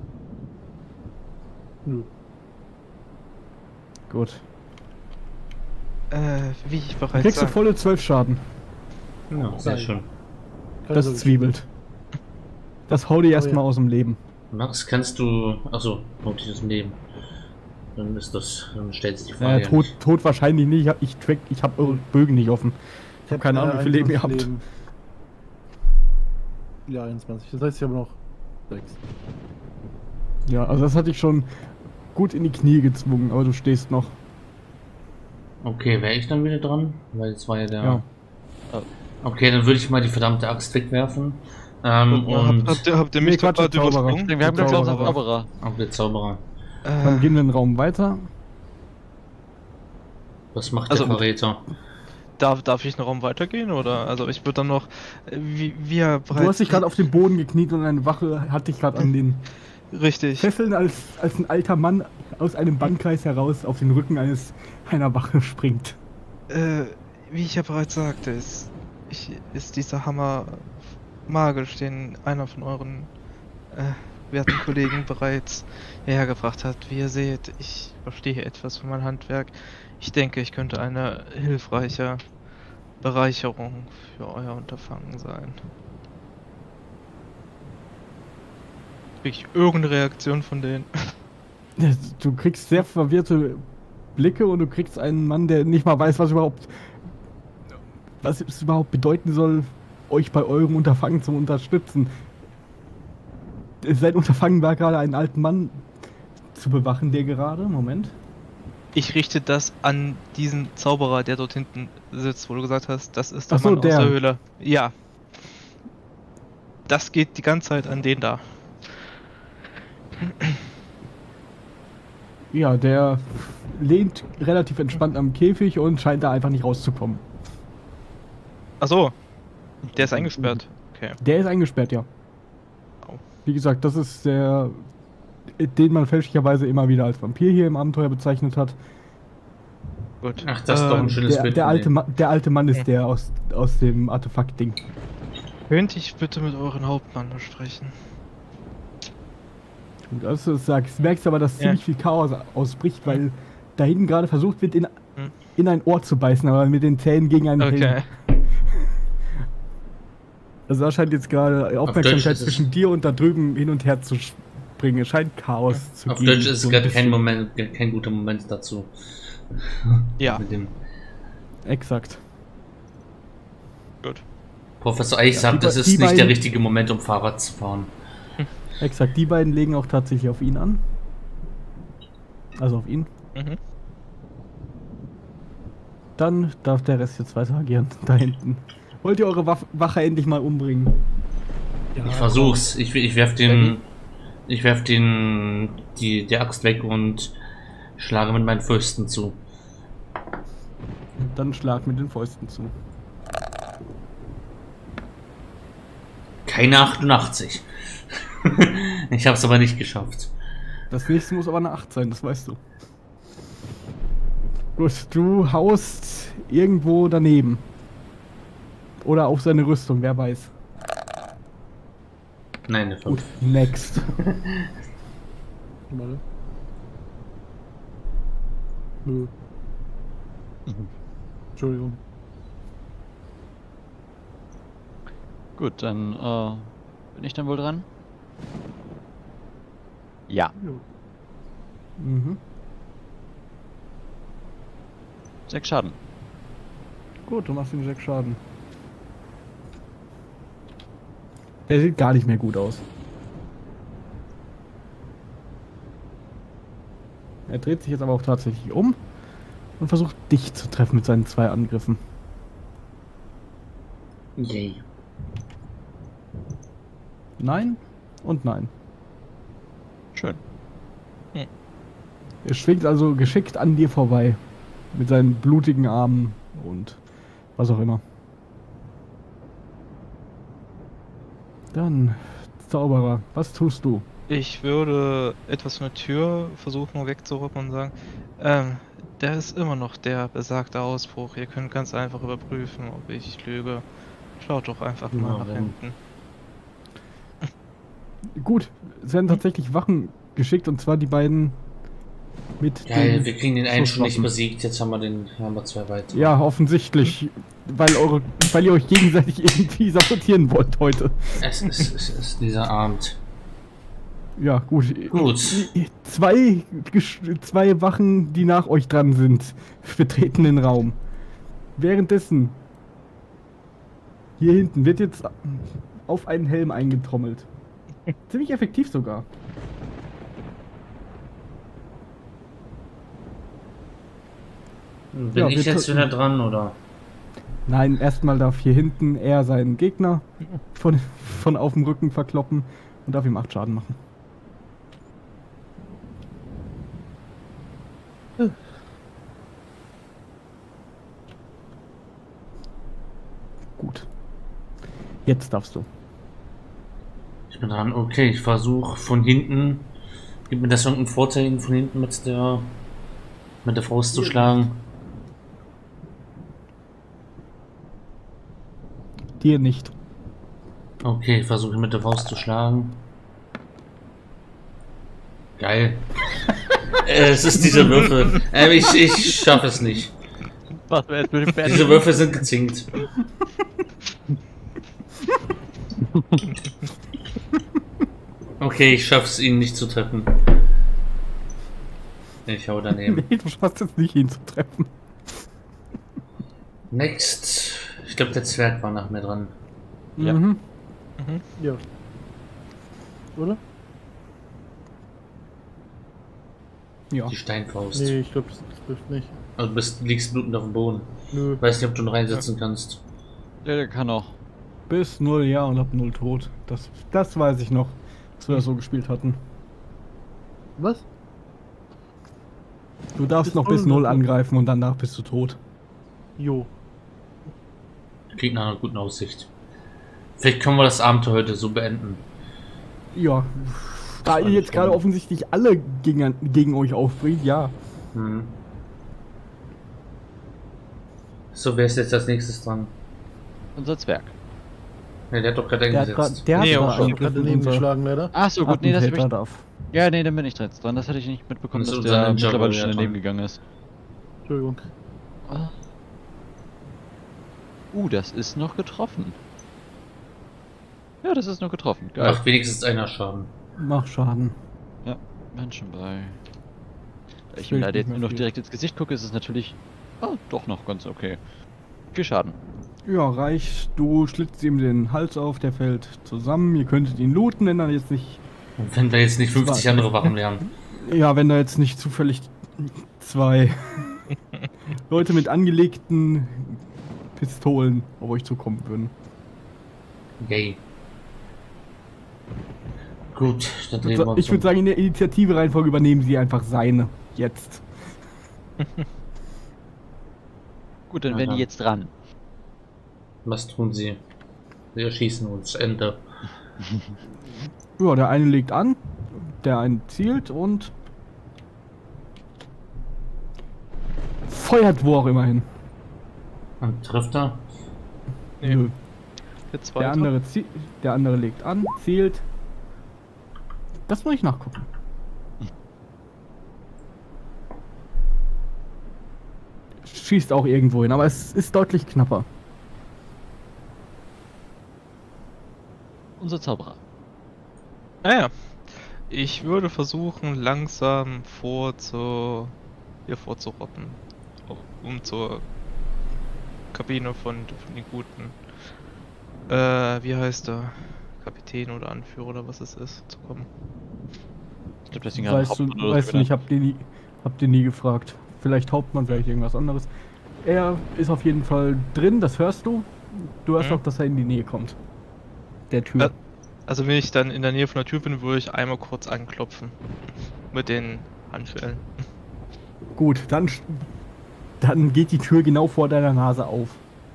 Nö. Gut. Wie ich Dann bereits kriegst du sagte. volle 12 Schaden. Ja, sehr schön. Das zwiebelt. Das hau dir erstmal aus dem Leben. Max, kannst du. Achso, haut dich das im Leben. Dann stellt sich die Frage. Naja, tot wahrscheinlich nicht. Ich hab eure Bögen nicht offen. Ich habe keine Ahnung, wie viel Leben ihr habt. Ja, 21. Das heißt, ich habe noch 6. Ja, also das hatte ich schon gut in die Knie gezwungen, aber du stehst noch. Okay, wäre ich dann wieder dran? Weil jetzt war ja der. Ja. Okay, dann würde ich mal die verdammte Axt wegwerfen. Und habt ihr mich Nee, Quatsch, gerade der Zauberer. übersprungen? Wir haben doch unseren Zauberer. Zauberer. Auch der Zauberer. Dann gehen wir in den Raum weiter. Was macht Also- der Verräter? Darf ich einen Raum weitergehen oder? Also ich würde dann noch, wie er Du hast dich gerade auf den Boden gekniet und eine Wache hat dich gerade an den richtig. Fesseln, als ein alter Mann aus einem Bannkreis heraus auf den Rücken einer Wache springt. Wie ich ja bereits sagte, ist dieser Hammer magisch, den einer von euren werten Kollegen bereits hergebracht hat. Wie ihr seht, ich verstehe etwas von meinem Handwerk. Ich denke, ich könnte eine hilfreiche Bereicherung für euer Unterfangen sein. Krieg ich irgendeine Reaktion von denen? Du kriegst sehr verwirrte Blicke und du kriegst einen Mann, der nicht mal weiß, was es überhaupt bedeuten soll, euch bei eurem Unterfangen zu unterstützen. Sein Unterfangen war gerade einen alten Mann zu bewachen, der gerade, Moment. Ich richte das an diesen Zauberer, der dort hinten sitzt, wo du gesagt hast, das ist der Ach so, Mann aus der. der Höhle. Ja. Das geht die ganze Zeit an den da. Ja, der lehnt relativ entspannt am Käfig und scheint da einfach nicht rauszukommen. Ach so. Der ist eingesperrt. Okay. Der ist eingesperrt, ja. Au. Wie gesagt, das ist der, den man fälschlicherweise immer wieder als Vampir hier im Abenteuer bezeichnet hat. Gut. Ach, das ist doch ein schönes Bild. Der von der alte Mann ist Ja. der aus dem Artefakt-Ding. Könnte ich bitte mit euren Hauptmann sprechen? Gut, als du das sagst, merkst du aber, dass Ja. ziemlich viel Chaos ausbricht, weil da hinten gerade versucht wird, Hm. in ein Ohr zu beißen, aber mit den Zähnen gegen einen Okay. Helm. Also da scheint jetzt gerade Aufmerksamkeit Deutsch ist es- zwischen dir und da drüben hin und her zu springen. Es scheint Chaos zu Auf geben. Deutsch ist es so ein gerade bisschen. kein guter Moment dazu. Ja. Mit dem Exakt. Gut. Professor Eich Ja, sagt, das die ist nicht der beiden- richtige Moment, um Fahrrad zu fahren. Exakt, die beiden legen auch tatsächlich auf ihn an. Also auf ihn. Mhm. Dann darf der Rest jetzt weiter agieren. Da hinten. Wollt ihr eure Wache endlich mal umbringen? Ja, Ich versuch's. Ich werf die Axt weg und schlage mit meinen Fäusten zu. Dann schlag mit den Fäusten zu. Keine 88. Ich hab's aber nicht geschafft. Das nächste muss aber eine 8 sein, das weißt du. Gut, du haust irgendwo daneben. Oder auf seine Rüstung, wer weiß. Nein, eine Gut, 5. next. Warte. Nö. Entschuldigung. Gut, dann bin ich dann wohl dran. Ja. Mhm. 6 Schaden. Gut, du machst ihm 6 Schaden. Der sieht gar nicht mehr gut aus. Er dreht sich jetzt aber auch tatsächlich um und versucht dich zu treffen mit seinen 2 Angriffen. Yay. Nein und nein. Schön. Er schwingt also geschickt an dir vorbei. Mit seinen blutigen Armen und was auch immer. Dann, Zauberer, was tust du? Ich würde etwas von der Tür versuchen wegzuruppen und sagen, der ist immer noch der besagte Ausbruch. Ihr könnt ganz einfach überprüfen, ob ich lüge. Schaut doch einfach mal Ja, nach wenn- hinten. Gut, es werden tatsächlich Wachen geschickt und zwar die beiden mit Geil, den wir kriegen den einen schon nicht Schusswaffen. besiegt, jetzt haben wir zwei weitere. Ja, offensichtlich, weil ihr euch gegenseitig irgendwie sabotieren wollt heute. Es ist dieser Abend. Ja, gut. Gut. Zwei Wachen, die nach euch dran sind, betreten den Raum. Währenddessen hier hinten wird jetzt auf einen Helm eingetrommelt. Ziemlich effektiv sogar. Bin Ja, ich wir jetzt tö- wieder dran, oder? Nein, erstmal darf hier hinten er seinen Gegner von auf dem Rücken verkloppen und darf ihm 8 Schaden machen. Gut. Jetzt darfst du. Ich bin dran. Okay, ich versuche von hinten. Gibt mir das irgendeinen Vorteil, ihn von hinten mit der Faust zu schlagen? Dir nicht. Okay, ich versuche ihn mit der Faust zu schlagen. Geil. Es ist dieser Würfel. Ich schaffe es nicht. Was wir jetzt mit dem Diese Würfel sind gezinkt. Okay, ich schaff's, ihn nicht zu treffen. Ich hau daneben. Nee, du schaffst es nicht, ihn zu treffen. Next. Ich glaube, der Zwerg war nach mir dran. Ja. Mhm. Ja. Oder? Ja. Die Steinfaust. Nee, ich glaube, das trifft nicht. Also liegst blutend auf dem Boden. Nö. Weiß nicht, ob du noch einsetzen kannst. Ja, der kann auch. Bis 0 ja und ab 0 tot. Das weiß ich noch, dass wir das so gespielt hatten. Was? Du darfst Bis noch bis 0 0 angreifen und danach bist du tot. Jo. Klingt nach einer guten Aussicht. Vielleicht können wir das Abenteuer heute so beenden. Ja. Da ihr jetzt gerade offensichtlich alle gegen euch aufbringt, ja. Hm. So, wer ist jetzt als nächstes dran? Unser Zwerg. Ne, der hat doch gerade Der hat eingesetzt. der Nee, hat auch da schon. Ich hab gerade eingegriffen, daneben unser geschlagen, leider. Ach so, gut, nee, das hab Attentäter ich... darf. Ja, nee, dann bin ich jetzt dran. Das hatte ich nicht mitbekommen, Das ist dass unser der Ninja mittlerweile schon Warrior daneben dran. gegangen ist. Entschuldigung. Das ist noch getroffen. Ja, das ist noch getroffen. Geil. Macht wenigstens einer Schaden. Mach Schaden. Ja, Menschen bei. Ich Fehlt leider nicht jetzt mehr nur noch viel. direkt ins Gesicht gucke, ist es natürlich. Doch noch ganz okay. Viel Schaden. Ja, reicht. Du schlitzt ihm den Hals auf, der fällt zusammen. Ihr könntet ihn looten, wenn er jetzt nicht. Und wenn wir jetzt nicht 50 andere Wachen wären. Ja, wenn da jetzt nicht zufällig 2 Leute mit angelegten Pistolen auf euch zukommen würden. Yay. Gut, dann drehen wir uns Ich würde sagen, in der Initiative-Reihenfolge übernehmen sie einfach seine. Jetzt. Gut, dann werden Aha. die jetzt dran. Was tun sie? Sie erschießen uns. Ende. Ja, der eine legt an, der eine zielt und feuert wo auch immerhin. Und trifft er? Nee. Nö. Der zweite. Der andere legt an, zielt. Das muss ich nachgucken. Schießt auch irgendwo hin, aber es ist deutlich knapper. Unser Zauberer. Naja. Ich würde versuchen, langsam hier vorzurotten. Um zur Kabine von den Guten. Wie heißt der? Kapitän oder Anführer oder was es ist, zu kommen. Ich glaube, das Ding hat Weißt du nicht, habt ihr nie gefragt. Vielleicht Hauptmann, vielleicht irgendwas anderes. Er ist auf jeden Fall drin, das hörst du. Du hörst Mhm. auch, dass er in die Nähe kommt. Der Tür. Also wenn ich dann in der Nähe von der Tür bin, würde ich einmal kurz anklopfen. Mit den Handschellen. Gut, dann geht die Tür genau vor deiner Nase auf.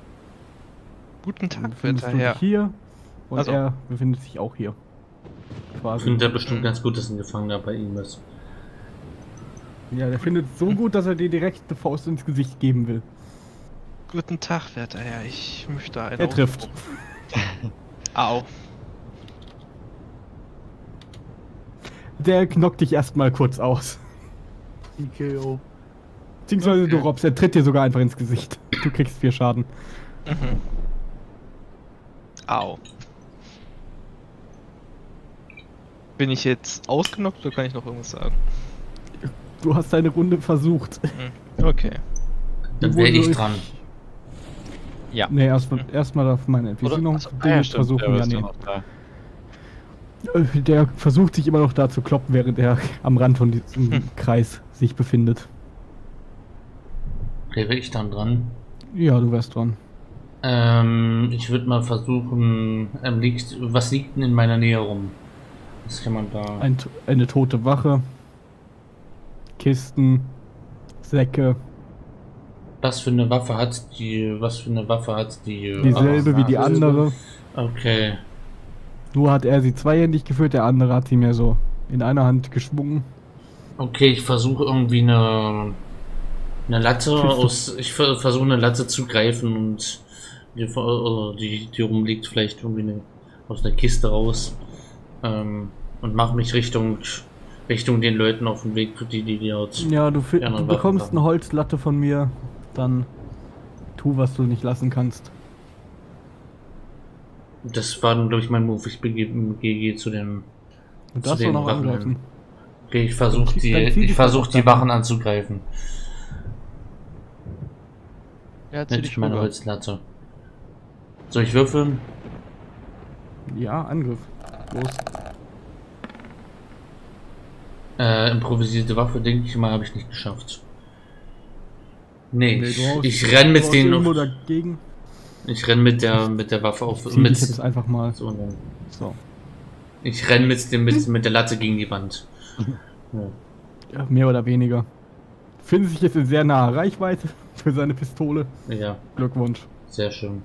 Guten Dann Tag, befindest werter du Herr. dich hier und Also. er befindet sich auch hier. quasi. Findet er bestimmt ganz gut, dass ein Gefangener bei ihm ist. Ja, der findet es so gut, dass er dir direkt eine Faust ins Gesicht geben will. Guten Tag, werter Herr. Ich möchte einen Er trifft. Au. Der knockt dich erstmal kurz aus. TKO. Beziehungsweise du Okay. robbst, er tritt dir sogar einfach ins Gesicht. Du kriegst 4 Schaden. Mhm. Au. Bin ich jetzt ausgenockt oder kann ich noch irgendwas sagen? Du hast deine Runde versucht. Okay. Dann Die wäre wurde ich durch- dran. Ja. Nee, erstmal darf meine NPC noch Dinge versuchen. Ja, nee. Der versucht sich immer noch da zu kloppen, während er am Rand von diesem Kreis sich befindet. Wäre ich dann dran. Ja, du wärst dran. Ich würde mal versuchen, was liegt denn in meiner Nähe rum? Was kann man da... Eine tote Wache. Kisten. Säcke. Was für eine Waffe hat die... Dieselbe wie die andere. Okay. Nur hat er sie zweihändig geführt, der andere hat sie mir so in einer Hand geschwungen. Okay, ich versuche irgendwie eine Latte ich versuche eine Latte zu greifen und die rumliegt vielleicht irgendwie aus der Kiste raus. Und mache mich Richtung den Leuten auf den Weg, die dort... Ja, du anderen bekommst Waffen eine Holzlatte von mir. Dann tu, was du nicht lassen kannst. Das war dann, glaube ich, mein Move. Ich gehe zu den... Du zu darfst den doch noch Wachen angreifen. Okay, ich versuche Dann zieh dich doch die auf Wachen anzugreifen. Ja, zieh Mit dich meiner rüber. Holzlatte. Soll ich würfeln? Ja, Angriff. Los. Improvisierte Waffe, denke ich mal, habe ich nicht geschafft. Nee, Nee, du haust- ich renn du mit haust denen irgendwo auf, dagegen. ich renn mit der Waffe auf, Zieh dich jetzt einfach mal. so, dann- So. ich renn mit der Latte gegen die Wand. Ja. Ja, mehr oder weniger. Findet sich jetzt in sehr naher Reichweite für seine Pistole. Ja, Glückwunsch. sehr schön.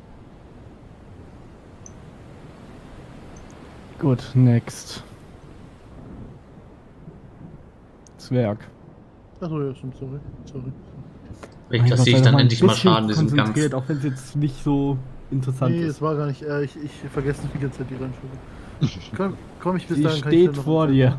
Gut, next. Zwerg. Achso, ja, stimmt, sorry. Ich Mein Gott, kassiere sei ich doch dann mal ein endlich mal bisschen Schaden in diesem Kampf. konzentriert, auch wenn es jetzt nicht so interessant Nee, ist. es war gar nicht. Ich vergesse die ganze Zeit die Reihenfolge. Komm ich bis Sie dahin, kann ich steht dann noch vor was dir. sagen?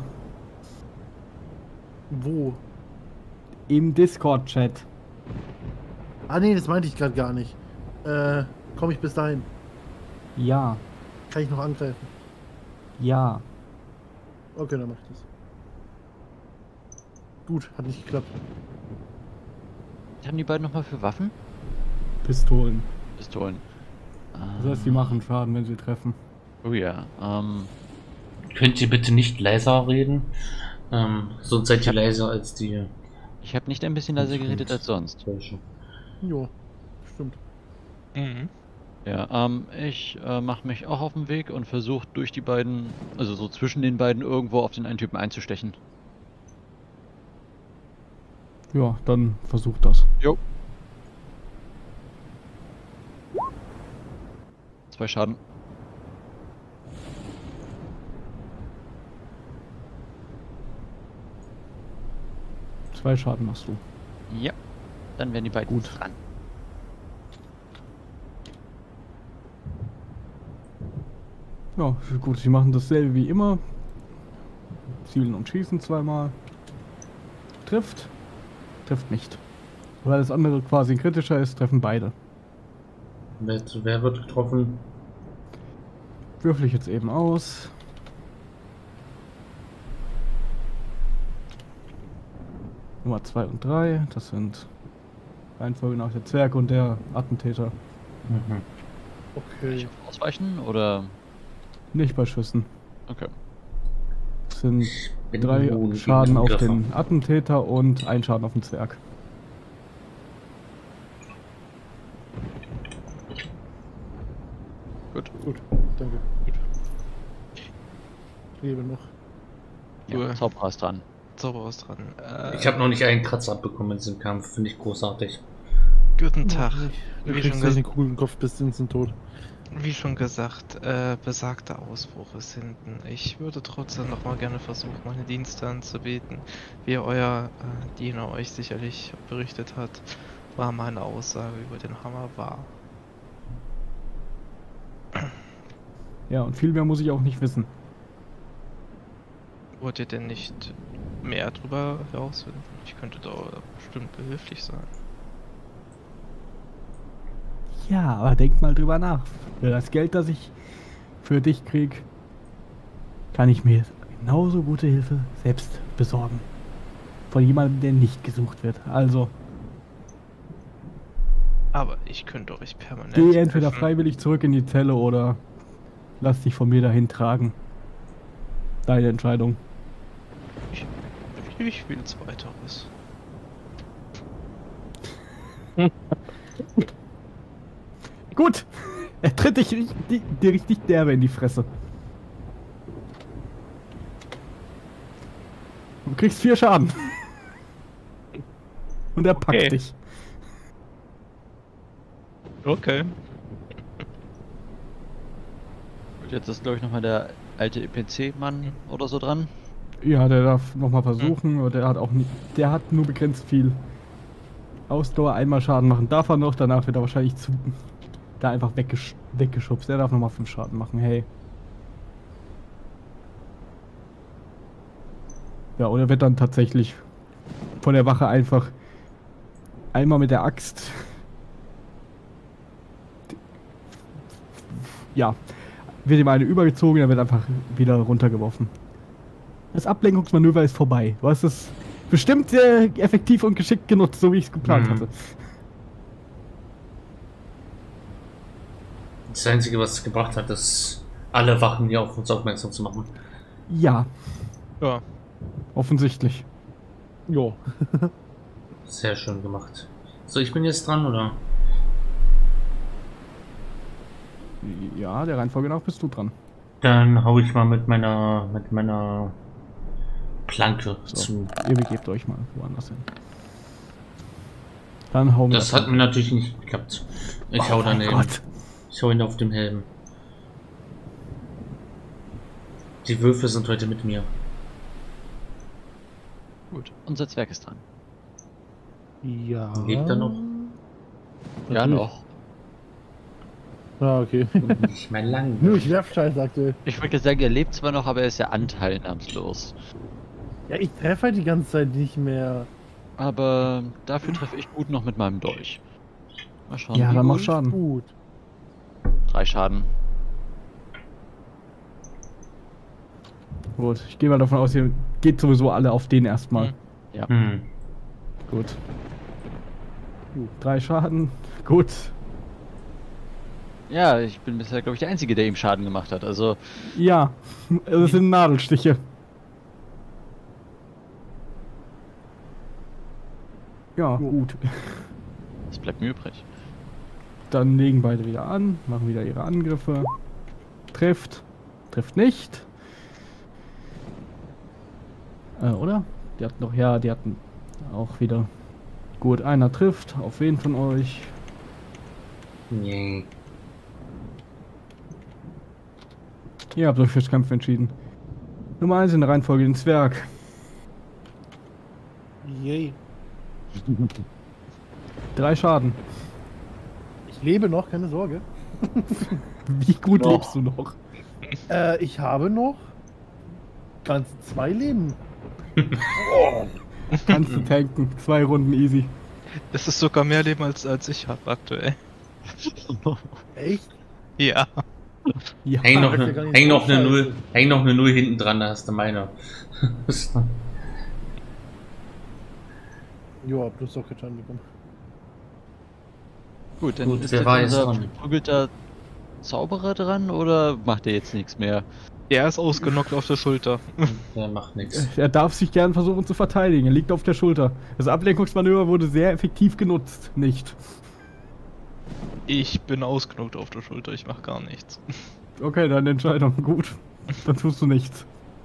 Wo? Im Discord-Chat. Ah, nee, das meinte ich gerade gar nicht. Komm ich bis dahin? Ja, Kann ich noch angreifen? ja. Okay, dann mach ich das. Gut, hat nicht geklappt. Was haben die beiden nochmal für Waffen? Pistolen. Pistolen. Das heißt, die machen Schaden, wenn sie treffen. Oh ja. Könnt ihr bitte nicht leiser reden? Sonst seid ihr leiser als die Ich habe nicht ein bisschen leiser geredet als sonst. Deutschen. Jo, stimmt. Mhm. Ja, ich mache mich auch auf den Weg und versuche durch die beiden, also so zwischen den beiden irgendwo auf den einen Typen einzustechen. Ja, dann versuch das. Jo. 2 Schaden. Zwei Schaden machst du. Ja. Dann werden die beiden Gut. dran. Ja, gut, sie machen dasselbe wie immer. Zielen und schießen zweimal. Trifft. Trifft nicht. Weil das andere quasi kritischer ist, treffen beide. Wer wird getroffen? Würfel ich jetzt eben aus. Nummer 2 und 3, das sind Reihenfolge nach der Zwerg und der Attentäter. Mhm. Okay. Ausweichen oder? Nicht bei Schüssen. Okay. Das sind Bin 3 immun gegen Schaden auf Angriffe. den Attentäter und 1 Schaden auf den Zwerg. Gut. Gut, danke. Lebe noch. Ja, Cool. Zauberer ist dran. Zauberer ist dran. Ich habe noch nicht einen Kratzer abbekommen in diesem Kampf, finde ich großartig. Guten Tag. Du Wie kriegst schon gleich eine Kugel im Kopf, bist instant tot. Wie schon gesagt, besagter Ausbruch ist hinten. Ich würde trotzdem noch mal gerne versuchen, meine Dienste anzubieten. Wie euer Diener euch sicherlich berichtet hat, war meine Aussage über den Hammer wahr. Ja, und viel mehr muss ich auch nicht wissen. Wollt ihr denn nicht mehr drüber herausfinden? Ich könnte da bestimmt behilflich sein. Ja, aber denk mal drüber nach. Für das Geld, das ich für dich krieg, kann ich mir genauso gute Hilfe selbst besorgen. Von jemandem, der nicht gesucht wird. Also, Aber ich könnte euch permanent geh entweder helfen. freiwillig zurück in die Zelle oder lass dich von mir dahin tragen. Deine Entscheidung. Ich will Zweiteres. Gut! Er tritt dich dir richtig derbe in die Fresse. Du kriegst 4 Schaden. Und er packt Okay. dich. Okay. Gut, jetzt ist, glaube ich, nochmal der alte EPC-Mann oder so dran. Ja, der darf nochmal versuchen. Und der hat auch nicht. Der hat nur begrenzt viel Ausdauer. Einmal Schaden machen darf er noch. Danach wird er wahrscheinlich da einfach weggeschubst. Der darf nochmal 5 Schaden machen. Hey. Ja, oder wird dann tatsächlich von der Wache einfach einmal mit der Axt. Ja, wird ihm eine übergezogen, er wird einfach wieder runtergeworfen. Das Ablenkungsmanöver ist vorbei. Du hast es bestimmt sehr effektiv und geschickt genutzt, so wie ich es geplant hatte. Das Einzige, was es gebracht hat, ist, alle Wachen hier auf uns aufmerksam zu machen. Ja, Ja. offensichtlich. Jo. Sehr schön gemacht. So, ich bin jetzt dran, oder? Ja, der Reihenfolge nach bist du dran. Dann hau ich mal mit meiner Planke So, zu. ihr begebt euch mal woanders hin. Dann hauen wir Das hat mir natürlich nicht geklappt. Ich hau daneben. Gott. Ich hau ihn auf dem Helm. Die Würfe sind heute mit mir. Gut, unser Zwerg ist dran. Ja. Lebt er noch? Ja, Natürlich. noch. Ah, okay. Nicht mehr lang. Nur ich werf Scheiß aktuell. Ich würde sagen, er lebt zwar noch, aber er ist ja anteilnahmslos. Ja, ich treffe halt die ganze Zeit nicht mehr. Aber dafür treffe ich gut noch mit meinem Dolch. Mal schauen. Ja, wie dann mach gut. Schaden. Gut. 3 Schaden. Gut, ich gehe mal davon aus, ihr geht sowieso alle auf den erstmal. Ja. Gut. 3 Schaden. Gut. Ja, ich bin bisher, glaube ich, der Einzige, der ihm Schaden gemacht hat. Also, Ja, das sind Nadelstiche. Ja, gut. es bleibt mir übrig. Dann legen beide wieder an, machen wieder ihre Angriffe. Trifft. Trifft nicht. Oder? Die hatten doch, ja, die hatten auch wieder. Gut, einer trifft. Auf wen von euch? Nee. Ihr habt euch fürs Kampf entschieden. Nummer 1 in der Reihenfolge den Zwerg. Yay. 3 Schaden. Ich lebe noch, keine Sorge. Wie gut Noch. lebst du noch? Ich habe noch ganze 2 Leben. Kannst du tanken. 2 Runden easy. Das ist sogar mehr Leben als ich habe aktuell. Echt? Ja. Ja. Häng noch das ist ja eine gar nicht häng so noch eine scheiße. Null, häng noch eine Null hinten dran, da hast du meine. Joa, du hast doch getan bekommen. Gut, dann Gut, ist wer jetzt war jetzt unser dran? verprügelter Zauberer dran oder macht er jetzt nichts mehr? Der ist ausgenockt auf der Schulter. Der macht nichts. Er darf sich gern versuchen zu verteidigen. Er liegt auf der Schulter. Das Ablenkungsmanöver wurde sehr effektiv genutzt. Nicht. Ich bin ausgenockt auf der Schulter, ich mach gar nichts. Okay, deine Entscheidung. Gut. Dann tust du nichts.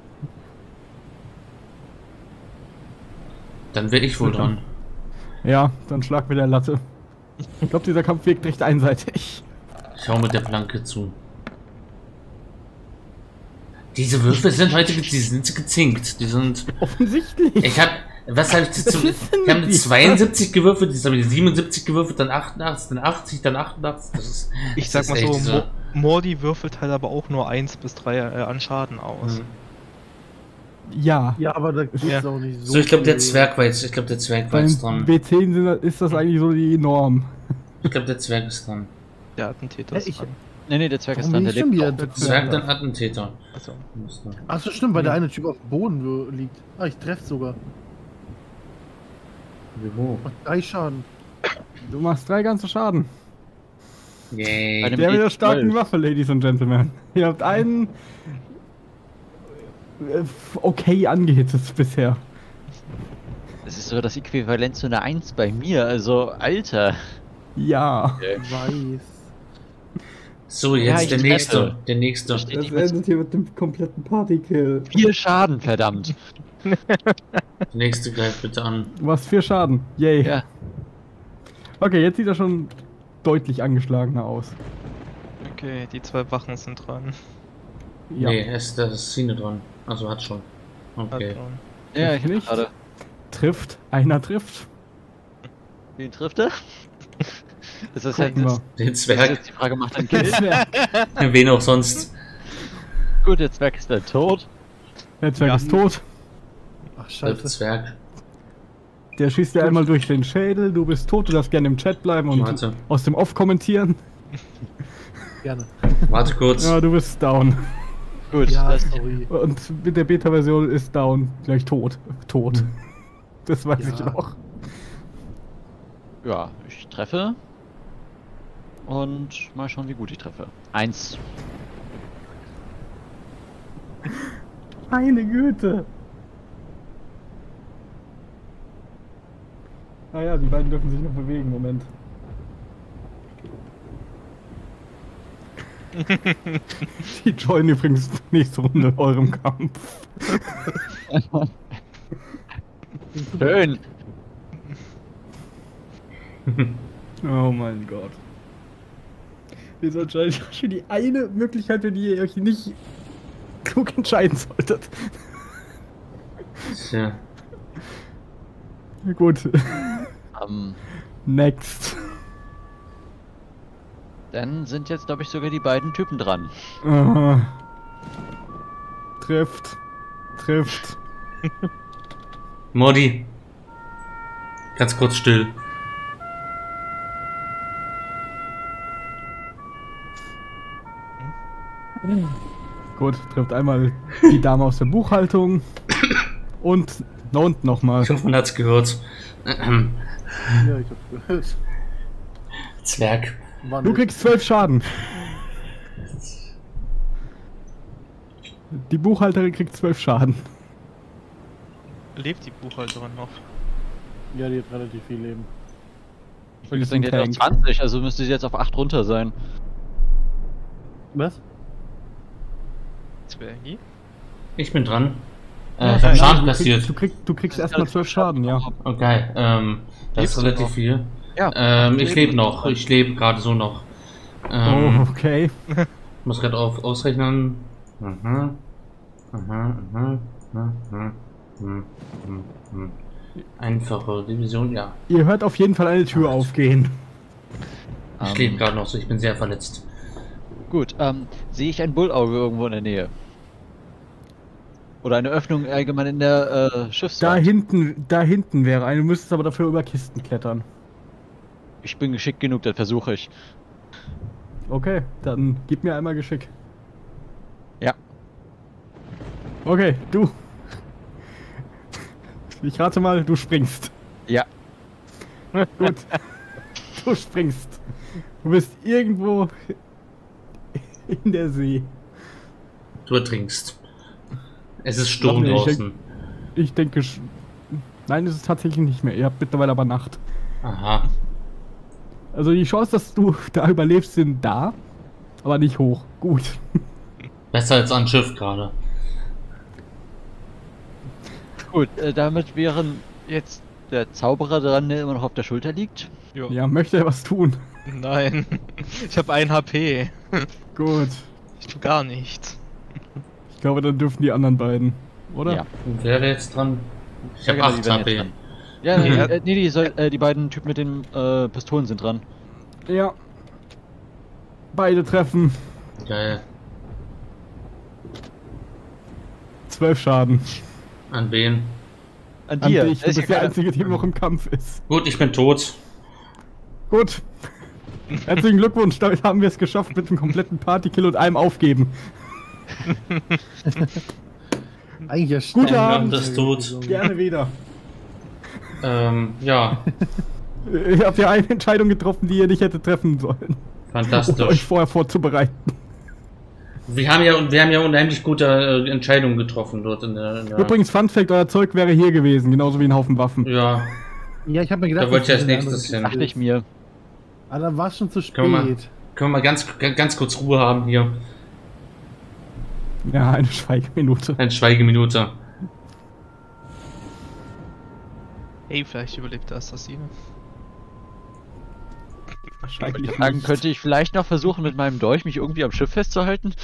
Dann werde ich wohl dran. Ja, dann schlag mit der Latte. Ich glaube, dieser Kampf wirkt recht einseitig. Ich hau mit der Flanke zu. Diese Würfel sind heute die sind gezinkt. Die sind. Offensichtlich. Was habe ich dazu? Ich habe eine 72 gewürfelt, jetzt habe ich eine 77 gewürfelt, dann 88, dann 80, dann 88. Das ist, Ich sag mal echt so, Mordi würfelt halt aber auch nur 1 bis 3 an Schaden aus. Ja. Ja, aber da geht's Ja. auch nicht so. So, ich glaube, der viel. Zwerg war jetzt Beim dran. W10 ist das eigentlich so die Norm. Ich glaube, der Zwerg ist dran. Der Attentäter ist Ich- dran. Nee, der Zwerg ist Warum dran, bin der ich schon lebt wieder noch. der Zwerg, dann Attentäter. Also, Achso, stimmt, weil der eine Typ auf dem Boden liegt. Ah, ich treffe sogar. Wo? Macht 3 Schaden. Du machst 3 ganze Schaden. Yay. Einem Der mit der starken D12. Waffe, Ladies and Gentlemen. Ihr habt einen okay angehittet bisher. Das ist so das Äquivalent zu einer 1 bei mir, also Alter. Ja. Weiß. So, Ja, jetzt ich der treffe. nächste. Der nächste. Verstehe. Das endet hier mit dem kompletten Partykill. 4 Schaden, verdammt. Der nächste greift bitte an. Du machst 4 Schaden. Yay. Ja. Okay, jetzt sieht er schon deutlich angeschlagener aus. okay, die 2 Wachen sind dran. Ja. Nee, da ist Szene dran. Also hat schon. Hat Okay. dran. Ja, ich Nicht? gerade. Trifft. Einer trifft. Wen trifft er? Ist das halt Gucken jetzt, wir. Den ist Zwerg. jetzt die Frage, macht er einen Kill? Wen auch sonst. Gut, der Zwerg ist dann tot. Der Zwerg Ja. ist tot. Ach, Der scheiße. Zwerg. Der schießt dir einmal durch den Schädel. Du bist tot. Du darfst gerne im Chat bleiben und Warte. aus dem Off kommentieren. Gerne. Warte kurz. Ja, du bist down. Gut, Ja, das, sorry. Und mit der Beta-Version ist down gleich tot. Tot. Das weiß Ja. ich noch. ja, ich treffe. Und mal schauen, wie gut ich treffe. 1. Meine Güte. Ah ja, die beiden dürfen sich noch bewegen. Moment. Die joinen übrigens nächste Runde eurem Kampf. Schön. Oh mein Gott. Ihr seid schon die eine Möglichkeit, für die ihr euch nicht klug entscheiden solltet. Tja. Gut. Ähm, Next. dann sind jetzt, glaube ich, sogar die beiden Typen dran. Trifft. Trifft. Mordi. Ganz kurz still. Gut, trifft einmal die Dame aus der Buchhaltung. Und da unten nochmal. Ich hoffe, man hat's gehört. Ja, ich hab's gehört. Zwerg. Mann, Du kriegst 12 Schaden. Die Buchhalterin kriegt 12 Schaden. Lebt die Buchhalterin noch? Ja, die hat relativ viel Leben. Ich würde sagen, die hat auf 20, also müsste sie jetzt auf 8 runter sein. Was? Zwergi? Ich bin dran. Ja, Ich hab nein, Schaden du kassiert. Du kriegst erstmal 12 Schaden, ja. Okay, das ist Lebst du relativ noch? viel. Ja. Ich lebe noch. Ich lebe gerade so noch. Oh, okay. Muss gerade ausrechnen. Mhm. Mhm, mhm, mhm, mhm, mhm. Einfache Division, ja. Ihr hört auf jeden Fall eine Tür aufgehen. Ich lebe gerade noch so, ich bin sehr verletzt. Gut, sehe ich ein Bullauge irgendwo in der Nähe? Oder eine Öffnung allgemein in der Schiffswand? Da hinten wäre eine, du müsstest aber dafür über Kisten klettern. Ich bin geschickt genug, das versuche ich. Okay, dann gib mir einmal Geschick. Ja. Okay, du. Ich rate mal, du springst. Ja. Gut. Du springst. Du bist irgendwo in der See. Du ertrinkst. Es ist Sturm Nee, draußen. Ich denke. Nein, es ist tatsächlich nicht mehr. Ihr habt mittlerweile aber Nacht. Aha. Also die Chance, dass du da überlebst, sind da. Aber nicht hoch. Gut. Besser als an Schiff gerade. Gut, damit wären jetzt der Zauberer dran, der immer noch auf der Schulter liegt? Jo. Ja, möchte er was tun? Nein. Ich habe 1 HP. Gut. Ich tu gar nichts. Ich glaube, dann dürfen die anderen beiden, oder? Ja. Und wer wäre jetzt dran? Ich Ja, habe genau, die 8 werden jetzt HP. dran. Ja, nee, Ja. die beiden Typen mit den Pistolen sind dran. Ja. Beide treffen. Geil. 12 Schaden. An wen? An An dir. dich, du Ist bist der egal. Einzige, der noch im Kampf ist. Gut, ich bin tot. Gut. Herzlichen Glückwunsch, damit haben wir es geschafft mit einem kompletten Partykill und einem Aufgeben. Eigentlich ja Guten Abend. Das tut. Gerne wieder. Ja, Ihr habt ja eine Entscheidung getroffen, die ihr nicht hättet treffen sollen. Um euch fantastisch. vorher vorzubereiten. Wir haben ja unheimlich gute Entscheidungen getroffen dort in der Übrigens, Fun Fact, euer Zeug wäre hier gewesen, genauso wie ein Haufen Waffen. Ja, Ja, ich habe mir gedacht, Da wollte ich das als ist eine nächstes andere hin. Dachte ich mir. Ah, dann war es schon zu spät. Können wir mal ganz kurz Ruhe haben hier. Ja, eine Schweigeminute. Eine Schweigeminute. Hey, vielleicht überlebt der Assassine. Wahrscheinlich Dann nicht. könnte ich vielleicht noch versuchen, mit meinem Dolch mich irgendwie am Schiff festzuhalten.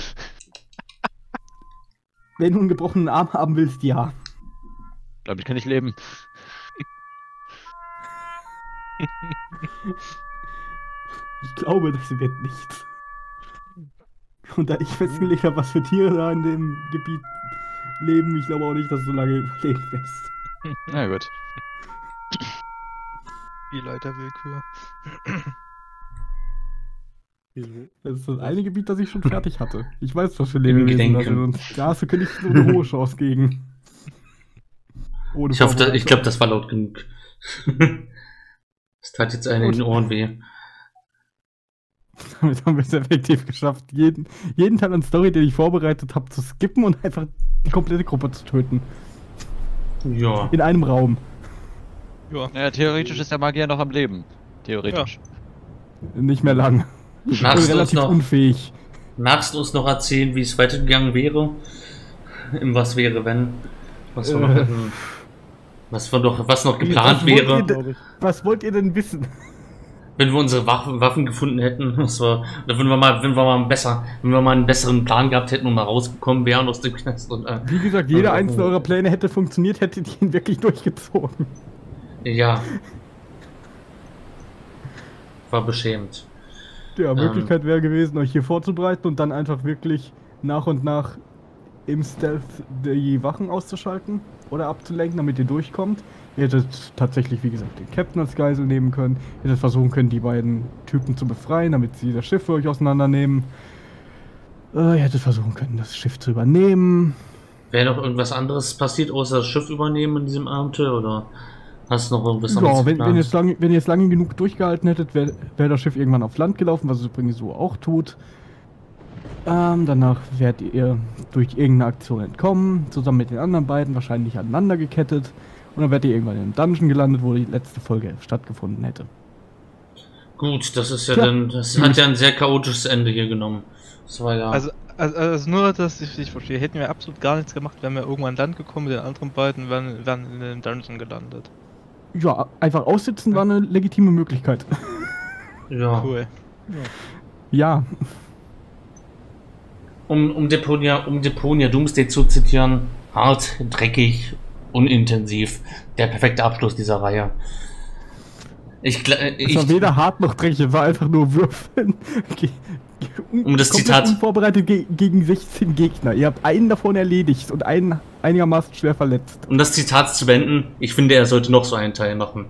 Wenn du einen gebrochenen Arm haben willst, ja. Damit kann ich leben. Ich glaube, das wird nichts. Und da ich festgelegt habe, was für Tiere da in dem Gebiet leben, ich glaube auch nicht, dass du so lange überleben wirst. Na gut. Die Leiterwillkür. Wieso? Das ist das eine Gebiet, das ich schon fertig hatte. Ich weiß, was für Im Lebewesen das Gedenken. sind. Da hast du nicht so eine hohe Chance gegen. Ohne Ich hoffe, ich Vorbereitung. glaube, das war laut genug. Es tat jetzt einen in den Ohren weh. Damit haben wir es effektiv geschafft, jeden Teil an Story, den ich vorbereitet habe, zu skippen und einfach die komplette Gruppe zu töten. Ja. In einem Raum. Ja. Naja, theoretisch ist der Magier noch am Leben. Theoretisch. Nicht mehr lang. Ich bin Magst du, uns relativ noch, unfähig. magst du uns noch erzählen, wie es weitergegangen wäre? Im Was wäre, wenn? Was wir noch hätten. Was noch geplant Was wollt wäre, ihr denn- Glaube ich. Was wollt ihr denn wissen? wenn wir unsere Waffen gefunden hätten. Oder wenn wir mal einen besseren Plan gehabt hätten und mal rausgekommen wären aus dem Knast. Und, Wie gesagt, jeder einzelne eurer Pläne hätte funktioniert, hättet ihr ihn wirklich durchgezogen. ja. War beschämt. Die Möglichkeit wäre gewesen, euch hier vorzubereiten und dann einfach wirklich nach und nach im Stealth die Wachen auszuschalten oder abzulenken, damit ihr durchkommt. Ihr hättet tatsächlich, wie gesagt, den Captain als Geisel nehmen können. Ihr hättet versuchen können, die beiden Typen zu befreien, damit sie das Schiff für euch auseinandernehmen. Ihr hättet versuchen können, das Schiff zu übernehmen. Wäre noch irgendwas anderes passiert, außer das Schiff übernehmen in diesem Abenteuer? Oder hast du noch irgendwas Ja, anderes wenn geplant? ihr es lange genug durchgehalten hättet, wäre das Schiff irgendwann auf Land gelaufen, was es übrigens so auch tut. Danach werdet ihr durch irgendeine Aktion entkommen, zusammen mit den anderen beiden, wahrscheinlich aneinander gekettet. Und dann werdet ihr irgendwann in einem Dungeon gelandet, wo die letzte Folge stattgefunden hätte. Gut, das ist ja Tja. dann, das hat ja ein sehr chaotisches Ende hier genommen. Das war ja. Also nur, dass ich dich verstehe, hätten wir absolut gar nichts gemacht, wären wir irgendwann an Land gekommen, mit den anderen beiden wären in den Dungeon gelandet. Ja, einfach aussitzen war eine legitime Möglichkeit. ja. Cool. Ja, Um Deponia Doomsday zu zitieren, hart, dreckig, unintensiv. Der perfekte Abschluss dieser Reihe. es war weder hart noch dreckig, es war einfach nur Würfeln. Um das Komplett Zitat- unvorbereitet gegen 16 Gegner. Ihr habt einen davon erledigt und einen einigermaßen schwer verletzt. Um das Zitat zu beenden, ich finde, er sollte noch so einen Teil machen.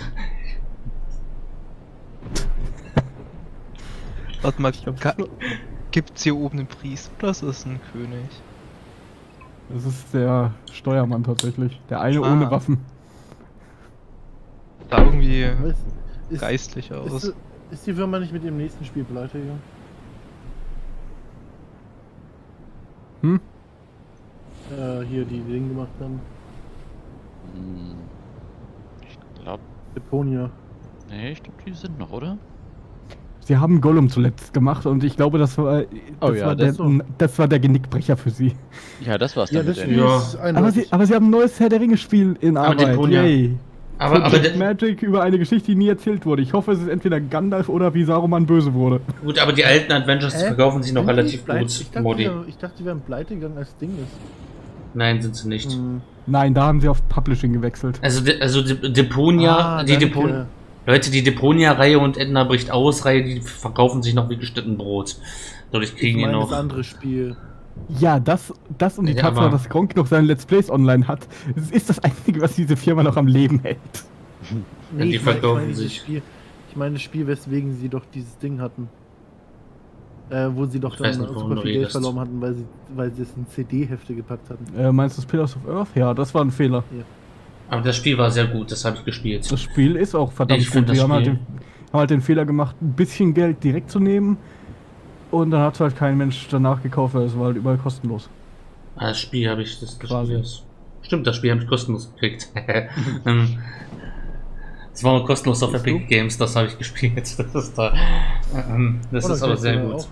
Warte mal, gibt's hier oben einen Priester? Das ist ein König. Das ist der Steuermann tatsächlich. Der eine Ah. ohne Waffen. Da irgendwie Was? Ist, geistlich aus. ist die Firma nicht mit dem nächsten Spiel pleite gegangen? Hm? Hier, die Ding gemacht haben. Hm. Ich glaube, Deponia. nee, ich glaube, die sind noch, oder? Sie haben Gollum zuletzt gemacht und ich glaube, das war, Oh ja, das war der Genickbrecher für sie. Ja, das war's Ja, dann das mit Spiel Ende. Ja. ist Aber eindeutig. sie haben ein neues Herr der Ringe Spiel in Aber Arbeit. Deponia. Yay. Aber Project Magic über eine Geschichte, die nie erzählt wurde. Ich hoffe, es ist entweder Gandalf oder wie Saruman böse wurde. gut, aber die alten Adventures verkaufen sich noch Sind die relativ pleite? gut, Modi. Ich dachte, die wären pleite gegangen, als Ding ist. Nein, sind sie nicht. Nein, da haben sie auf Publishing gewechselt. Also Deponia, danke. Leute, die Deponia-Reihe und Edna bricht aus-Reihe, die verkaufen sich noch wie geschnitten Brot. Dadurch kriegen die noch. Das andere Spiel. Ja, das und die Ja, Tatsache, aber- dass Gronk noch seine Let's Plays online hat, das ist das Einzige, was diese Firma noch am Leben hält. Ja, die verkaufen dieses sich. Spiel, ich meine das Spiel, weswegen sie doch dieses Ding hatten. Wo sie doch Ich weiß dann nicht, wovon super du viel Geld redest. verloren hatten, weil sie es in CD-Hefte gepackt hatten. Meinst du das Pillars of Earth? Ja, das war ein Fehler. Aber das Spiel war sehr gut, das habe ich gespielt. Das Spiel ist auch verdammt Ich find gut. Die das haben Spiel- haben halt den Fehler gemacht, ein bisschen Geld direkt zu nehmen. Und dann hat es halt kein Mensch danach gekauft, weil es war halt überall kostenlos. Das Spiel habe ich, das Quasi. Spiel ist, stimmt, das Spiel habe ich kostenlos gekriegt. Das war mal kostenlos auf Epic Games, das habe ich gespielt. Das ist, das ist aber sehr gut.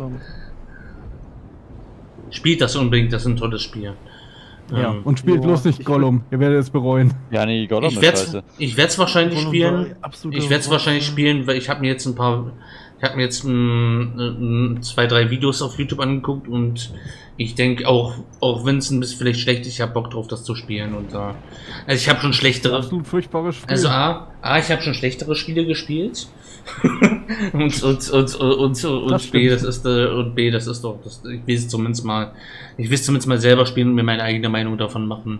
Spielt das unbedingt, das ist ein tolles Spiel. Ja. Und spielt Boah, bloß nicht ich Gollum, ihr werdet es bereuen. Ja, nee, Gollum Ich ist werde scheiße. es wahrscheinlich Gollum spielen. soll absolute Ich werde es wahrscheinlich Wurst spielen, weil ich habe mir jetzt zwei, drei Videos auf YouTube angeguckt und ich denke auch wenn es ein bisschen vielleicht schlecht ist, ich habe Bock drauf, das zu spielen und also ich habe schon schlechtere, Absolut furchtbares Spiel. also ich habe schon schlechtere Spiele gespielt und B, das ist doch, ich will es zumindest mal selber spielen und mir meine eigene Meinung davon machen.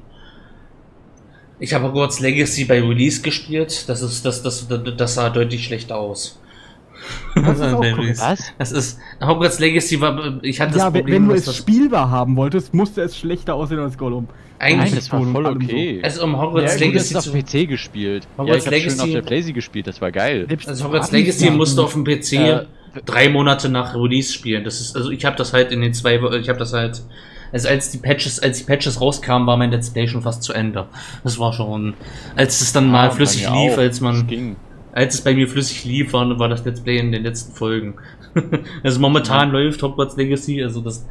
Ich habe Hogwarts Legacy bei Release gespielt, das sah deutlich schlechter aus. Das ist auch korrekt. Was? Das ist, Hogwarts Legacy war, ich hatte das Ja, Problem, wenn du dass es das spielbar haben wolltest, musste es schlechter aussehen als Gollum. Nein, eigentlich, das war voll allem so. okay. also um Hogwarts Ja, gut, das Legacy ist auf PC gespielt. Hogwarts ja, ich hab's schön auf Legacy- der Playsee gespielt, das war geil. also Hogwarts Legacy musste auf dem PC Äh, 3 Monate nach Release spielen. Das ist, also ich habe das halt also als die Patches rauskamen, war mein Let's Play schon fast zu Ende. Das war schon, als es dann mal bei flüssig mir lief, auch. als Das ging. es bei mir flüssig lief, war das Let's Play in den letzten Folgen. Also momentan läuft Hogwarts Legacy, also das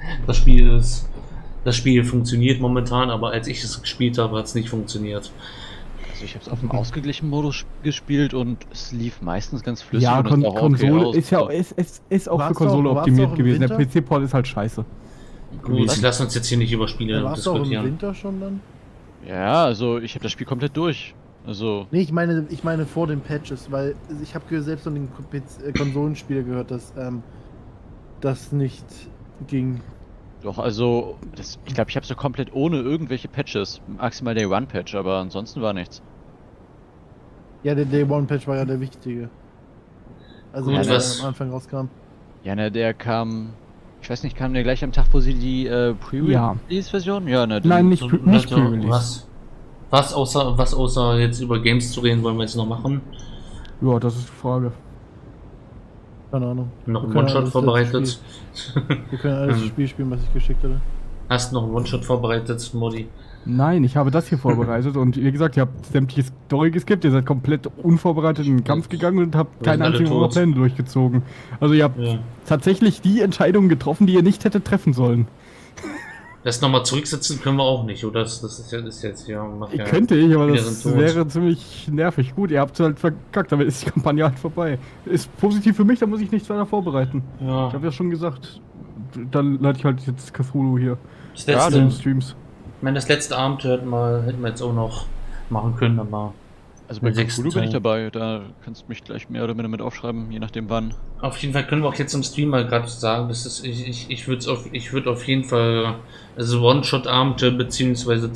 Spiel funktioniert momentan, aber als ich es gespielt habe, hat es nicht funktioniert. Also ich habe es auf dem ausgeglichenen Modus gespielt und es lief meistens ganz flüssig. Ja, und es sah auch Konsole aus. ist ja ist auch War's für Konsole auch- war's optimiert auch im gewesen. Der Winter? PC-Port ist halt scheiße. Gut, Was? lass uns jetzt hier nicht über Spiele Warst du auch im diskutieren. Winter schon dann? Ja, also ich habe das Spiel komplett durch. Also, Nee, ich meine vor den Patches, weil ich habe selbst von den Konsolenspielern gehört, dass das nicht ging. doch, also, ich glaube, ich habe so komplett ohne irgendwelche Patches. Maximal Day One Patch, aber ansonsten war nichts. Ja, der Day One Patch war ja der wichtige. Also, Gut, wenn er was- am Anfang rauskam. Ja, ne, der kam. Ich weiß nicht, kam der gleich am Tag, wo sie die Pre-Release-Version? Ja, ne, Nein, nicht, So, nicht also, Pre-Release. was außer jetzt über Games zu reden, wollen wir jetzt noch machen? Ja, das ist die Frage. Keine Ahnung. Noch ein Wir können One-Shot alles vorbereitet? Wir können alles Ähm. Spiel spielen, was ich geschickt hatte. Hast du noch einen One-Shot vorbereitet, Modi? Nein, ich habe das hier vorbereitet und wie gesagt, ihr habt sämtliche Story geskippt, ihr seid komplett unvorbereitet in den Kampf gegangen und habt Wir keine sind alle einzigen tot. eurer Pläne durchgezogen. Also ihr habt Ja. tatsächlich die Entscheidungen getroffen, die ihr nicht hättet treffen sollen. Das nochmal zurücksetzen können wir auch nicht, oder? Das ist jetzt ja. Macht ja Könnte ich, aber wieder das sind tot. wäre ziemlich nervig. Gut, ihr habt es halt verkackt, damit ist die Kampagne halt vorbei. Ist positiv für mich, da muss ich nichts weiter vorbereiten. Ich Ja. habe ja schon gesagt, dann leite ich halt jetzt Cthulhu hier Das in letzte, den Streams. ich meine, das letzte Abenteuer hätten wir jetzt auch noch machen können, aber Also bei Den sechsten Cthulhu bin ich Teil. dabei, da kannst du mich gleich mehr oder minder mit aufschreiben, je nachdem wann. auf jeden Fall können wir auch jetzt im Stream mal gerade sagen, das ist, ich würde auf jeden Fall, also One-Shot-Abende, beziehungsweise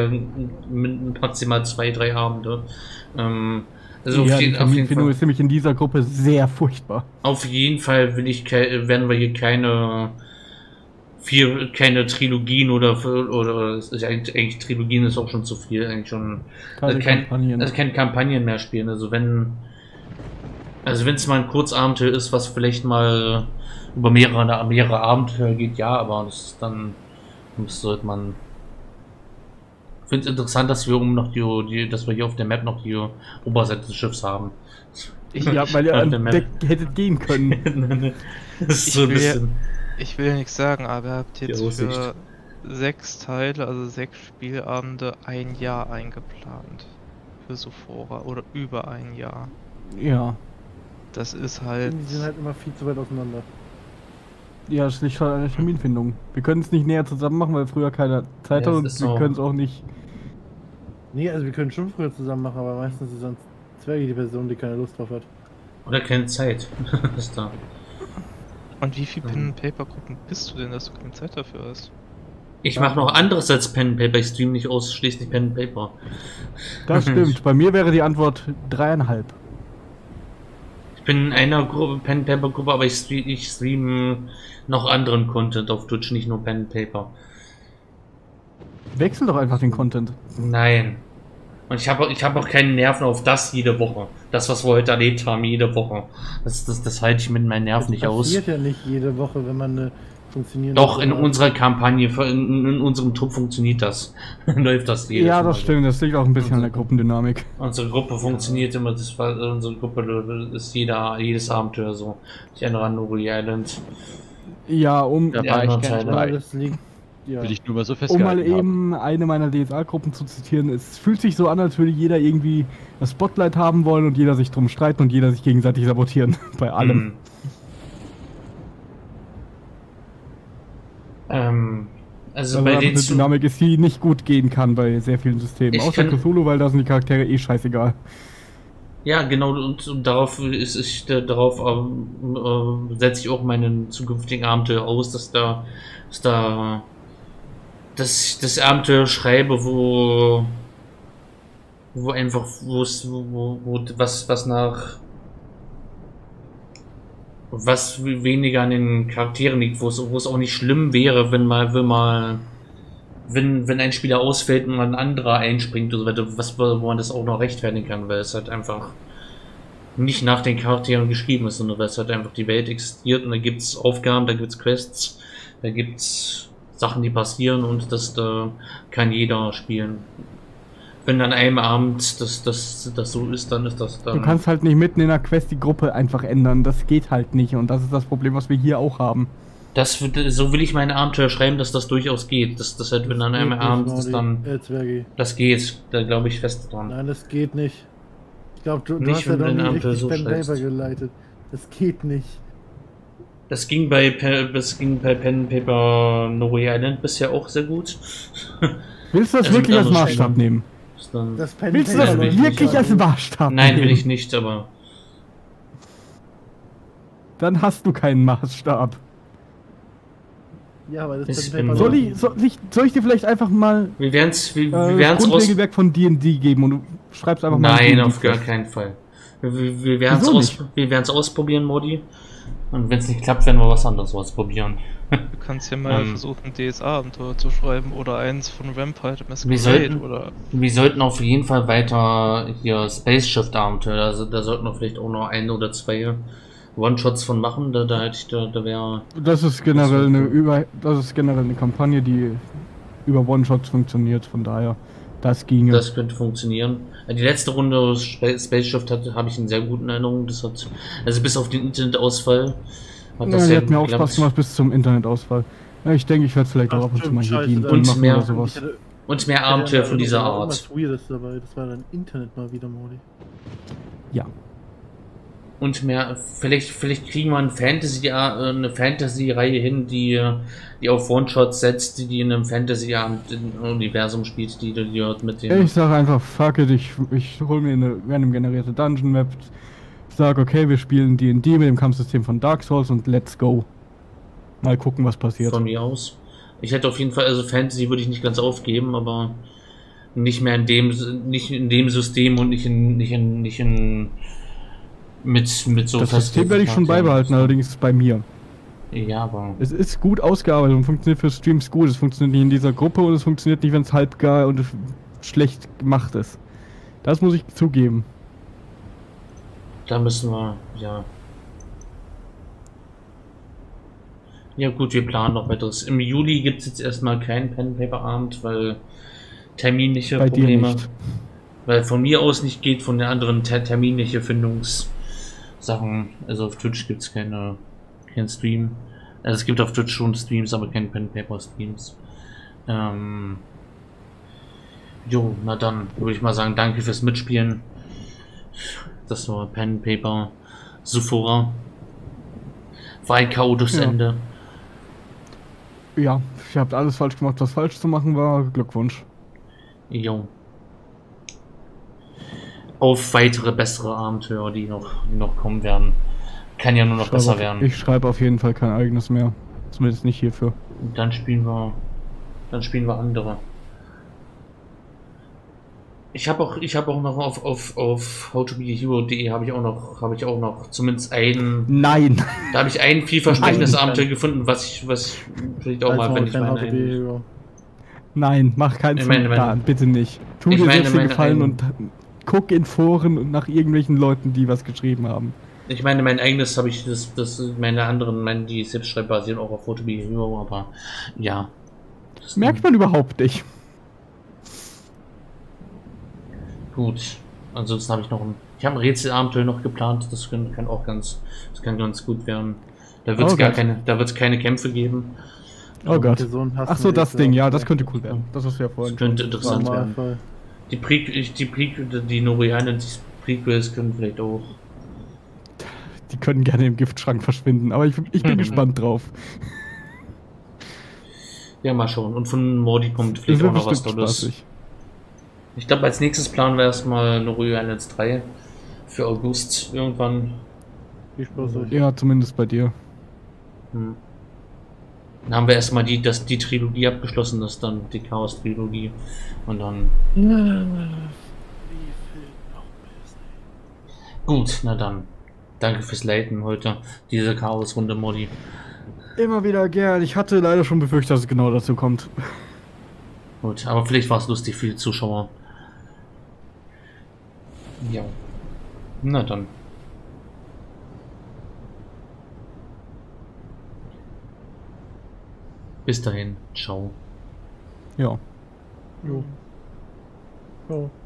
maximal 2, 3 Abende, also Ja, auf, die jeden Kaminfindung Fall, ist nämlich in dieser Gruppe sehr furchtbar. auf jeden Fall werden wir hier keine Trilogien oder es ist eigentlich Trilogien ist auch schon zu viel, eigentlich schon Keine Kampagnen. keine Kampagnen mehr spielen. Also wenn es mal ein Kurzabenteuer ist, was vielleicht mal über mehrere Abenteuer geht, ja, aber das ist dann sollte man. Ich finde es interessant, dass wir dass wir hier auf der Map noch die Oberseite des Schiffs haben. Ja, weil ihr Auf der an Map. Deck hättet gehen können. Das ist so ein bisschen. Ich will ja nichts sagen, aber ihr habt jetzt Die Aussicht. für 6 Teile, also 6 Spielabende, ein Jahr eingeplant. Spiele so vor oder über ein Jahr. Ja. Das ist halt. Die sind halt immer viel zu weit auseinander. Ja, es liegt schon an der Terminfindung. Wir können es nicht näher zusammen machen, weil früher keiner Zeit Ja, hat, das und ist wir so. können es auch nicht. Nee, also wir können schon früher zusammen machen, aber meistens ist sonst Zwerge die Person, die keine Lust drauf hat. Oder keine Zeit. Ist da. Und wie viel Pen and Paper Gruppen bist du denn, dass du keine Zeit dafür hast? Ich mache noch anderes als Pen and Paper. Ich stream nicht ausschließlich Pen and Paper. Das stimmt. Bei mir wäre die Antwort 3,5. Ich bin in einer Gruppe, Pen and Paper Gruppe, aber ich stream noch anderen Content auf Twitch, nicht nur Pen and Paper. Wechsel doch einfach den Content. Nein. Und ich hab auch keine Nerven auf das jede Woche. Das, was wir heute erlebt haben, jede Woche. Das halte ich mit meinen Nerven nicht Das aus. passiert ja nicht jede Woche, wenn man eine funktionierende... Doch, in unserer Kampagne, in unserem Trupp funktioniert das. Läuft das jedes Ja, Mal das so. stimmt. Das liegt auch ein bisschen an der Gruppendynamik. Unsere Gruppe funktioniert immer, unsere Gruppe ist jedes Abenteuer so. Ich erinnere an Nuri Island. Ja, Da Die war ich anderen gar nicht Teile. Aber bei. das liegt... Ja. Will ich nur mal so Um mal festgehalten haben. eben eine meiner DSA-Gruppen zu zitieren, es fühlt sich so an, als würde jeder irgendwie das Spotlight haben wollen und jeder sich drum streiten und jeder sich gegenseitig sabotieren. Bei allem. Also Also bei einfach den eine Dynamik ist, die nicht gut gehen kann bei sehr vielen Systemen. Ich Außer kann- Cthulhu, weil da sind die Charaktere eh scheißegal. Ja, genau, und darauf setze ich auch meinen zukünftigen Abenteuer aus, dass ich das Abenteuer schreibe, wo einfach, was weniger an den Charakteren liegt, wo es auch nicht schlimm wäre, wenn ein Spieler ausfällt und ein anderer einspringt oder so weiter, wo man das auch noch rechtfertigen kann, weil es halt einfach nicht nach den Charakteren geschrieben ist, sondern weil es halt einfach die Welt existiert und da gibt's Aufgaben, da gibt's Quests, da gibt's Sachen, die passieren und da kann jeder spielen. Wenn an einem Abend das so ist, dann ist das dann... Du kannst halt nicht mitten in der Quest die Gruppe einfach ändern. Das geht halt nicht und das ist das Problem, was wir hier auch haben. So will ich meine Abenteuer schreiben, dass das durchaus geht. Das halt, wenn an einem Geht nicht, Abend das Nordi. dann... Zwergi. Das geht, da glaube ich fest dran. Nein, das geht nicht. Ich glaube, du Nicht, hast ja wenn doch du nie ein Abenteuer richtig so Pen schreibst. Paper geleitet. Das geht nicht. Das ging bei Pen Paper Nori Island bisher auch sehr gut. Willst du das Also wirklich mit als anderen Maßstab Spielern. nehmen? Ist dann, Das Pen Willst du Paper das will ich läuft wirklich nicht als gut. Maßstab nein, nehmen? will ich nicht, aber Dann hast du keinen Maßstab. Ja, weil das Ich Pen bin Paper so- läuft. Soll ich dir vielleicht einfach mal wir werden's das aus... Grundregelwerk von D&D geben und du schreibst einfach mal... Nein, D&D auf gar fest? keinen Fall. Wir Wieso nicht? werden's ausprobieren, Modi. Und wenn es nicht klappt, werden wir was anderes ausprobieren. Du kannst ja mal Ähm. versuchen, ein DSA-Abenteuer zu schreiben oder eins von Vampire the Wir Masquerade sollten- oder. Wir sollten auf jeden Fall weiter hier Space Shift Abenteuer, also da sollten wir vielleicht auch noch ein oder zwei One-Shots von machen, da wäre... Das ist generell eine Kampagne, die über One-Shots funktioniert, von daher, das ginge. Das könnte funktionieren. Die letzte Runde Space Shift habe ich in sehr guten Erinnerungen. Das hat, also bis auf den Internetausfall, hat Ja, das die sehr hat mir auch gut Spaß geklappt. gemacht bis zum Internetausfall. Ja, ich denke, ich werde vielleicht auch Ach, ab und zu mal hier stimmt, D&D scheiße, Und machen mehr- oder sowas. Ich hatte- Und mehr ich hatte Abenteuer in von dieser Erinnerung, Art. Was Weirdes dabei. Das war dann Internet mal wieder, Modi. Ja. Und mehr, vielleicht kriegen wir eine Fantasy-Reihe hin, die auf One-Shots setzt, die in einem Fantasy-Universum spielt, die dort mit dem... Ich sag einfach, fuck it, ich hol mir eine random generierte Dungeon Map, sag, okay, wir spielen D&D mit dem Kampfsystem von Dark Souls und let's go. Mal gucken, was passiert. Von mir aus. Ich hätte auf jeden Fall, also Fantasy würde ich nicht ganz aufgeben, aber nicht mehr in dem System und nicht mit so Das System werde ich schon beibehalten, allerdings bei mir. Ja, aber Es ist gut ausgearbeitet und funktioniert für Streams gut. Es funktioniert nicht in dieser Gruppe und es funktioniert nicht, wenn es halb gar und schlecht gemacht ist. Das muss ich zugeben. da müssen wir, ja. Ja gut, wir planen noch weiteres. Im Juli gibt es jetzt erstmal keinen Pen-Paper-Abend, weil terminliche Bei dir Probleme. nicht. Weil von mir aus nicht geht, von den anderen terminliche Findungssachen. Also auf Twitch gibt es keinen Stream. Also es gibt auf Twitch schon Streams, aber keine Pen-Paper-Streams. Jo, na dann würde ich mal sagen, danke fürs Mitspielen. Das war Pen, Paper, Sephora. War ein chaotisches Ja. Ende. Ja, ihr habt alles falsch gemacht, was falsch zu machen war. Glückwunsch. Jo. Auf weitere, bessere Abenteuer, die noch kommen werden. Kann ja nur noch besser werden. Ich schreibe auf jeden Fall kein eigenes mehr. Zumindest nicht hierfür. Und dann spielen wir andere. Ich habe auch noch auf howtobehero.de habe ich auch noch zumindest Nein! da habe ich ein vielversprechendes Nein. Abenteuer gefunden, was ich vielleicht auch mal, wenn ich meine eigenen- Nein, mach keinen Ich meine, Plan, bitte nicht. Tu ich dir meine, selbst den meine Gefallen eigenen- und guck in Foren und nach irgendwelchen Leuten, die was geschrieben haben. Ich meine, mein eigenes habe ich meine anderen, die Selbstschreib basieren auch auf Howtobehero, aber ja. Das merkt man überhaupt nicht. Gut. Ansonsten habe ich habe ein Rätselabenteuer noch geplant, das kann ganz gut werden. Da wird es Gott. keine Kämpfe geben. Oh Gott. Person hast Ach so, du das jetzt Ding, auch ja, das gesagt. könnte cool werden. Das ist ja vorhin. Das könnte interessant werden. Normalfall. Die Norianen, die Prequels können vielleicht auch. Die können gerne im Giftschrank verschwinden, aber ich bin gespannt drauf. Ja, mal schauen. Und von Mordi kommt Das vielleicht wird auch noch was bestimmt Tolles. spaßig. Ich glaube, als nächstes planen wir erstmal Norio Islands 3 für August irgendwann. Viel Spaß euch. Ja, zumindest bei dir. Dann haben wir erstmal die Trilogie abgeschlossen, das ist dann die Chaos-Trilogie. Und dann. Gut, na dann. Danke fürs Leiten heute. Diese Chaos-Runde, Modi. Immer wieder gern. Ich hatte leider schon befürchtet, dass es genau dazu kommt. Gut, aber vielleicht war es lustig für die Zuschauer. Ja. Na dann. Bis dahin. Ciao. Ja. Jo. Oh.